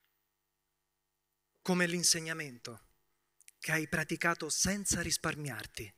come l'insegnamento che hai praticato senza risparmiarti.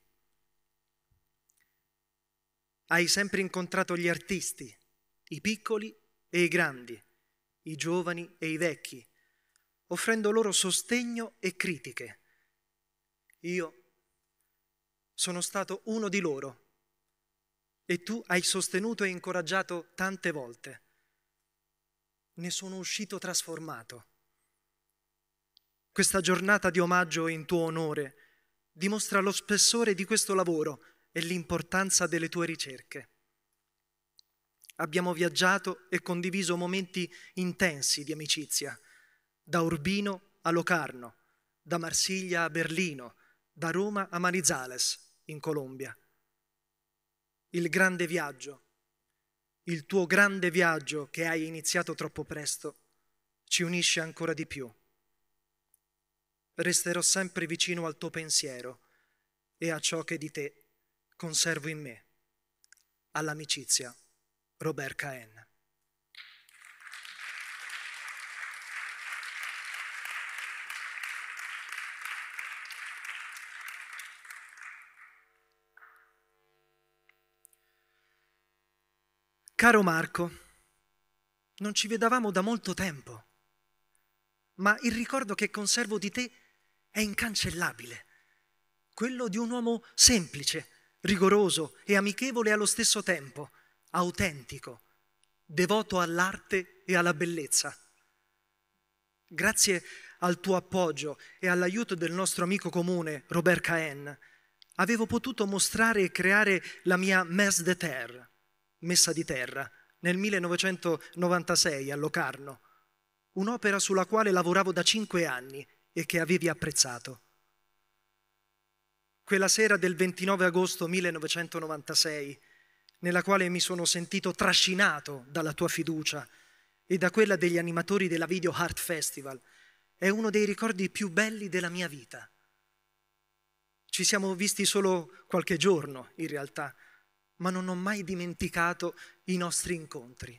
Hai sempre incontrato gli artisti, i piccoli e i grandi, i giovani e i vecchi, offrendo loro sostegno e critiche. Io sono stato uno di loro e tu hai sostenuto e incoraggiato tante volte. Ne sono uscito trasformato. Questa giornata di omaggio in tuo onore dimostra lo spessore di questo lavoro e l'importanza delle tue ricerche. Abbiamo viaggiato e condiviso momenti intensi di amicizia, da Urbino a Locarno, da Marsiglia a Berlino, da Roma a Manizales, in Colombia. Il grande viaggio, il tuo grande viaggio che hai iniziato troppo presto, ci unisce ancora di più. Resterò sempre vicino al tuo pensiero e a ciò che di te conservo in me. All'amicizia, Robert Cahen. Caro Marco, non ci vedevamo da molto tempo, ma il ricordo che conservo di te è incancellabile, quello di un uomo semplice, rigoroso e amichevole allo stesso tempo, autentico, devoto all'arte e alla bellezza. Grazie al tuo appoggio e all'aiuto del nostro amico comune, Robert Cahen, avevo potuto mostrare e creare la mia Messe de Terre, Messa di terra, nel millenovecentonovantasei a Locarno, un'opera sulla quale lavoravo da cinque anni e che avevi apprezzato. Quella sera del ventinove agosto millenovecentonovantasei, nella quale mi sono sentito trascinato dalla tua fiducia e da quella degli animatori della Video Art Festival, è uno dei ricordi più belli della mia vita. Ci siamo visti solo qualche giorno, in realtà, ma non ho mai dimenticato i nostri incontri.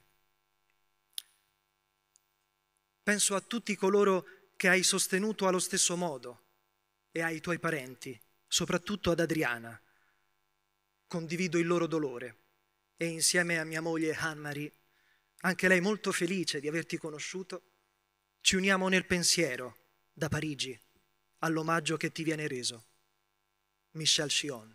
Penso a tutti coloro che hai sostenuto allo stesso modo e ai tuoi parenti, soprattutto ad Adriana. Condivido il loro dolore e insieme a mia moglie Anne-Marie, anche lei molto felice di averti conosciuto, ci uniamo nel pensiero da Parigi all'omaggio che ti viene reso. Michel Chion.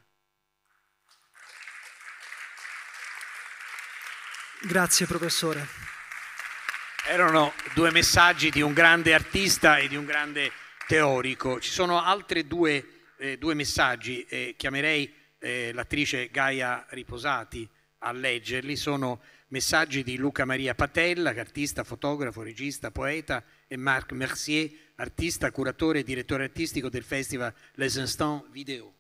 Grazie professore. Erano due messaggi di un grande artista e di un grande teorico. Ci sono altri due, eh, due messaggi, eh, chiamerei eh, l'attrice Gaia Riposati a leggerli. Sono messaggi di Luca Maria Patella, artista, fotografo, regista, poeta, e Marc Mercier, artista, curatore e direttore artistico del festival Les Instants Vidéo.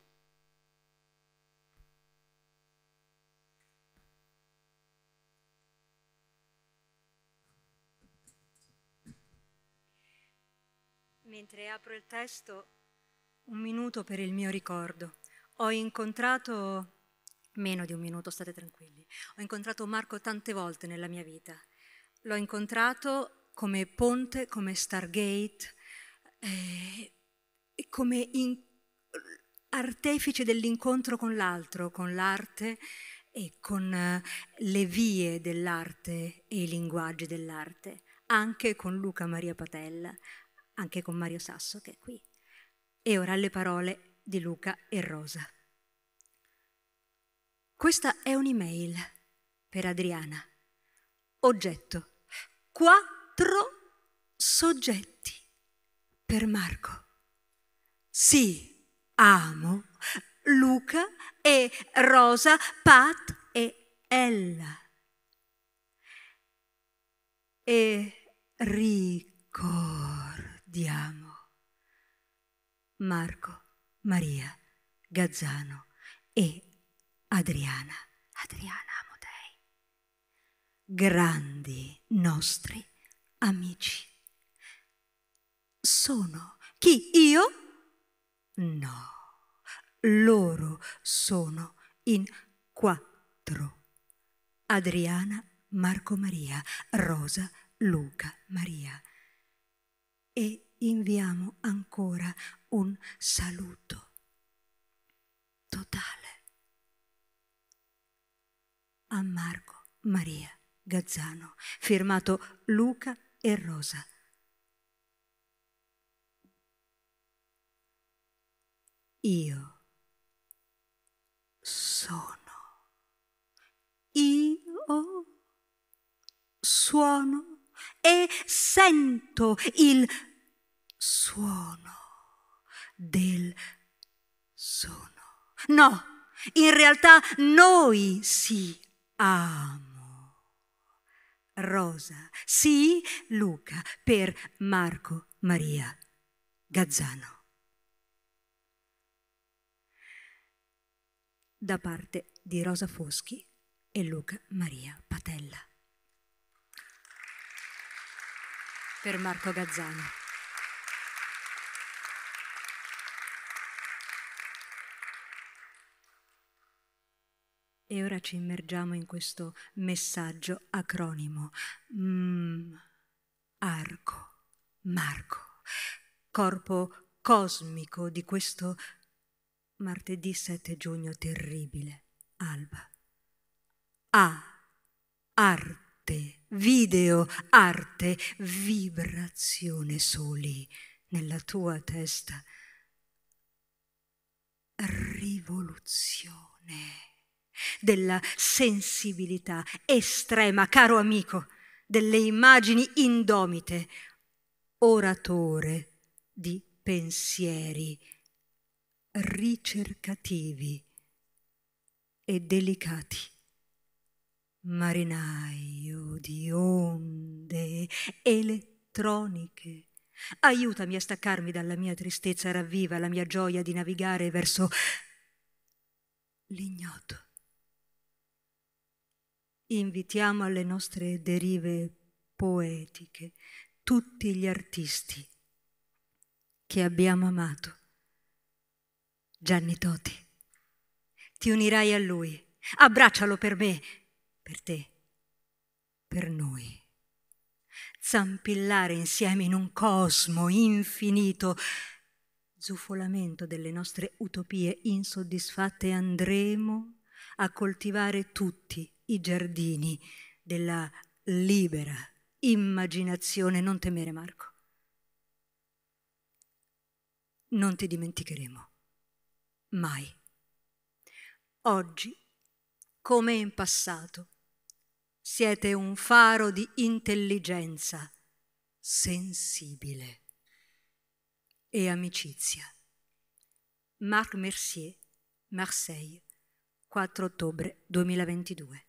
Mentre apro il testo, un minuto per il mio ricordo. Ho incontrato, meno di un minuto, state tranquilli, ho incontrato Marco tante volte nella mia vita. L'ho incontrato come ponte, come Stargate, eh, come in, artefice dell'incontro con l'altro, con l'arte e con eh, le vie dell'arte e i linguaggi dell'arte, anche con Luca Maria Patella, anche con Mario Sasso che è qui. E ora le parole di Luca e Rosa. Questa è un'email per Adriana. Oggetto: quattro soggetti per Marco. Sì, amo Luca e Rosa, Pat e Ella. E ricordiamo Marco, Maria, Gazzano e Adriana. Adriana, amo te. Grandi nostri amici. Sono chi? Io? No, loro sono in quattro. Adriana, Marco Maria, Rosa, Luca Maria. E inviamo ancora un saluto totale a Marco Maria Gazzano, firmato Luca e Rosa. Io sono, io suono e sento il suono del sono. No, in realtà noi sì amo. Rosa, sì, Luca, per Marco Maria Gazzano. Da parte di Rosa Foschi e Luca Maria Patella. Per Marco Gazzano. E ora ci immergiamo in questo messaggio acronimo. Mm, arco, Marco, corpo cosmico di questo martedì sette giugno terribile, alba. A, arte, video, arte, vibrazione soli nella tua testa. Rivoluzione della sensibilità estrema, caro amico, delle immagini indomite, oratore di pensieri ricercativi e delicati, marinaio di onde elettroniche. Aiutami a staccarmi dalla mia tristezza, ravviva la mia gioia di navigare verso l'ignoto. Invitiamo alle nostre derive poetiche tutti gli artisti che abbiamo amato. Gianni Toti, ti unirai a lui, abbraccialo per me, per te, per noi. Zampillare insieme in un cosmo infinito, zufolamento delle nostre utopie insoddisfatte, andremo a coltivare tutti i giardini della libera immaginazione. Non temere, Marco. Non ti dimenticheremo. Mai. Oggi, come in passato, siete un faro di intelligenza sensibile e amicizia. Marc Mercier, Marseille, quattro ottobre duemilaventidue.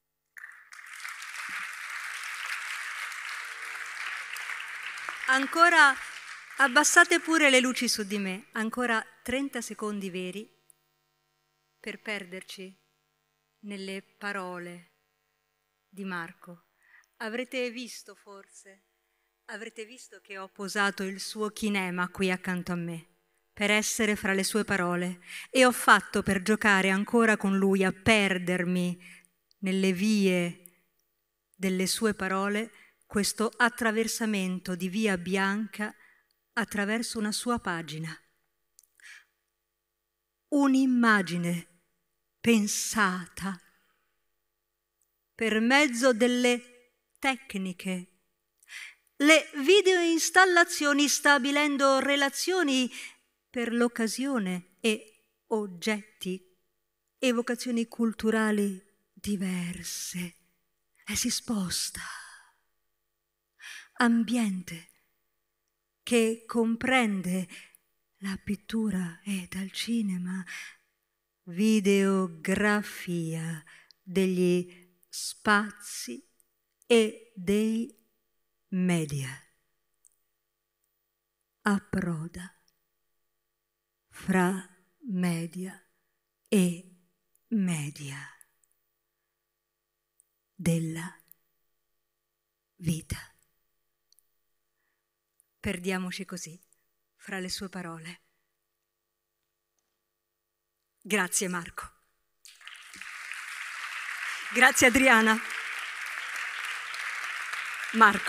Ancora abbassate pure le luci su di me, ancora trenta secondi veri per perderci nelle parole di Marco. Avrete visto forse, avrete visto che ho posato il suo kinema qui accanto a me per essere fra le sue parole e ho fatto per giocare ancora con lui, a perdermi nelle vie delle sue parole, questo attraversamento di via bianca attraverso una sua pagina. Un'immagine pensata per mezzo delle tecniche, le videoinstallazioni stabilendo relazioni per l'occasione e oggetti, evocazioni culturali diverse, e si sposta. Ambiente che comprende la pittura e dal cinema, videografia degli spazi e dei media. Approda fra media e media della vita. Perdiamoci così fra le sue parole. Grazie Marco. Grazie Adriana. Marco.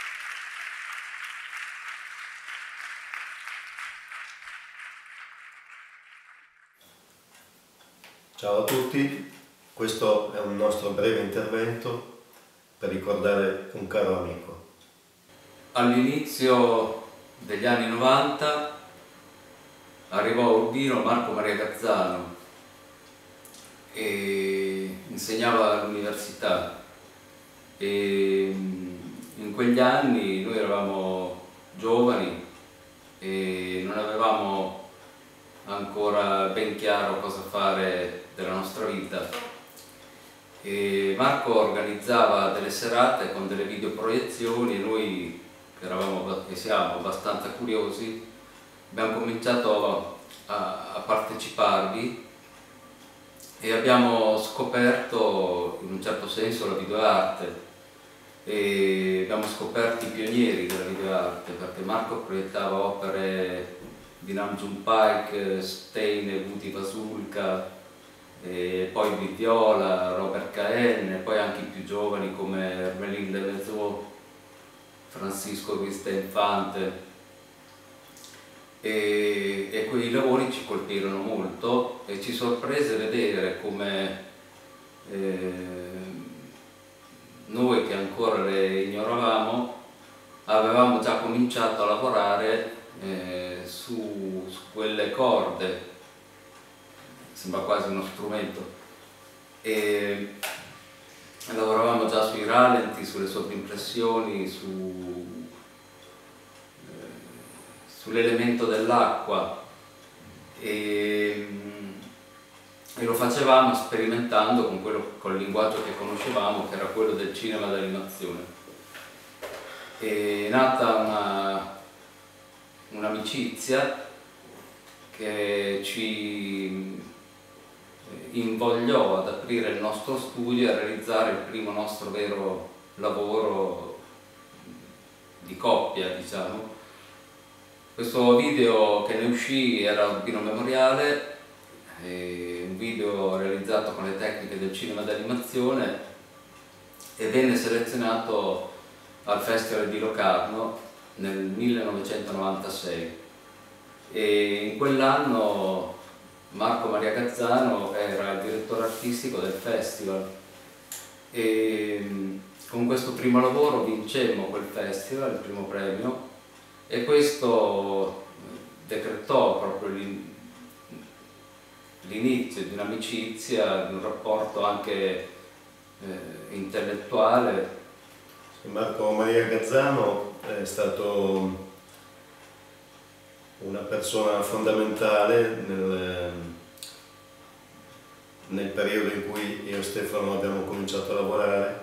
Ciao a tutti, questo è un nostro breve intervento per ricordare un caro amico. All'inizio degli anni novanta arrivò a Urbino Marco Maria Gazzano e insegnava all'università, e in quegli anni noi eravamo giovani e non avevamo ancora ben chiaro cosa fare della nostra vita, e Marco organizzava delle serate con delle videoproiezioni e noi che eravamo e siamo abbastanza curiosi abbiamo cominciato a, a parteciparvi e abbiamo scoperto in un certo senso la videoarte e abbiamo scoperto i pionieri della videoarte, perché Marco proiettava opere di Nam June Paik, Stein e Vuti Vasulka, e poi Viviola, Robert Cahen, e poi anche i più giovani come Hermelin de Mezot, Francisco Ruiz de Infante, e, e quei lavori ci colpirono molto e ci sorprese vedere come eh, noi che ancora le ignoravamo avevamo già cominciato a lavorare eh, su, su quelle corde, sembra quasi uno strumento, e lavoravamo già sui rallenti, sulle sovrimpressioni, su, eh, sull'elemento dell'acqua, e, e lo facevamo sperimentando con, quello, con il linguaggio che conoscevamo, che era quello del cinema d'animazione. È nata una, un'amicizia che ci invogliò ad aprire il nostro studio e a realizzare il primo nostro vero lavoro di coppia, diciamo. Questo video che ne uscì era Urbino Memoriale, un video realizzato con le tecniche del cinema d'animazione e venne selezionato al Festival di Locarno nel millenovecentonovantasei, e in quell'anno Marco Maria Gazzano era il direttore artistico del festival, e con questo primo lavoro vincemmo quel festival, il primo premio, e questo decretò proprio l'inizio di un'amicizia, di un rapporto anche eh, intellettuale. Marco Maria Gazzano è stato una persona fondamentale nel, nel periodo in cui io e Stefano abbiamo cominciato a lavorare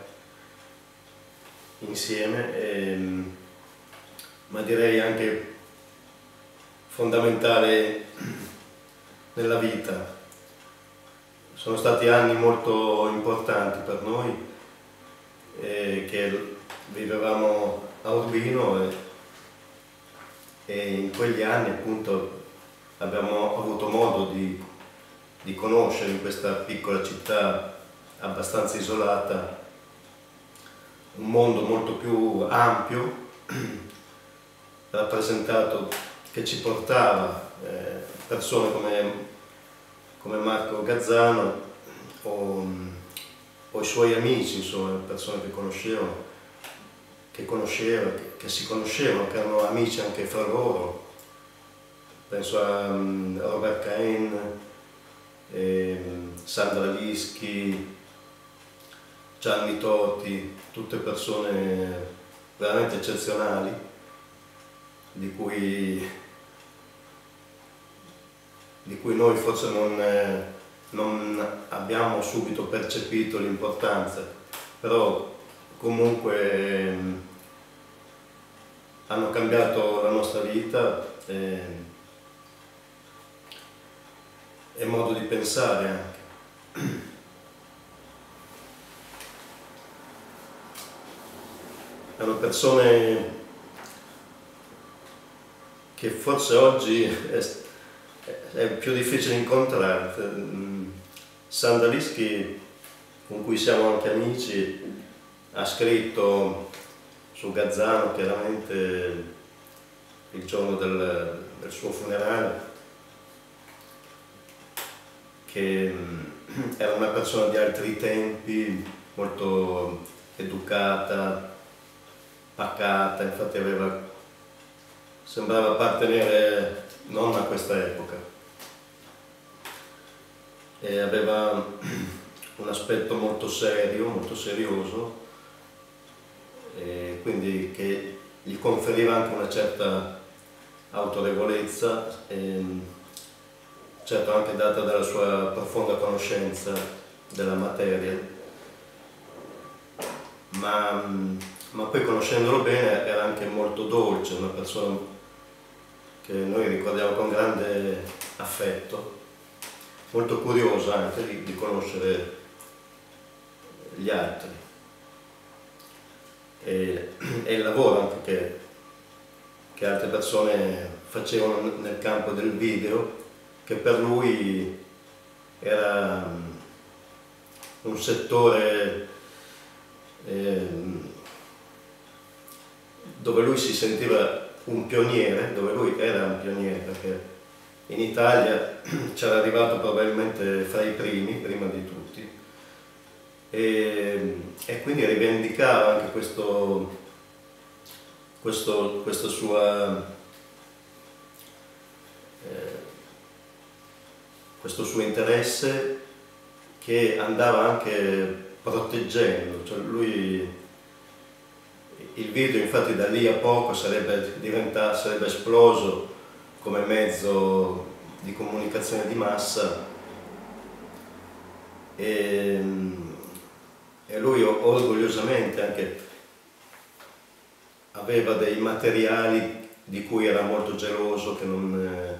insieme, e, ma direi anche fondamentale nella vita. Sono stati anni molto importanti per noi, eh, che vivevamo a Urbino, e, e in quegli anni appunto abbiamo avuto modo di, di conoscere in questa piccola città abbastanza isolata un mondo molto più ampio, rappresentato, che ci portava eh, persone come, come Marco Gazzano o, o i suoi amici, insomma, persone che conoscevano, che conoscevano, che, che si conoscevano, che erano amici anche fra loro. Penso a um, Robert Cain, eh, Sandra Lischi, Gianni Toti, tutte persone veramente eccezionali, di cui, di cui noi forse non, eh, non abbiamo subito percepito l'importanza, però comunque eh, hanno cambiato la nostra vita e, e modo di pensare anche. Erano persone che forse oggi è, è più difficile incontrare. Sandra Lischi, con cui siamo anche amici, ha scritto su Gazzano chiaramente il giorno del, del suo funerale, che era una persona di altri tempi, molto educata, pacata, infatti aveva, sembrava appartenere non a questa epoca, e aveva un aspetto molto serio, molto serioso, e quindi che gli conferiva anche una certa autorevolezza, e certo anche data dalla sua profonda conoscenza della materia, ma, ma poi conoscendolo bene era anche molto dolce, una persona che noi ricordiamo con grande affetto, molto curiosa anche di, di conoscere gli altri, e, e il lavoro anche che, che altre persone facevano nel campo del video, che per lui era un settore eh, dove lui si sentiva un pioniere, dove lui era un pioniere, perché in Italia c'era arrivato probabilmente fra i primi, prima di tutti, e, e quindi rivendicava anche questo, questo, questa sua eh, questo suo interesse, che andava anche proteggendo, cioè lui, il video infatti da lì a poco sarebbe diventato, sarebbe esploso come mezzo di comunicazione di massa, e, e lui orgogliosamente anche aveva dei materiali di cui era molto geloso, che non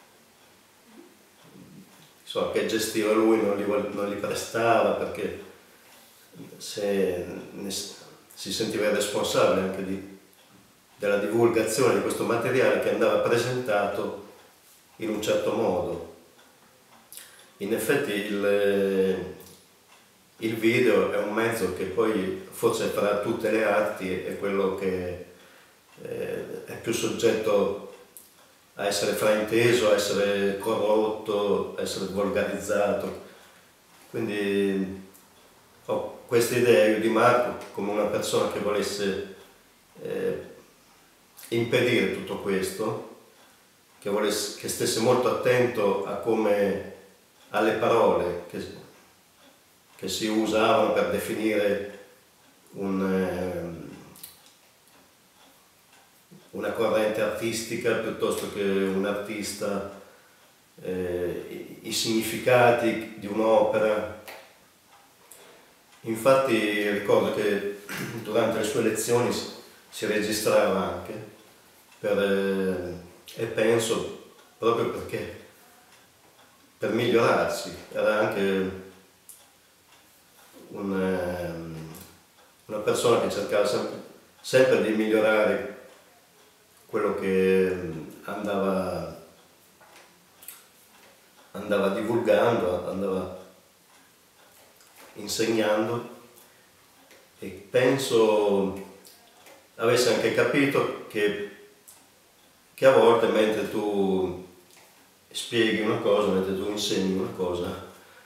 So, che gestiva lui, non li, non li prestava, perché se ne, si sentiva responsabile anche di, della divulgazione di questo materiale, che andava presentato in un certo modo. In effetti il, il video è un mezzo che poi forse fra tutte le arti è quello che eh, è più soggetto a essere frainteso, a essere corrotto, a essere volgarizzato. Quindi ho questa idea io di Marco come una persona che volesse eh, impedire tutto questo, che, volesse, che stesse molto attento a come, alle parole che, che si usavano per definire un... Eh, una corrente artistica piuttosto che un artista, eh, i, i significati di un'opera. Infatti ricordo che durante le sue lezioni si, si registrava anche, per, eh, e penso proprio perché per migliorarsi, era anche un, eh, una persona che cercava sempre, sempre di migliorare quello che andava, andava divulgando, andava insegnando, e penso avesse anche capito che che a volte mentre tu spieghi una cosa, mentre tu insegni una cosa,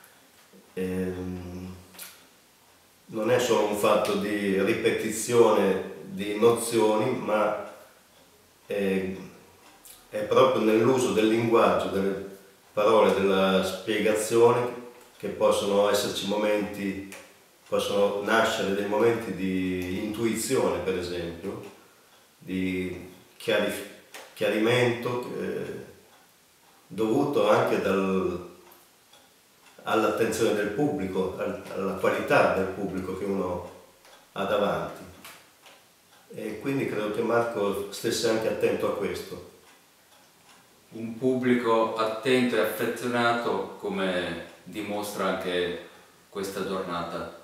ehm, non è solo un fatto di ripetizione di nozioni, ma è, è proprio nell'uso del linguaggio, delle parole, della spiegazione, che possono esserci momenti, possono nascere dei momenti di intuizione, per esempio, di chiarif- chiarimento eh, dovuto anche dal, all'attenzione del pubblico, al, alla qualità del pubblico che uno ha davanti. E quindi credo che Marco stesse anche attento a questo. Un pubblico attento e affezionato, come dimostra anche questa giornata.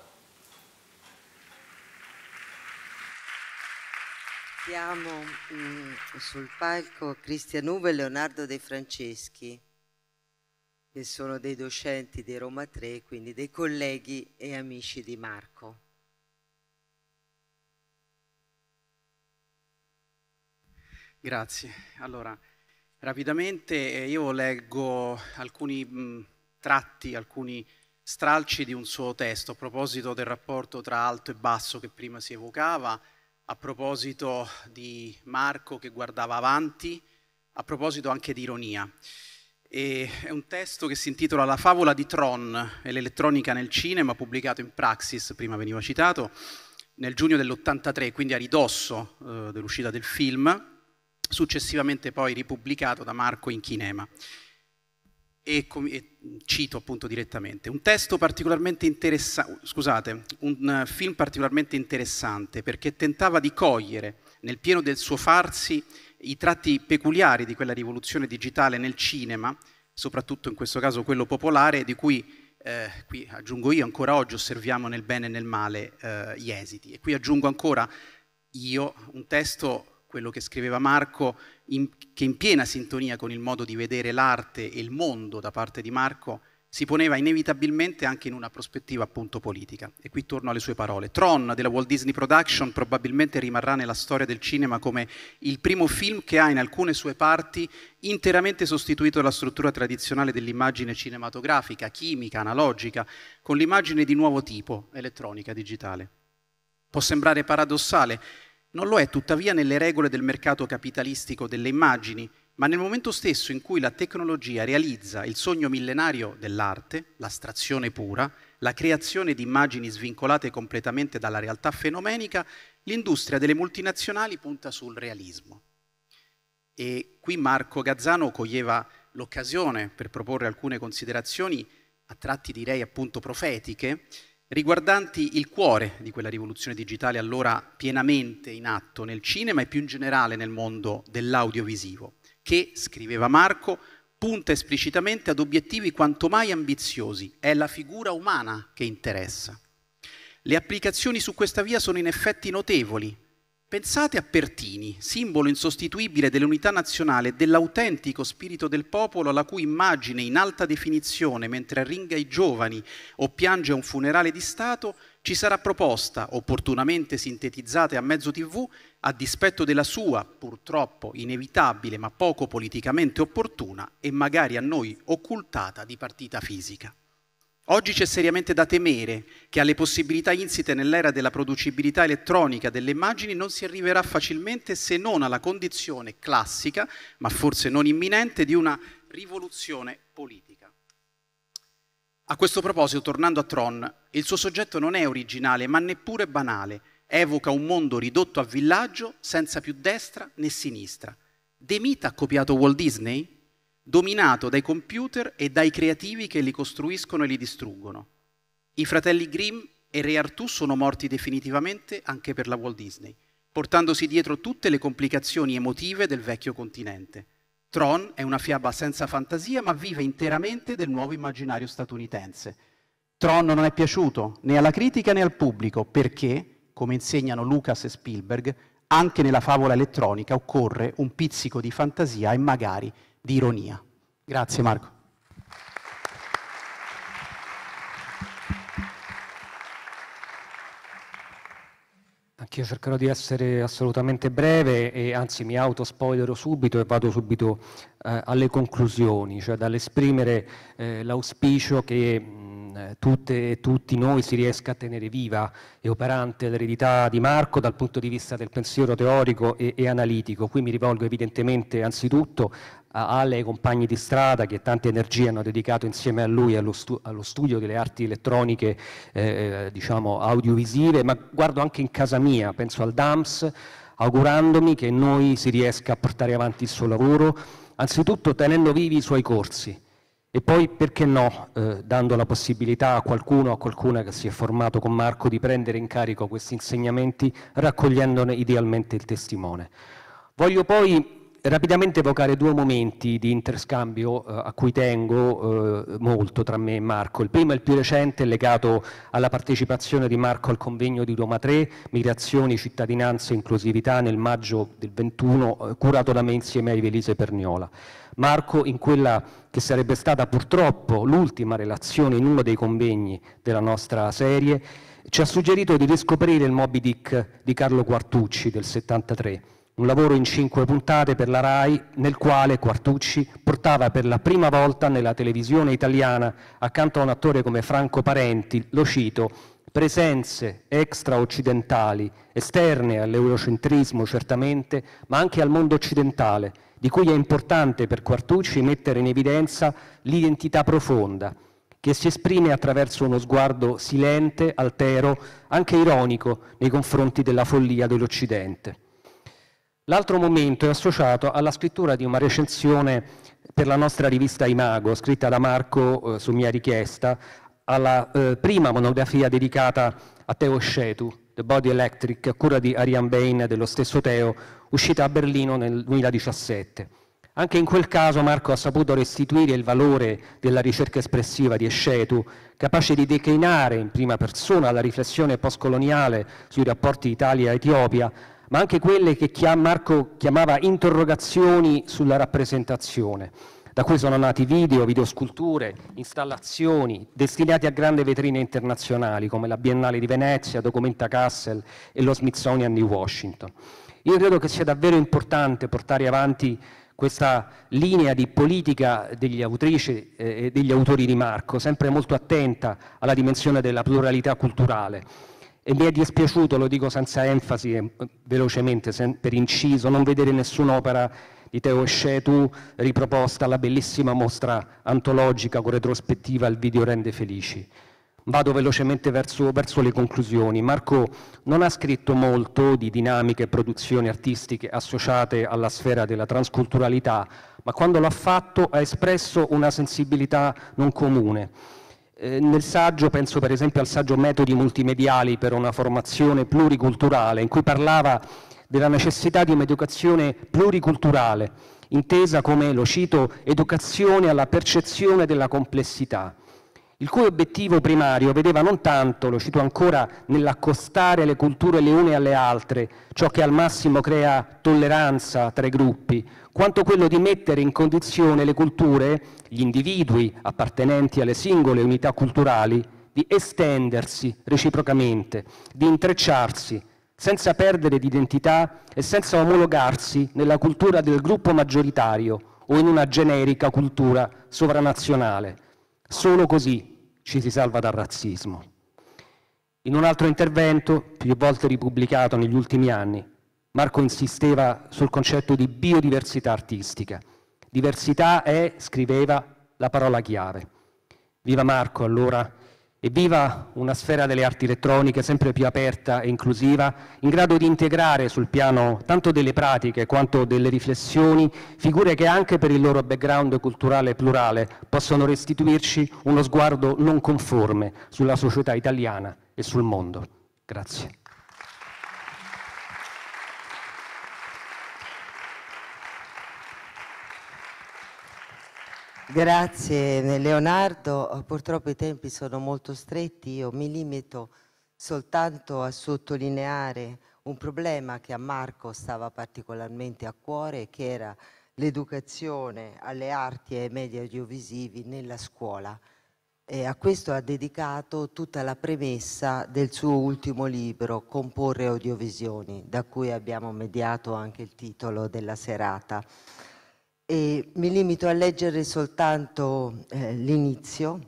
Abbiamo mh, sul palco Cristian Uve e Leonardo De Franceschi, che sono dei docenti di Roma tre, quindi dei colleghi e amici di Marco. Grazie. Allora, rapidamente eh, io leggo alcuni mh, tratti, alcuni stralci di un suo testo a proposito del rapporto tra alto e basso che prima si evocava, a proposito di Marco che guardava avanti, a proposito anche di ironia. E è un testo che si intitola La favola di Tron e l'elettronica nel cinema, pubblicato in Praxis, prima veniva citato, nel giugno dell'ottantatré, quindi a ridosso eh, dell'uscita del film, successivamente poi ripubblicato da Marco in Kinema. E, e cito appunto direttamente: un testo particolarmente interessante, scusate, un film particolarmente interessante perché tentava di cogliere nel pieno del suo farsi i tratti peculiari di quella rivoluzione digitale nel cinema, soprattutto in questo caso quello popolare, di cui eh, qui aggiungo io, ancora oggi osserviamo nel bene e nel male eh, gli esiti. E qui aggiungo ancora io un testo, quello che scriveva Marco, in, che in piena sintonia con il modo di vedere l'arte e il mondo da parte di Marco si poneva inevitabilmente anche in una prospettiva appunto politica. E qui torno alle sue parole. Tron della Walt Disney Production probabilmente rimarrà nella storia del cinema come il primo film che ha in alcune sue parti interamente sostituito la struttura tradizionale dell'immagine cinematografica, chimica, analogica, con l'immagine di nuovo tipo, elettronica, digitale. Può sembrare paradossale, non lo è tuttavia nelle regole del mercato capitalistico delle immagini, ma nel momento stesso in cui la tecnologia realizza il sogno millenario dell'arte, l'astrazione pura, la creazione di immagini svincolate completamente dalla realtà fenomenica, l'industria delle multinazionali punta sul realismo. E qui Marco Gazzano coglieva l'occasione per proporre alcune considerazioni, a tratti direi appunto profetiche, riguardanti il cuore di quella rivoluzione digitale allora pienamente in atto nel cinema e più in generale nel mondo dell'audiovisivo, che, scriveva Marco, punta esplicitamente ad obiettivi quanto mai ambiziosi. È la figura umana che interessa. Le applicazioni su questa via sono in effetti notevoli. Pensate a Pertini, simbolo insostituibile dell'unità nazionale e dell'autentico spirito del popolo, la cui immagine in alta definizione, mentre arringa i giovani o piange a un funerale di Stato, ci sarà proposta, opportunamente sintetizzata a mezzo tivù, a dispetto della sua, purtroppo inevitabile ma poco politicamente opportuna e magari a noi occultata di partita fisica. Oggi c'è seriamente da temere che alle possibilità insite nell'era della producibilità elettronica delle immagini non si arriverà facilmente se non alla condizione classica, ma forse non imminente, di una rivoluzione politica. A questo proposito, tornando a Tron, il suo soggetto non è originale, ma neppure banale. Evoca un mondo ridotto a villaggio, senza più destra né sinistra. De Mita ha copiato Walt Disney? Dominato dai computer e dai creativi che li costruiscono e li distruggono. I fratelli Grimm e Re Artù sono morti definitivamente anche per la Walt Disney, portandosi dietro tutte le complicazioni emotive del vecchio continente. Tron è una fiaba senza fantasia, ma vive interamente del nuovo immaginario statunitense. Tron non è piaciuto né alla critica né al pubblico perché, come insegnano Lucas e Spielberg, anche nella favola elettronica occorre un pizzico di fantasia e magari di ironia. Grazie Marco. Ok, Io cercherò di essere assolutamente breve e anzi mi autospoilerò subito e vado subito eh, alle conclusioni, cioè dall'esprimere eh, l'auspicio che mh, tutte e tutti noi si riesca a tenere viva e operante l'eredità di Marco dal punto di vista del pensiero teorico e, e analitico. Qui mi rivolgo evidentemente anzitutto a Ale e ai compagni di strada che tante energie hanno dedicato insieme a lui allo, stu allo studio delle arti elettroniche eh, diciamo audiovisive, ma guardo anche in casa mia, penso al D A M S, augurandomi che noi si riesca a portare avanti il suo lavoro, anzitutto tenendo vivi i suoi corsi e poi, perché no, eh, dando la possibilità a qualcuno o a qualcuna che si è formato con Marco di prendere in carico questi insegnamenti raccogliendone idealmente il testimone. Voglio poi rapidamente evocare due momenti di interscambio eh, a cui tengo eh, molto tra me e Marco. Il primo è il più recente, legato alla partecipazione di Marco al convegno di Roma tre, Migrazioni, Cittadinanza e Inclusività, nel maggio del ventuno, eh, curato da me insieme a Ivelisse Perniola. Marco, in quella che sarebbe stata purtroppo l'ultima relazione in uno dei convegni della nostra serie, ci ha suggerito di riscoprire il Moby Dick di Carlo Quartucci del settantatré. Un lavoro in cinque puntate per la RAI, nel quale Quartucci portava per la prima volta nella televisione italiana, accanto a un attore come Franco Parenti, lo cito, presenze extra-occidentali, esterne all'eurocentrismo certamente, ma anche al mondo occidentale, di cui è importante per Quartucci mettere in evidenza l'identità profonda, che si esprime attraverso uno sguardo silente, altero, anche ironico nei confronti della follia dell'Occidente. L'altro momento è associato alla scrittura di una recensione per la nostra rivista Imago, scritta da Marco eh, su mia richiesta, alla eh, prima monografia dedicata a Teo Scetu, The Body Electric, a cura di Ariane Bain dello stesso Teo, uscita a Berlino nel duemiladiciassette. Anche in quel caso Marco ha saputo restituire il valore della ricerca espressiva di Scetu, capace di declinare in prima persona la riflessione postcoloniale sui rapporti Italia-Etiopia, ma anche quelle che Marco chiamava interrogazioni sulla rappresentazione, da cui sono nati video, videosculture, installazioni destinati a grandi vetrine internazionali come la Biennale di Venezia, Documenta Kassel e lo Smithsonian di Washington. Io credo che sia davvero importante portare avanti questa linea di politica degli autrici e degli autori di Marco, sempre molto attenta alla dimensione della pluralità culturale. E mi è dispiaciuto, lo dico senza enfasi e velocemente, per inciso, non vedere nessun'opera di Teo Scetu riproposta alla bellissima mostra antologica con retrospettiva Il video rende felici. Vado velocemente verso, verso le conclusioni. Marco non ha scritto molto di dinamiche e produzioni artistiche associate alla sfera della transculturalità, ma quando l'ha fatto ha espresso una sensibilità non comune. Eh, nel saggio, penso per esempio al saggio Metodi multimediali per una formazione pluriculturale, in cui parlava della necessità di un'educazione pluriculturale, intesa come, lo cito, educazione alla percezione della complessità, il cui obiettivo primario vedeva non tanto, lo cito ancora, nell'accostare le culture le une alle altre, ciò che al massimo crea tolleranza tra i gruppi, quanto quello di mettere in condizione le culture, gli individui appartenenti alle singole unità culturali, di estendersi reciprocamente, di intrecciarsi, senza perdere di identità e senza omologarsi nella cultura del gruppo maggioritario o in una generica cultura sovranazionale. Solo così ci si salva dal razzismo. In un altro intervento, più volte ripubblicato negli ultimi anni, Marco insisteva sul concetto di biodiversità artistica. Diversità è, scriveva, la parola chiave. Viva Marco allora, e viva una sfera delle arti elettroniche sempre più aperta e inclusiva, in grado di integrare sul piano tanto delle pratiche quanto delle riflessioni figure che anche per il loro background culturale plurale possono restituirci uno sguardo non conforme sulla società italiana e sul mondo. Grazie. Grazie Leonardo, purtroppo i tempi sono molto stretti, io mi limito soltanto a sottolineare un problema che a Marco stava particolarmente a cuore, che era l'educazione alle arti e ai media audiovisivi nella scuola. e a questo ha dedicato tutta la premessa del suo ultimo libro, Comporre audiovisioni, da cui abbiamo mediato anche il titolo della serata. E mi limito a leggere soltanto eh, l'inizio.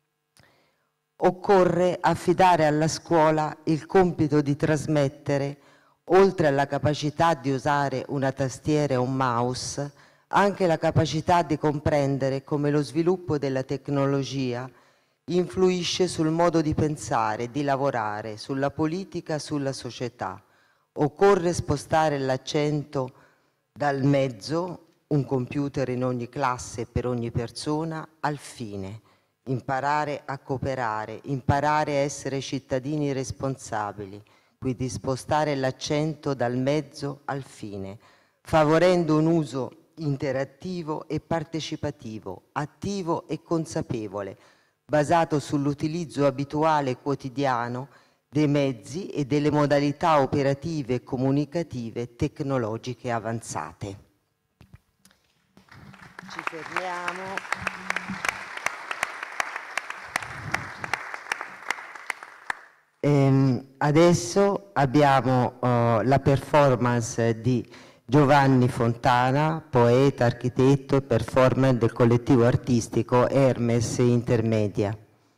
Occorre affidare alla scuola il compito di trasmettere, oltre alla capacità di usare una tastiera e un mouse, anche la capacità di comprendere come lo sviluppo della tecnologia influisce sul modo di pensare, di lavorare, sulla politica, sulla società. Occorre spostare l'accento dal mezzo, un computer in ogni classe per ogni persona, al fine. Imparare a cooperare, imparare a essere cittadini responsabili, quindi spostare l'accento dal mezzo al fine, favorendo un uso interattivo e partecipativo, attivo e consapevole, basato sull'utilizzo abituale e quotidiano dei mezzi e delle modalità operative e comunicative tecnologiche avanzate. Ci fermiamo. Ehm, adesso abbiamo uh, la performance di Giovanni Fontana, poeta, architetto e performer del collettivo artistico Hermes Intermedia.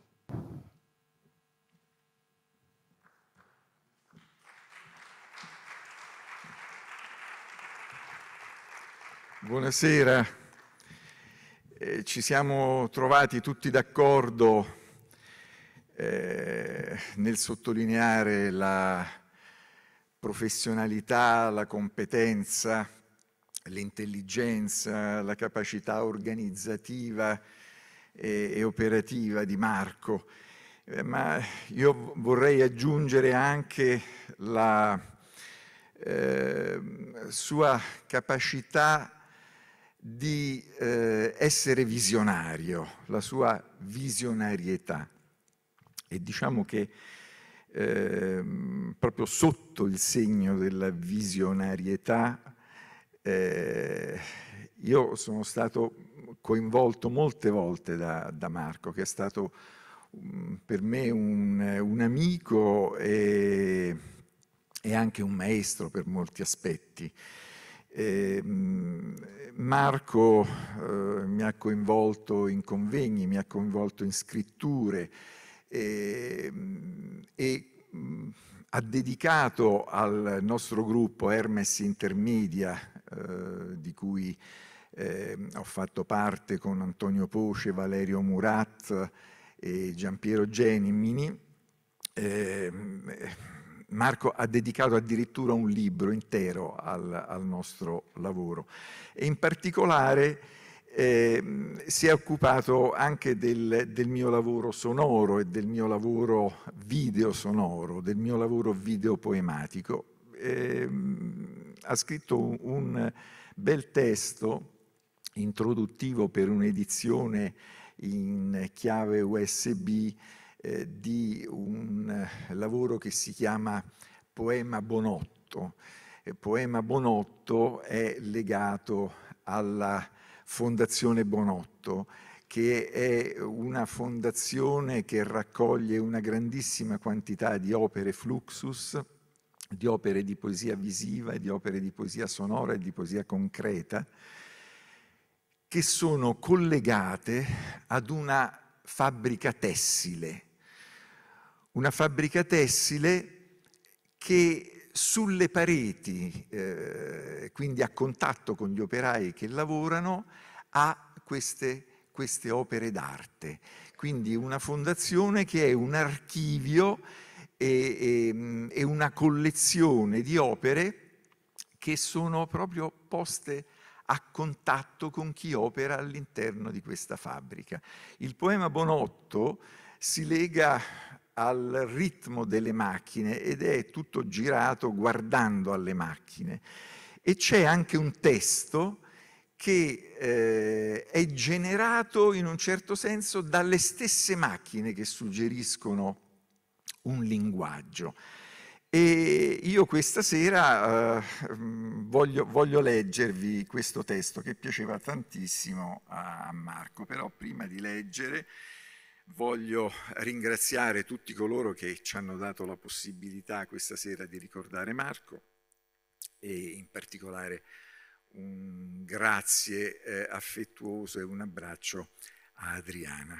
Buonasera, eh, ci siamo trovati tutti d'accordo eh, nel sottolineare la professionalità, la competenza, l'intelligenza, la capacità organizzativa e, e operativa di Marco, eh, ma io vorrei aggiungere anche la eh, sua capacità di eh, essere visionario, la sua visionarietà. E diciamo che eh, proprio sotto il segno della visionarietà eh, io sono stato coinvolto molte volte da, da Marco, che è stato um, per me un, un amico e, e anche un maestro per molti aspetti. Eh, Marco eh, mi ha coinvolto in convegni, mi ha coinvolto in scritture e, e mh, ha dedicato al nostro gruppo Hermes Intermedia, eh, di cui eh, ho fatto parte con Antonio Poce, Valerio Murat e Giampiero Genimini, eh, Marco ha dedicato addirittura un libro intero al, al nostro lavoro e in particolare eh, si è occupato anche del, del mio lavoro sonoro e del mio lavoro video sonoro, del mio lavoro video poematico. Eh, ha scritto un, un bel testo introduttivo per un'edizione in chiave U S B eh, di un lavoro che si chiama Poema Bonotto. Eh, Poema Bonotto è legato alla Fondazione Bonotto, che è una fondazione che raccoglie una grandissima quantità di opere fluxus, di opere di poesia visiva, di opere di poesia sonora e di poesia concreta, che sono collegate ad una fabbrica tessile, una fabbrica tessile che sulle pareti, eh, quindi a contatto con gli operai che lavorano, ha queste, queste opere d'arte. Quindi una fondazione che è un archivio e, e, e una collezione di opere che sono proprio poste a contatto con chi opera all'interno di questa fabbrica. Il poema Bonotto si lega al ritmo delle macchine ed è tutto girato guardando alle macchine. E c'è anche un testo che eh, è generato in un certo senso dalle stesse macchine che suggeriscono un linguaggio. E io questa sera eh, voglio, voglio leggervi questo testo che piaceva tantissimo a Marco, però prima di leggere Voglio ringraziare tutti coloro che ci hanno dato la possibilità questa sera di ricordare Marco e in particolare un grazie eh, affettuoso e un abbraccio a Adriana.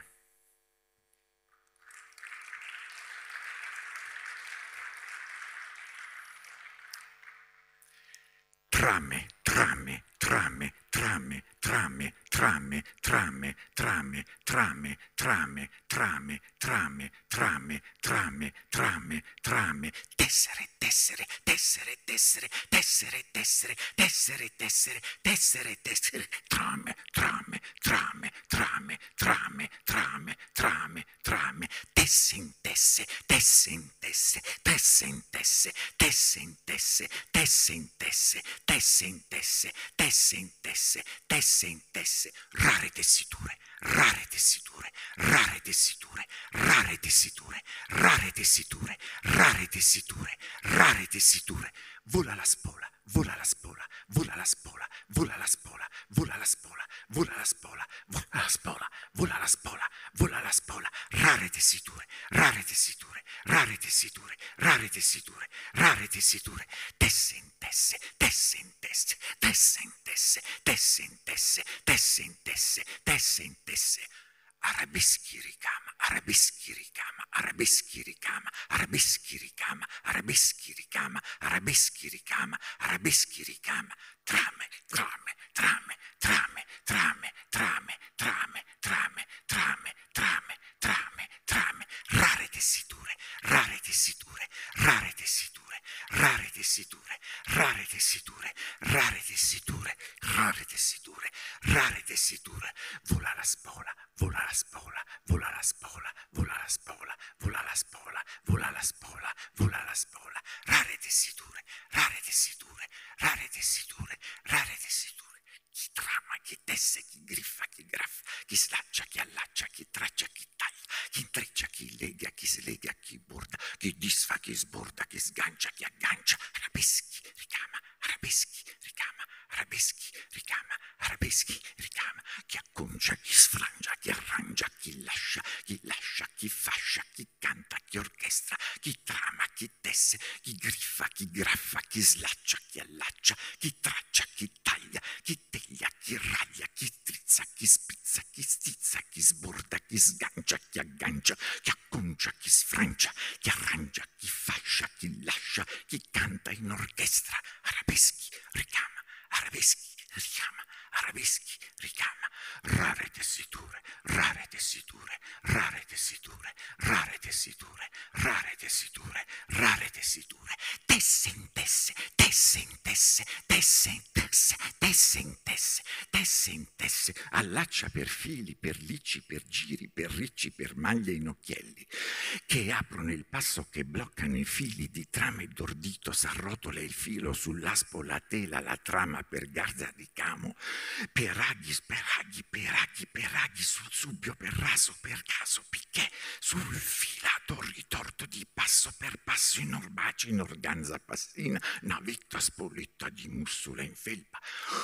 Trame, trame, trame, trame, trame, trame, trame, trame, trame, trame, trame, trame, trame, trame, trame, trame, tessere, tessere, tessere, tessere, tessere, tessere, tessere, tessere, tessere, tessere, trame, trame, trame, trame, trame, trame, trame, trame, tesse in tesse, tesse in tesse, tesse in tesse, tesse in tesse, tesse in tesse, tesse in tesse, tesse in tesse, tesse in tesse, rare tessiture, rare tessiture, rare tessiture, rare tessiture, rare tessiture, rare tessiture, rare tessiture, vola la spola, vola la spola, vola la spola, vola la spola, vola la spola, vola la spola, vola la spola, vola la spola, vola la spola, rare tessiture, rare tessiture, rare tessiture, rare tessiture, rare tessiture, tesse in tesse, tesse in tesse, tesse in tesse, tesse in tesse, tesse in tesse, tesse in tesse, arabeschi ricama, arabeschi ricama, arabeschi ricama, arabeschi ricama, arabeschi ricama, arabeschi ricama, arabeschi ricama, trame, trame, trame, trame, trame, trame, trame, trame, trame, trame, trame, trame, rare tessiture, rare tessiture, rare tessiture, rare tessiture, rare tessiture, rare tessiture, rare tessiture, rare tessiture, vola la spola, vola la spola, vola la spola, vola la spola, vola la spola, vola la spola, vola la spola, rare tessiture, rare tessiture, rare tessiture, rare tessiture, chi trama, chi tesse, chi griffa, chi graffa, chi slaccia, chi allaccia, chi traccia, chi taglia, chi intreccia, chi lega, chi slega, chi borda, chi disfa, chi sborda, chi sgancia, chi aggancia, arabeschi, ricama, arabeschi, ricama, arabeschi, ricama, arabeschi, ricama, chi acconcia, chi sfrangia, chi arrangia, chi lascia, chi lascia, chi fascia, chi canta, chi orchestra, chi trama, chi tesse, chi griffa, chi graffa, chi slaccia, chi allaccia, chi traccia, chi taglia, chi teglia, chi raglia, chi strizza, chi spizza, chi stizza, chi sborda, chi sgancia, chi aggancia, chi acconcia, chi sfrancia, chi arrangia, chi fascia, chi lascia, chi canta in orchestra, arabeschi, ricama, arabeschi, ricama, arabeschi, ricama, rare tessiture, rare tessiture, rare tessiture, rare tessiture, rare tessiture, rare tessiture, tesse in tesse, tesse in tesse, tesse in tesse, tesse in tesse, tesse in tesse, allaccia per fili, per lici, per giri, per ricci, per maglie in occhielli, che aprono il passo, che bloccano i fili di trame d'ordito, s'arrotola il filo sull'aspo, la tela, la trama per garza di camo, per aghi, speraghi, per aghi, per aghi, sul subbio, per raso, per caso, picché, sul filato ritorto di passo per passo, in orbace, in organza passina, navetta spolitta di mussula in felpa.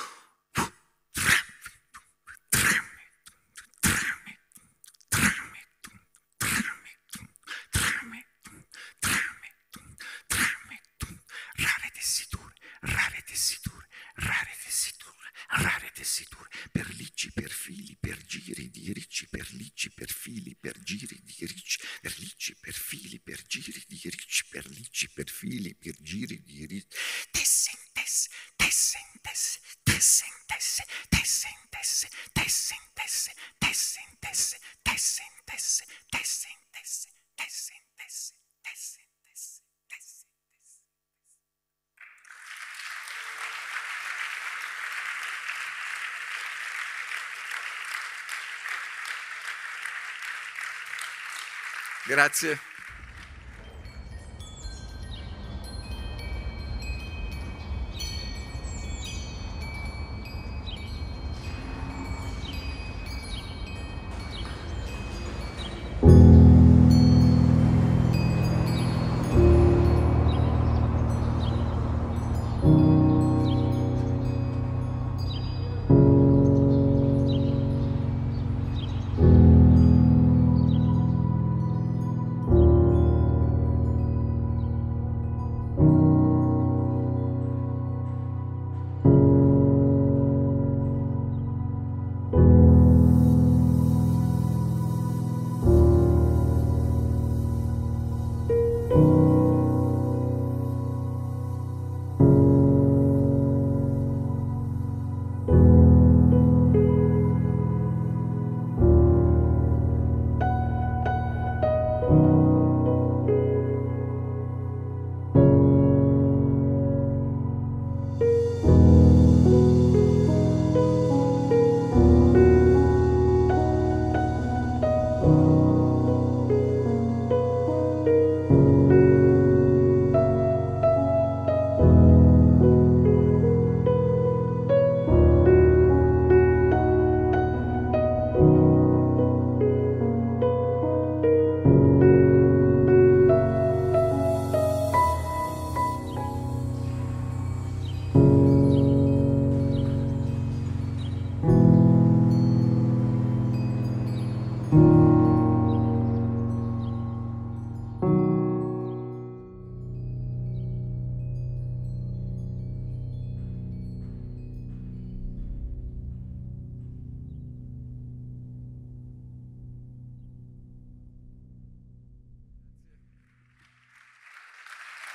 Rare tessiture, rare tessiture, rare tessiture, rare tessiture, per lici, per fili, per giri di ricci, per lici, per fili, per giri di ricci, per lici, per fili, per giri di ricci, per lici, per fili, per giri di ricci, tesse in tesse, tesse in tesse, tesse in tesse, tesse in tesse, tesse in tesse, tesse in tesse, tesse in tesse, tesse in tesse, tesse in tesse, tesse in tesse, tesse. Grazie.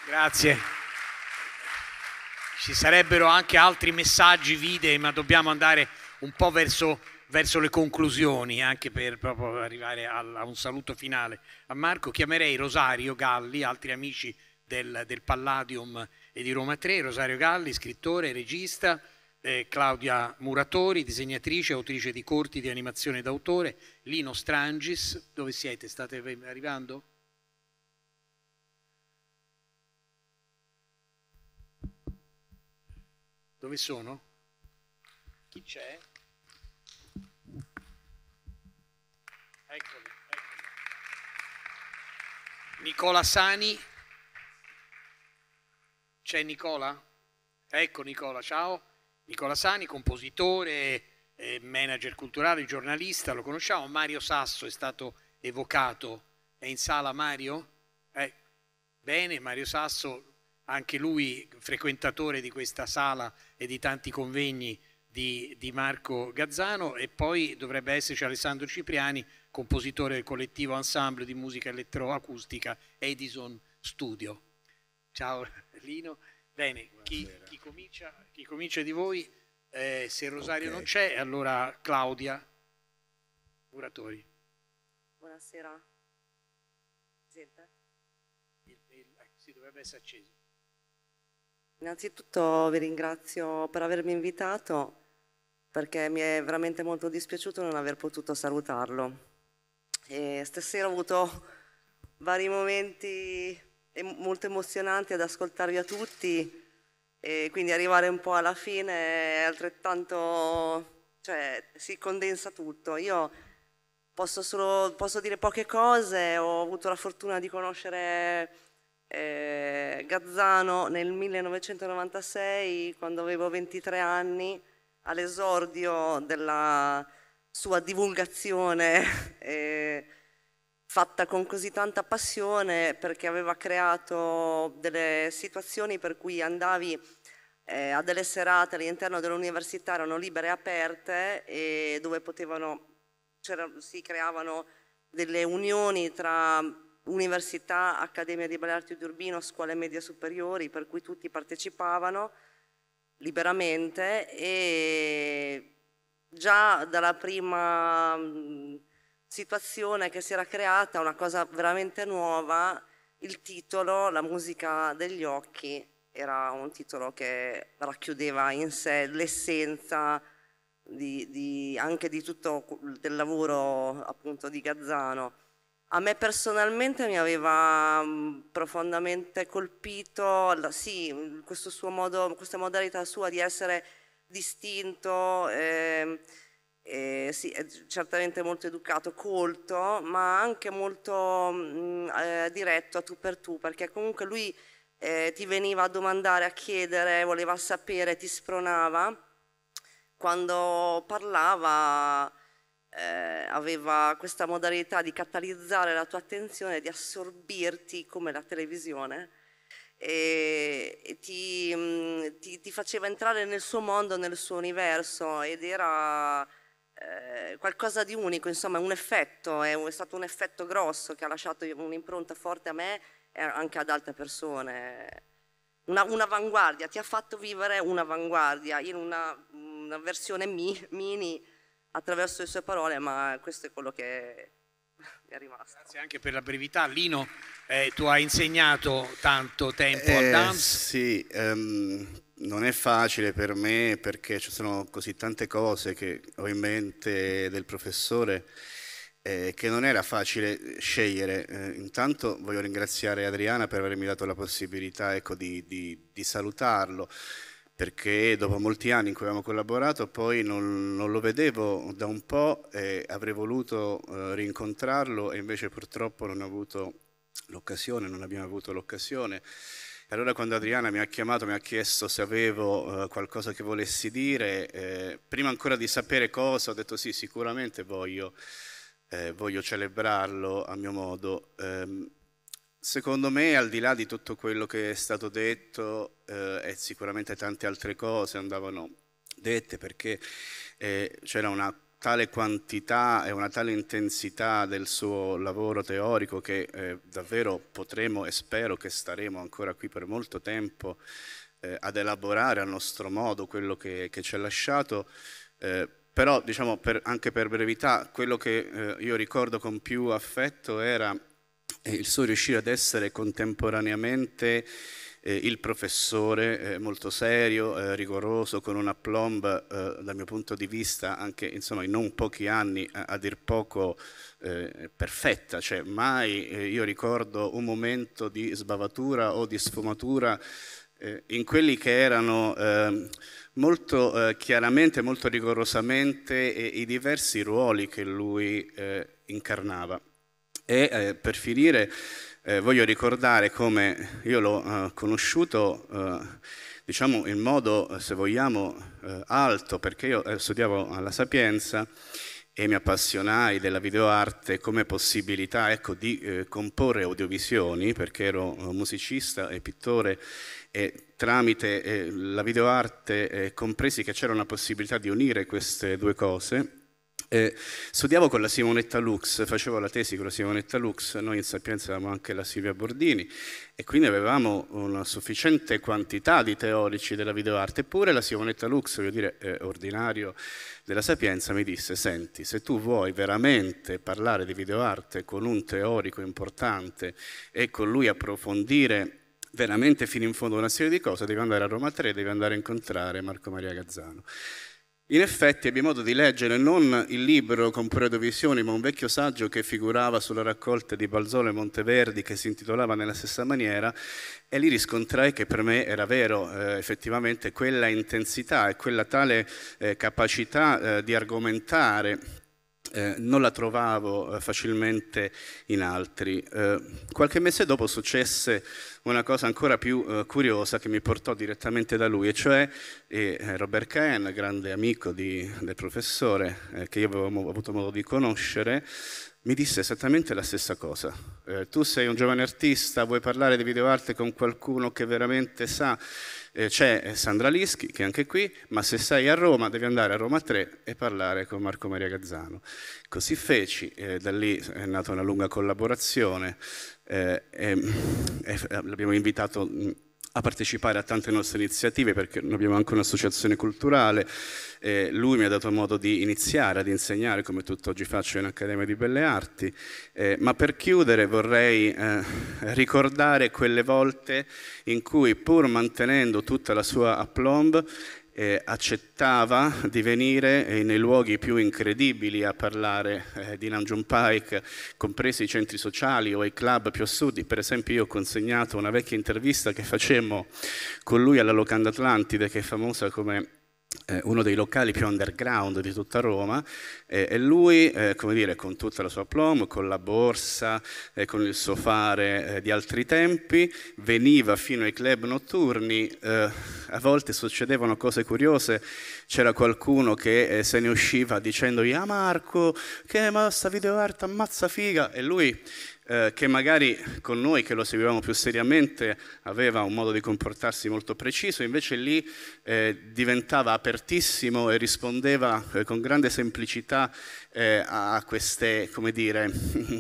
Grazie. Ci sarebbero anche altri messaggi, video, ma dobbiamo andare un po' verso, verso le conclusioni, anche per proprio arrivare a, a un saluto finale. A Marco chiamerei Rosario Galli, altri amici del, del Palladium e di Roma tre, Rosario Galli, scrittore, regista, eh, Claudia Muratori, disegnatrice, autrice di corti di animazione d'autore, Lino Strangis. Dove siete? State arrivando? Dove sono? Chi c'è? Eccoli, eccoli. Nicola Sani. C'è Nicola? Ecco Nicola, ciao. Nicola Sani, compositore, eh, manager culturale, giornalista, lo conosciamo. Mario Sasso è stato evocato. È in sala Mario? Eh, bene, Mario Sasso, anche lui frequentatore di questa sala e di tanti convegni di, di Marco Gazzano, e poi dovrebbe esserci Alessandro Cipriani, compositore del collettivo ensemble di musica elettroacustica Edison Studio. Ciao Lino. Bene, chi, chi, comincia, chi comincia di voi? Eh, se Rosario okay. non c'è, allora Claudia Muratori. Buonasera. Sente? Il, il, sì, dovrebbe essere acceso. Innanzitutto vi ringrazio per avermi invitato, perché mi è veramente molto dispiaciuto non aver potuto salutarlo. E stasera ho avuto vari momenti molto emozionanti ad ascoltarvi a tutti, e quindi arrivare un po' alla fine è altrettanto, cioè si condensa tutto. Io posso solo posso dire poche cose. Ho avuto la fortuna di conoscere eh, Gazzano nel millenovecentonovantasei, quando avevo ventitré anni, all'esordio della sua divulgazione eh, fatta con così tanta passione, perché aveva creato delle situazioni per cui andavi eh, a delle serate all'interno dell'università, erano libere e aperte, e dove potevano, si creavano delle unioni tra università, accademia di belle arti di Urbino, scuole medie superiori, per cui tutti partecipavano liberamente, e già dalla prima mh, situazione che si era creata, una cosa veramente nuova, il titolo, La musica degli occhi, era un titolo che racchiudeva in sé l'essenza di, di, anche di tutto del lavoro appunto di Gazzano. A me personalmente mi aveva mh, profondamente colpito, la, sì, questo suo modo, questa modalità sua di essere distinto, eh, eh, sì, è certamente molto educato, colto, ma anche molto mh, eh, diretto a tu per tu, perché comunque lui eh, ti veniva a domandare, a chiedere, voleva sapere, ti spronava. Quando parlava eh, aveva questa modalità di catalizzare la tua attenzione, di assorbirti come la televisione, e, e ti, mh, ti, ti faceva entrare nel suo mondo, nel suo universo, ed era eh, qualcosa di unico, insomma un effetto, è, è stato un effetto grosso che ha lasciato un'impronta forte a me e anche ad altre persone. Una, un'avanguardia, ti ha fatto vivere un'avanguardia in una, una versione mi, mini attraverso le sue parole, ma questo è quello che mi è rimasto. Grazie anche per la brevità. Lino, eh, tu hai insegnato tanto tempo eh, al D A M S. Sì, um, non è facile per me, perché ci sono così tante cose che ho in mente del professore, eh, che non era facile scegliere. Eh, intanto voglio ringraziare Adriana per avermi dato la possibilità, ecco, di, di, di salutarlo, perché dopo molti anni in cui abbiamo collaborato poi non, non lo vedevo da un po', e avrei voluto eh, rincontrarlo, e invece purtroppo non ho avuto l'occasione, non abbiamo avuto l'occasione. E allora quando Adriana mi ha chiamato, mi ha chiesto se avevo eh, qualcosa che volessi dire, eh, prima ancora di sapere cosa, ho detto sì, sicuramente voglio, eh, voglio celebrarlo a mio modo. Eh, secondo me, al di là di tutto quello che è stato detto, eh, e sicuramente tante altre cose andavano dette, perché eh, c'era una tale quantità e una tale intensità del suo lavoro teorico che eh, davvero potremo e spero che staremo ancora qui per molto tempo eh, ad elaborare a nostro modo quello che, che ci ha lasciato. Eh, però diciamo per, anche per brevità, quello che eh, io ricordo con più affetto era il suo riuscire ad essere contemporaneamente eh, il professore eh, molto serio, eh, rigoroso, con un aplomb eh, dal mio punto di vista anche insomma in non pochi anni a, a dir poco eh, perfetta, cioè mai eh, io ricordo un momento di sbavatura o di sfumatura eh, in quelli che erano eh, molto eh, chiaramente, molto rigorosamente eh, i diversi ruoli che lui eh, incarnava. E eh, per finire eh, voglio ricordare come io l'ho eh, conosciuto eh, diciamo in modo, se vogliamo, eh, alto, perché io eh, studiavo alla Sapienza e mi appassionai della videoarte come possibilità, ecco, di eh, comporre audiovisioni, perché ero musicista e pittore e tramite eh, la videoarte eh, compresi che c'era una possibilità di unire queste due cose. Eh, studiavo con la Simonetta Lux, facevo la tesi con la Simonetta Lux, noi in Sapienza avevamo anche la Silvia Bordini e quindi avevamo una sufficiente quantità di teorici della videoarte, eppure la Simonetta Lux, voglio dire, eh, ordinario della Sapienza, mi disse: senti, se tu vuoi veramente parlare di videoarte con un teorico importante e con lui approfondire veramente fino in fondo una serie di cose, devi andare a Roma tre, devi andare a incontrare Marco Maria Gazzano. In effetti ebbi modo di leggere non il libro Comporre Audiovisioni, ma un vecchio saggio che figurava sulla raccolta di Balzolo e Monteverdi che si intitolava Nella stessa maniera, e lì riscontrai che per me era vero eh, effettivamente quella intensità e quella tale eh, capacità eh, di argomentare eh, non la trovavo eh, facilmente in altri. Eh, qualche mese dopo successe una cosa ancora più eh, curiosa che mi portò direttamente da lui, e cioè eh, Robert Cahen, grande amico di, del professore eh, che io avevo avuto modo di conoscere, mi disse esattamente la stessa cosa. Eh, tu sei un giovane artista, vuoi parlare di videoarte con qualcuno che veramente sa? Eh, c'è Sandra Lischi, che è anche qui, ma se sei a Roma devi andare a Roma tre e parlare con Marco Maria Gazzano. Così feci, eh, da lì è nata una lunga collaborazione. Eh, e, e l'abbiamo invitato a partecipare a tante nostre iniziative perché noi abbiamo anche un'associazione culturale. Eh, lui mi ha dato modo di iniziare ad insegnare, come tutt'oggi faccio in Accademia di Belle Arti, eh, ma per chiudere vorrei eh, ricordare quelle volte in cui, pur mantenendo tutta la sua aplomb, Eh, accettava di venire eh, nei luoghi più incredibili a parlare eh, di Nam June Paik, compresi i centri sociali o i club più assurdi. Per esempio io ho consegnato una vecchia intervista che facemmo con lui alla Locanda Atlantide, che è famosa come eh, uno dei locali più underground di tutta Roma, eh, e lui, eh, come dire, con tutta la sua aplomb, con la borsa, eh, con il suo fare eh, di altri tempi, veniva fino ai club notturni. Eh, a volte succedevano cose curiose, c'era qualcuno che eh, se ne usciva dicendogli: ah Marco, che ma sta videoarte ammazza figa, e lui Eh, che magari con noi che lo seguivamo più seriamente aveva un modo di comportarsi molto preciso, invece lì eh, diventava apertissimo e rispondeva eh, con grande semplicità eh, a queste, come dire,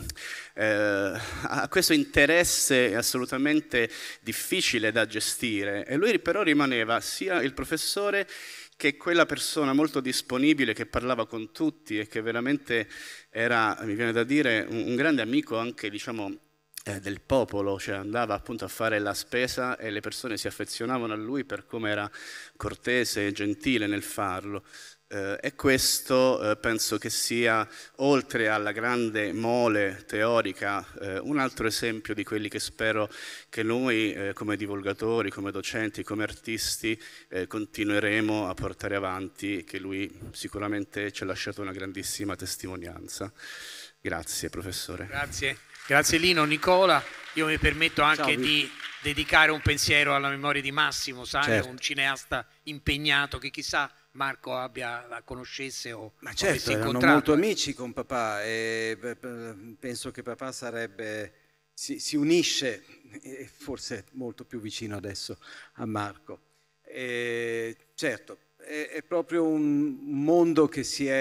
eh, a questo interesse assolutamente difficile da gestire. E lui però rimaneva sia il professore che quella persona molto disponibile che parlava con tutti e che veramente era, mi viene da dire, un, un grande amico anche, diciamo, eh, del popolo, cioè andava appunto a fare la spesa e le persone si affezionavano a lui per come era cortese e gentile nel farlo. Eh, e questo eh, penso che sia, oltre alla grande mole teorica, eh, un altro esempio di quelli che spero che noi eh, come divulgatori, come docenti, come artisti eh, continueremo a portare avanti, che lui sicuramente ci ha lasciato una grandissima testimonianza. Grazie professore. Grazie, grazie Lino. Nicola, io mi permetto anche Ciao, di dedicare un pensiero alla memoria di Massimo, sai, certo. Un cineasta impegnato che chissà Marco abbia la conoscesse o ma certo, erano molto amici con papà e penso che papà sarebbe si, si unisce e forse molto più vicino adesso a Marco. E certo, è, è proprio un mondo che si è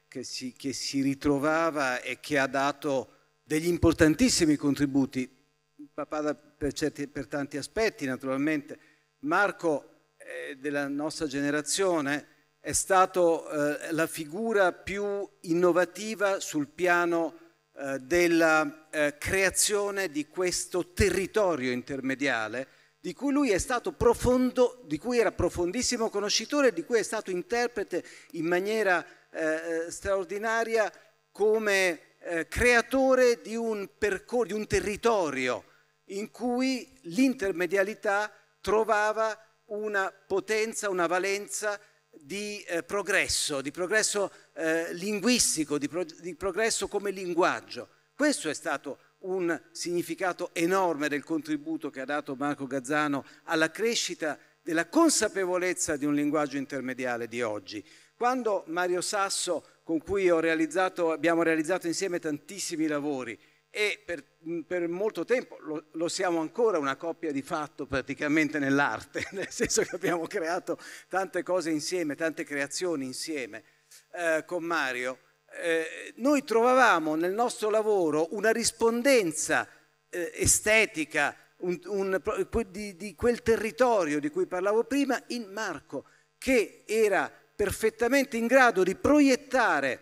che si, che si ritrovava e che ha dato degli importantissimi contributi. Papà per, certi, per tanti aspetti, naturalmente. Marco, eh, della nostra generazione, è stato eh, la figura più innovativa sul piano eh, della eh, creazione di questo territorio intermediale, di cui lui è stato profondo, di cui era profondissimo conoscitore, di cui è stato interprete in maniera eh, straordinaria come eh, creatore di un percorso, di un territorio in cui l'intermedialità trovava una potenza, una valenza di eh, progresso, di progresso eh, linguistico, di, pro di progresso come linguaggio. Questo è stato un significato enorme del contributo che ha dato Marco Gazzano alla crescita della consapevolezza di un linguaggio intermediale di oggi. Quando Mario Sasso, con cui ho realizzato, abbiamo realizzato insieme tantissimi lavori, e per, per molto tempo lo, lo siamo ancora una coppia di fatto praticamente nell'arte, nel senso che abbiamo creato tante cose insieme, tante creazioni insieme eh, con Mario, eh, noi trovavamo nel nostro lavoro una rispondenza eh, estetica un, un, di, di quel territorio di cui parlavo prima in Marco, che era perfettamente in grado di proiettare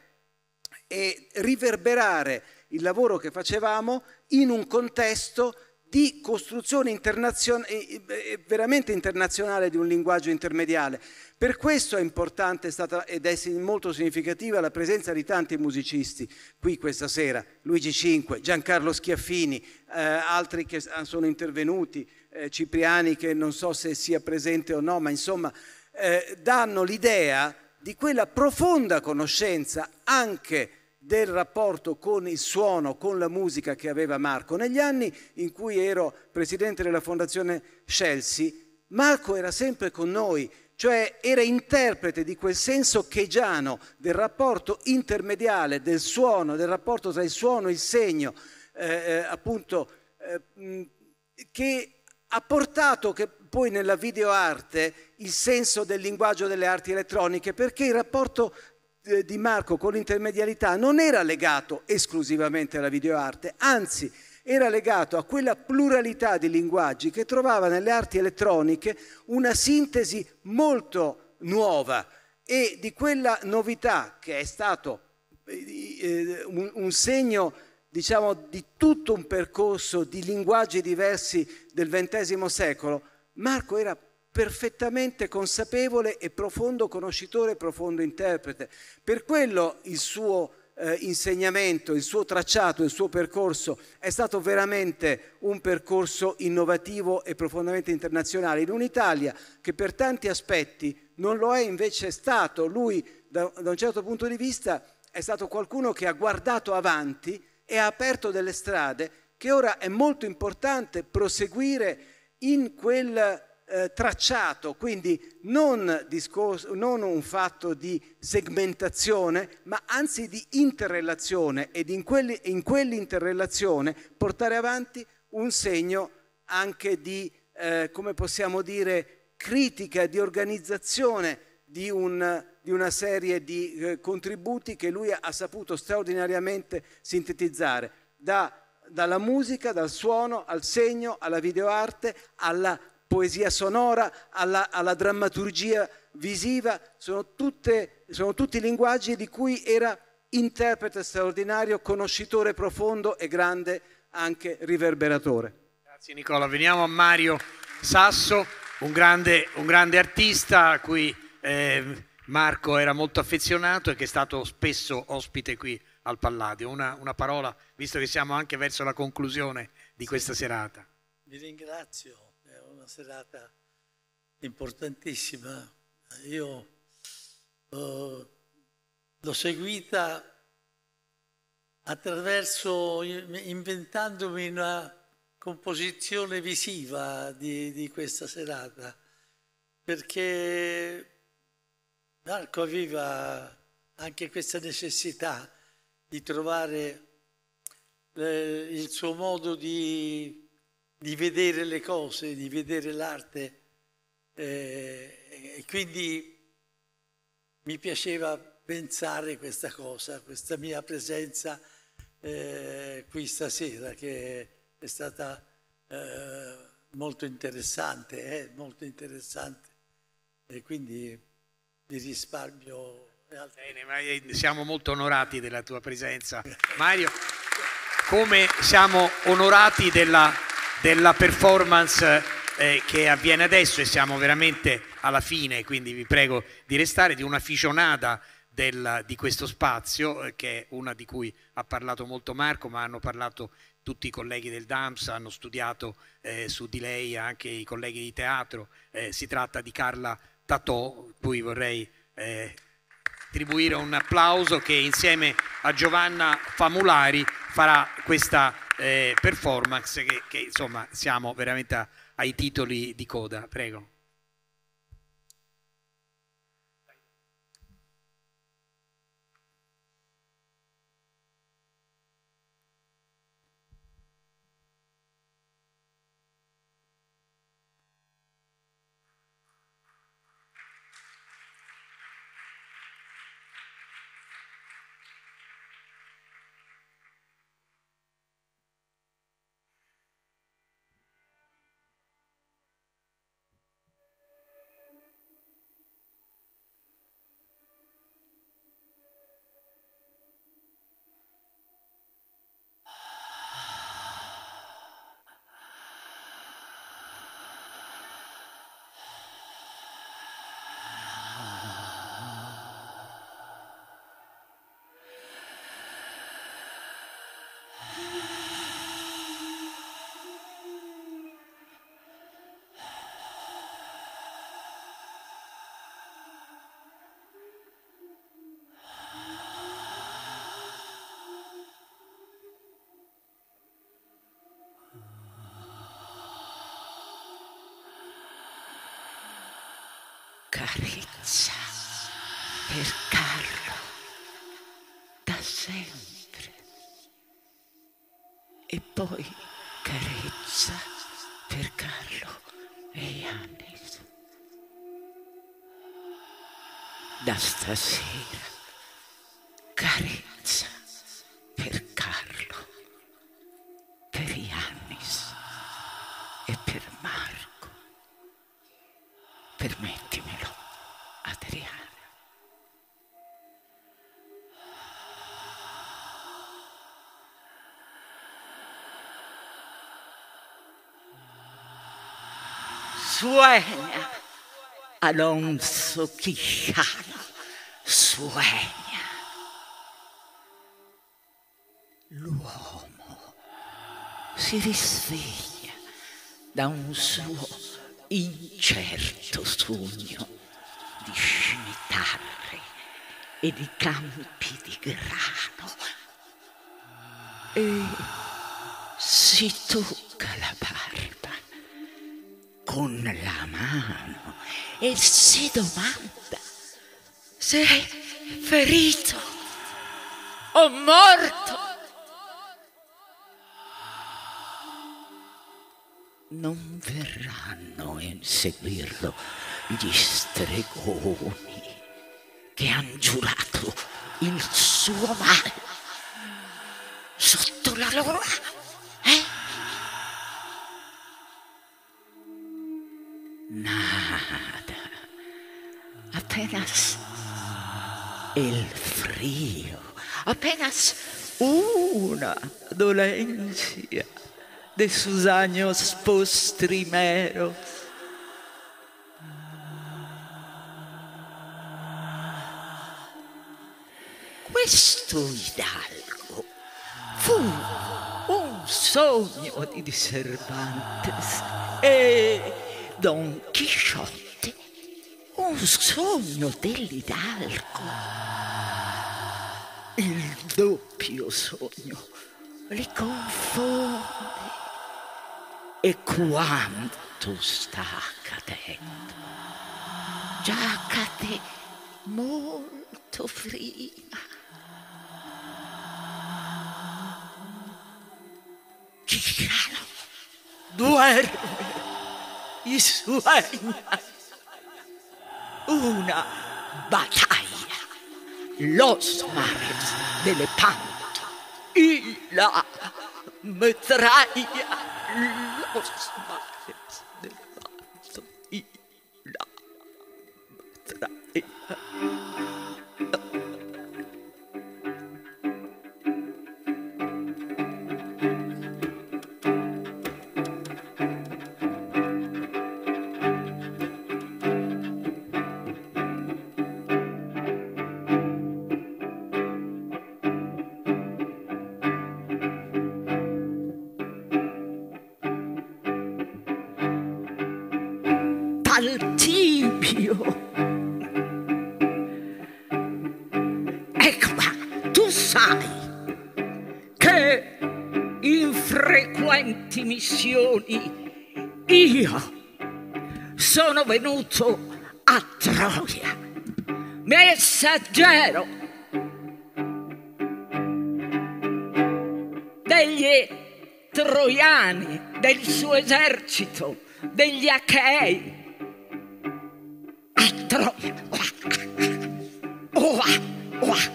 e riverberare il lavoro che facevamo in un contesto di costruzione internazionale, veramente internazionale di un linguaggio intermediale. Per questo è importante, è stata, ed è molto significativa, la presenza di tanti musicisti qui questa sera, Luigi Cinque, Giancarlo Schiaffini, eh, altri che sono intervenuti, eh, Cipriani che non so se sia presente o no, ma insomma eh, danno l'idea di quella profonda conoscenza anche del rapporto con il suono, con la musica che aveva Marco. Negli anni in cui ero presidente della Fondazione Chelsea, Marco era sempre con noi, cioè era interprete di quel senso cheggiano del rapporto intermediale del suono, del rapporto tra il suono e il segno, eh, appunto, eh, che ha portato che poi nella videoarte il senso del linguaggio delle arti elettroniche, perché il rapporto di Marco con l'intermedialità non era legato esclusivamente alla videoarte, anzi era legato a quella pluralità di linguaggi che trovava nelle arti elettroniche una sintesi molto nuova, e di quella novità che è stato eh, un, un segno, diciamo, di tutto un percorso di linguaggi diversi del ventesimo secolo. Marco era perfettamente consapevole e profondo conoscitore e profondo interprete. Per quello il suo eh, insegnamento, il suo tracciato, il suo percorso è stato veramente un percorso innovativo e profondamente internazionale, in un'Italia che per tanti aspetti non lo è invece stato. Lui, da, da un certo punto di vista, è stato qualcuno che ha guardato avanti e ha aperto delle strade che ora è molto importante proseguire in quel Eh, tracciato, quindi non, discorso, non un fatto di segmentazione, ma anzi di interrelazione, ed in, quelli, in quell'interrelazione portare avanti un segno anche di, eh, come possiamo dire, critica, di organizzazione di, un, di una serie di eh, contributi che lui ha, ha saputo straordinariamente sintetizzare, da, dalla musica, dal suono, al segno, alla videoarte, alla poesia sonora, alla, alla drammaturgia visiva. Sono, tutte, sono tutti linguaggi di cui era interprete straordinario, conoscitore profondo e grande anche riverberatore. Grazie Nicola. Veniamo a Mario Sasso, un grande, un grande artista a cui eh, Marco era molto affezionato e che è stato spesso ospite qui al Palladio. Una, una parola, visto che siamo anche verso la conclusione di questa serata. Vi ringrazio. Serata importantissima. Io uh, l'ho seguita attraverso, inventandomi una composizione visiva di, di questa serata, perché Marco aveva anche questa necessità di trovare eh, il suo modo di di vedere le cose, di vedere l'arte, eh, e quindi mi piaceva pensare questa cosa, questa mia presenza eh, qui stasera, che è stata eh, molto interessante, eh, molto interessante, e quindi vi risparmio. Bene, ma siamo molto onorati della tua presenza, Mario, come siamo onorati della, della performance eh, che avviene adesso, e siamo veramente alla fine, quindi vi prego di restare, di una ficionata del, di questo spazio, eh, che è una di cui ha parlato molto Marco, ma hanno parlato tutti i colleghi del D A M S, hanno studiato eh, su di lei anche i colleghi di teatro. Eh, si tratta di Carla Tatò, cui vorrei eh, attribuire un applauso, che insieme a Giovanna Famulari farà questa eh, performance che, che insomma siamo veramente a, ai titoli di coda. Prego. Carezza per Carlo da sempre, e poi carezza per Carlo e Yannis. Da stasera carezza per Carlo, per Yannis e per Marco. Permettimelo, Adriana. Sueña, Alonso Quijano, sueña. L'uomo si risveglia da un suo incerto sogno di scimitarre e di campi di grano, e si tocca la barba con la mano e si domanda se è ferito o morto. Non verranno a inseguirlo gli stregoni che han giurato il suo male sotto la loro eh? Nada, apenas el frío, apenas una dolencia de sus años postrimeros. Questo hidalgo fu un sogno di Cervantes e Don Chisciotte un sogno dell'hidalgo. Il doppio sogno li confonde. E quanto sta accadendo? Già accade molto prima. Chicano duerme e sogna una battaglia los mares de Lepanto y la metralla, los mares de Lepanto y la metralla. Taltibio. Ecco, ma tu sai che in frequenti missioni io sono venuto a Troia, messaggero degli troiani, del suo esercito, degli Achei. A Troia. Oh, oh, oh.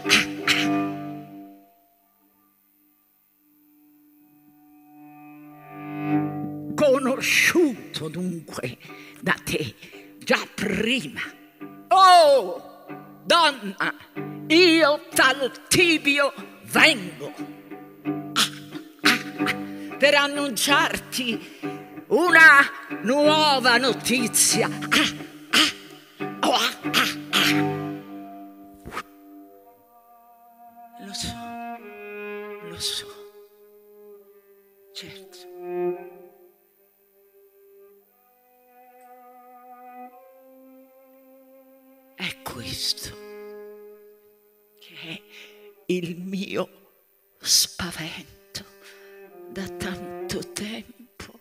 Conosciuto dunque da te già prima. Oh, donna, io Taltibio vengo ah, ah, ah, per annunciarti una nuova notizia. Ah, ah, oh, ah, ah, ah. Lo so, lo so, certo. È questo che è il mio spavento da tanto tempo.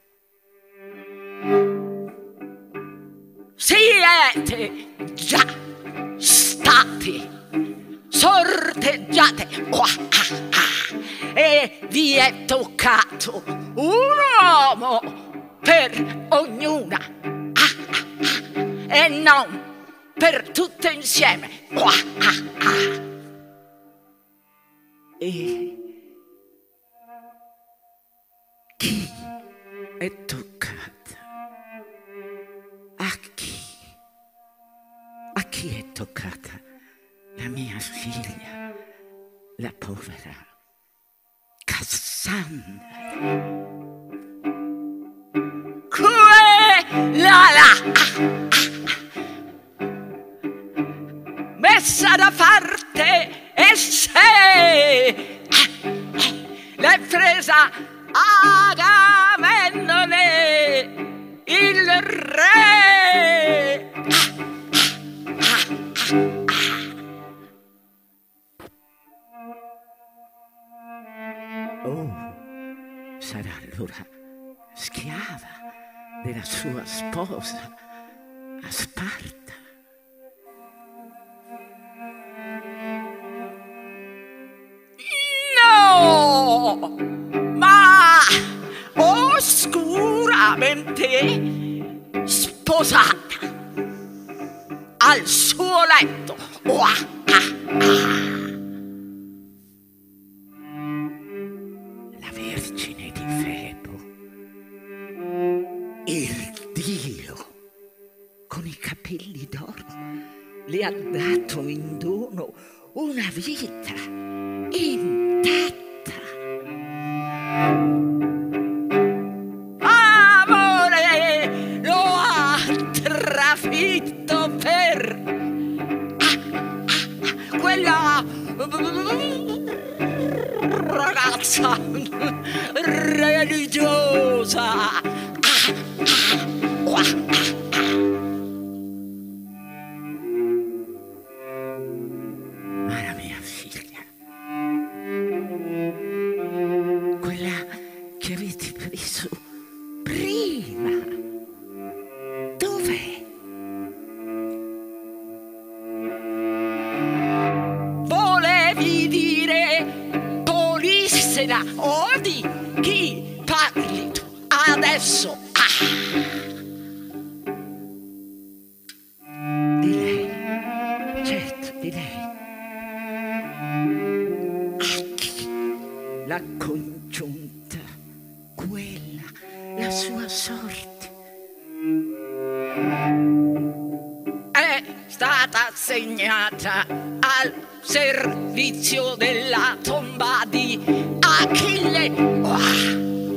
Siete già stati sorteggiate oh, ah, ah, e vi è toccato un uomo per ognuna ah, ah, ah, e non per tutte insieme. Oh, ah, ah. E chi è toccata? A chi? A chi è toccata? La mia figlia, la povera Cassandra. Quella là, messa da parte e se l'è presa Agamennone, il re. Oh, sarà allora schiava della sua sposa a Sparta. No, ma oscuramente sposata al suo letto. Oh, ah, ah, ah. La Vergine di Febo, il Dio con i capelli d'oro, le ha dato in dono una vita intatta. Amore lo ha trafitto per ah, ah, quella ragazza religiosa. Ah, ah, oh, ah, ah. Ma la mia figlia, quella che avete preso prima, dov'è? Volevi dire Polissena o di chi parli tu adesso? Ah. Di lei, certo, di lei. la congiunta, quella, la sua sorte. È stata assegnata al servizio della tomba di Achille. Oh!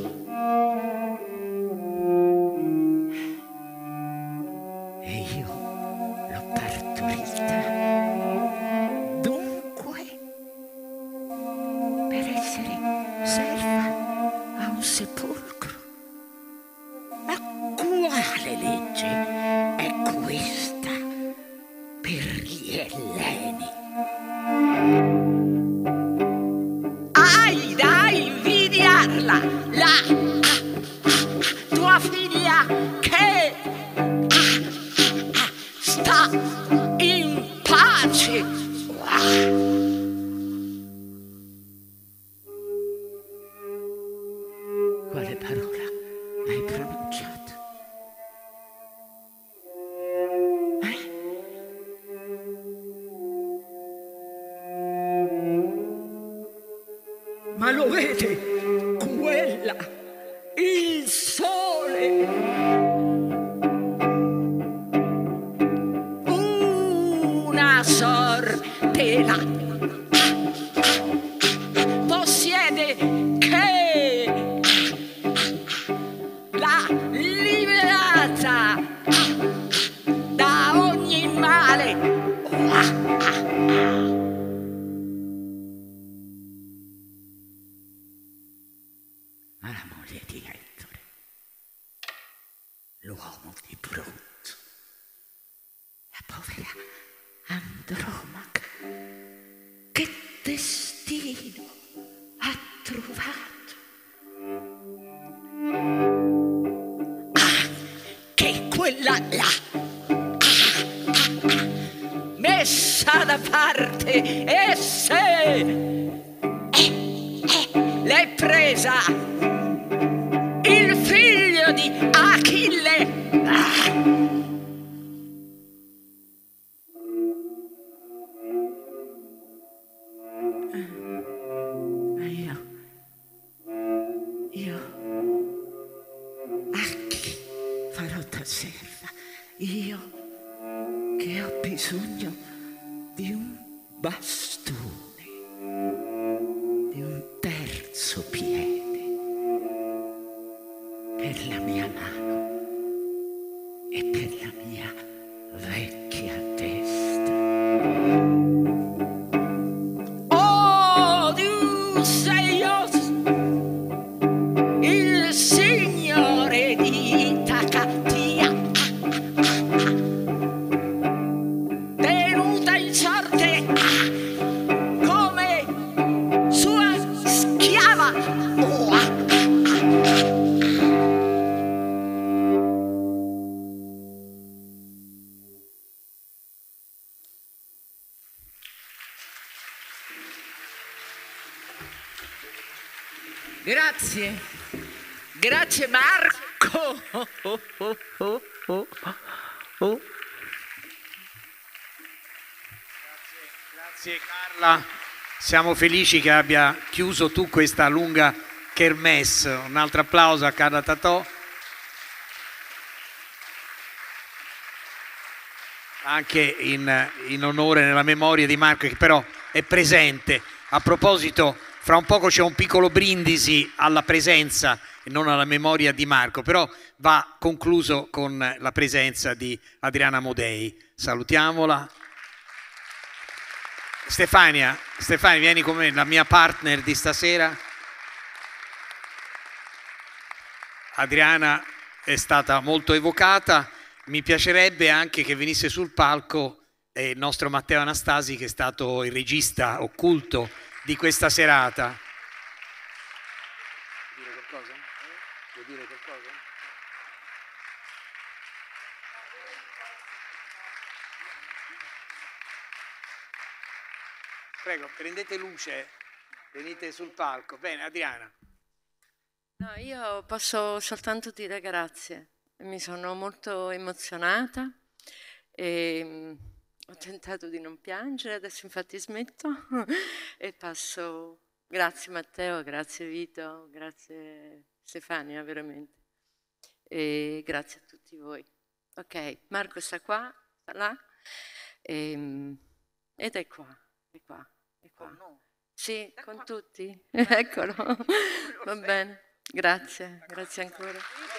Ma lo vede? Quella, il sole. Una sortela possiede che l'ha liberata da ogni male. Ma la moglie di Ettore, l'uomo di bronzo, la povera Andromaca, che destino ha trovato? Anche quella là, messa da parte, e se eh, eh, l'è presa il figlio di Achille. Ah. Io, io, a chi farò da serva? Io che ho bisogno di un bastone, di un terzo piede per la mia mano e per la mia vecchia testa. Oh, Odysseus, il signore di Itacatia, tenuta in sorte come sua schiava. Oh, grazie, grazie Marco. Oh, oh, oh, oh, oh. Grazie Carla, siamo felici che abbia chiuso tu questa lunga kermesse. Un altro applauso a Carla Tatò. Anche in, in onore nella memoria di Marco, che però è presente. A proposito, fra un poco c'è un piccolo brindisi alla presenza e non alla memoria di Marco, però va concluso con la presenza di Adriana Modei. Salutiamola. Stefania, Stefania, vieni con me, la mia partner di stasera. Adriana è stata molto evocata, mi piacerebbe anche che venisse sul palco eh, il nostro Matteo Anastasi, che è stato il regista occulto di questa serata. Vuoi dire qualcosa? Vuoi dire qualcosa? Prego, prendete luce, venite sul palco. Bene, Adriana. No, io posso soltanto dire grazie. Mi sono molto emozionata e ho tentato di non piangere, adesso infatti smetto e passo Grazie Matteo, grazie Vito, grazie Stefania, veramente. E grazie a tutti voi. Ok, Marco sta qua, sta là, e, ed è qua, è qua, è qua. Sì, con tutti. Eccolo. Va bene. Grazie, grazie ancora.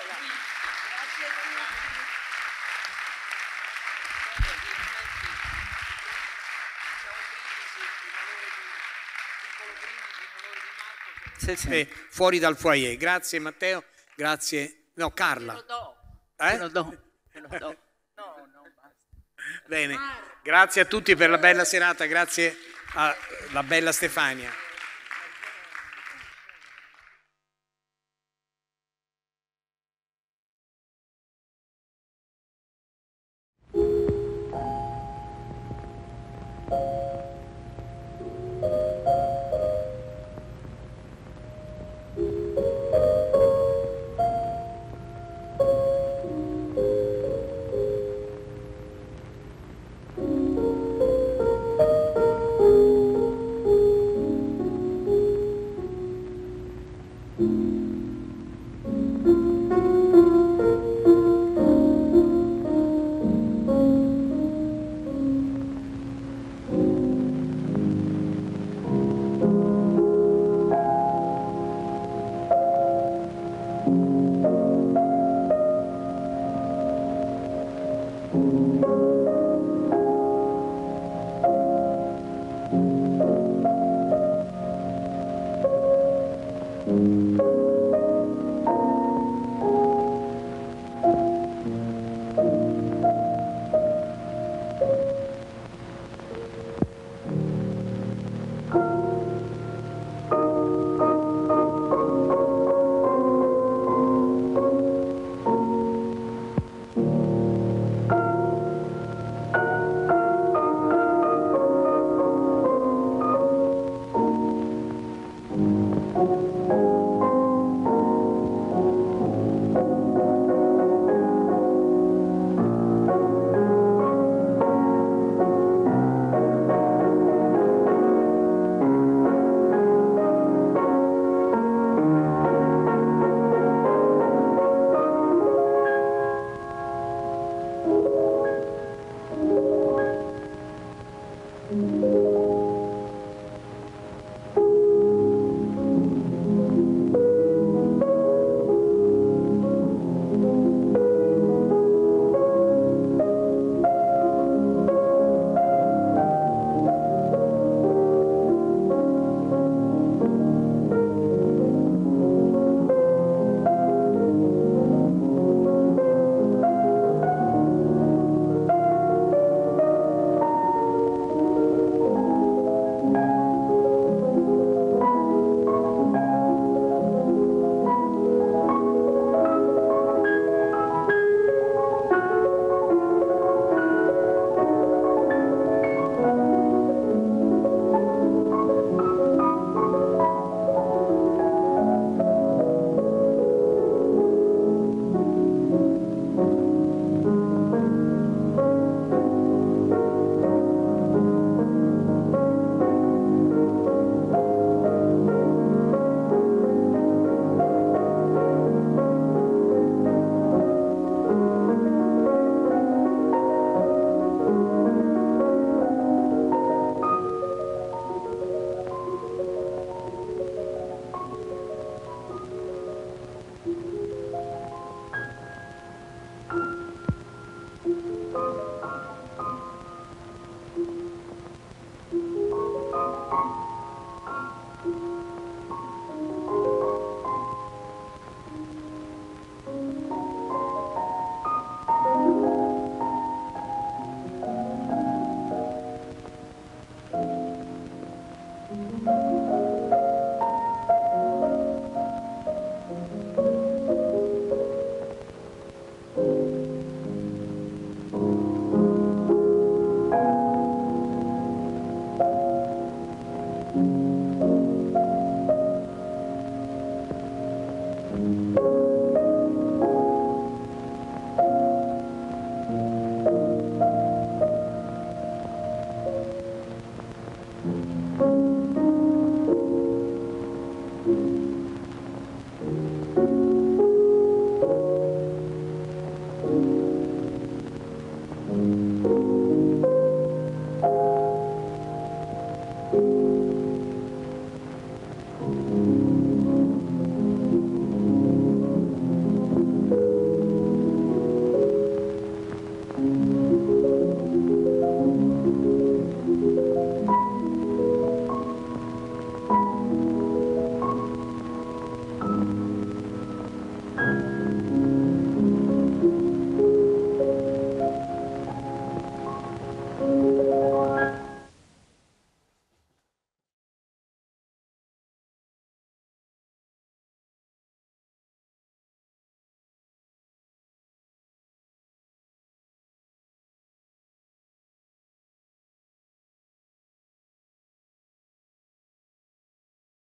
Sì, sì. Fuori dal foyer. Grazie Matteo, grazie. No, Carla. Te lo do. Eh? Te lo do. Te lo do. No, no, basta. Bene, grazie a tutti per la bella serata, grazie alla bella Stefania. Thank you.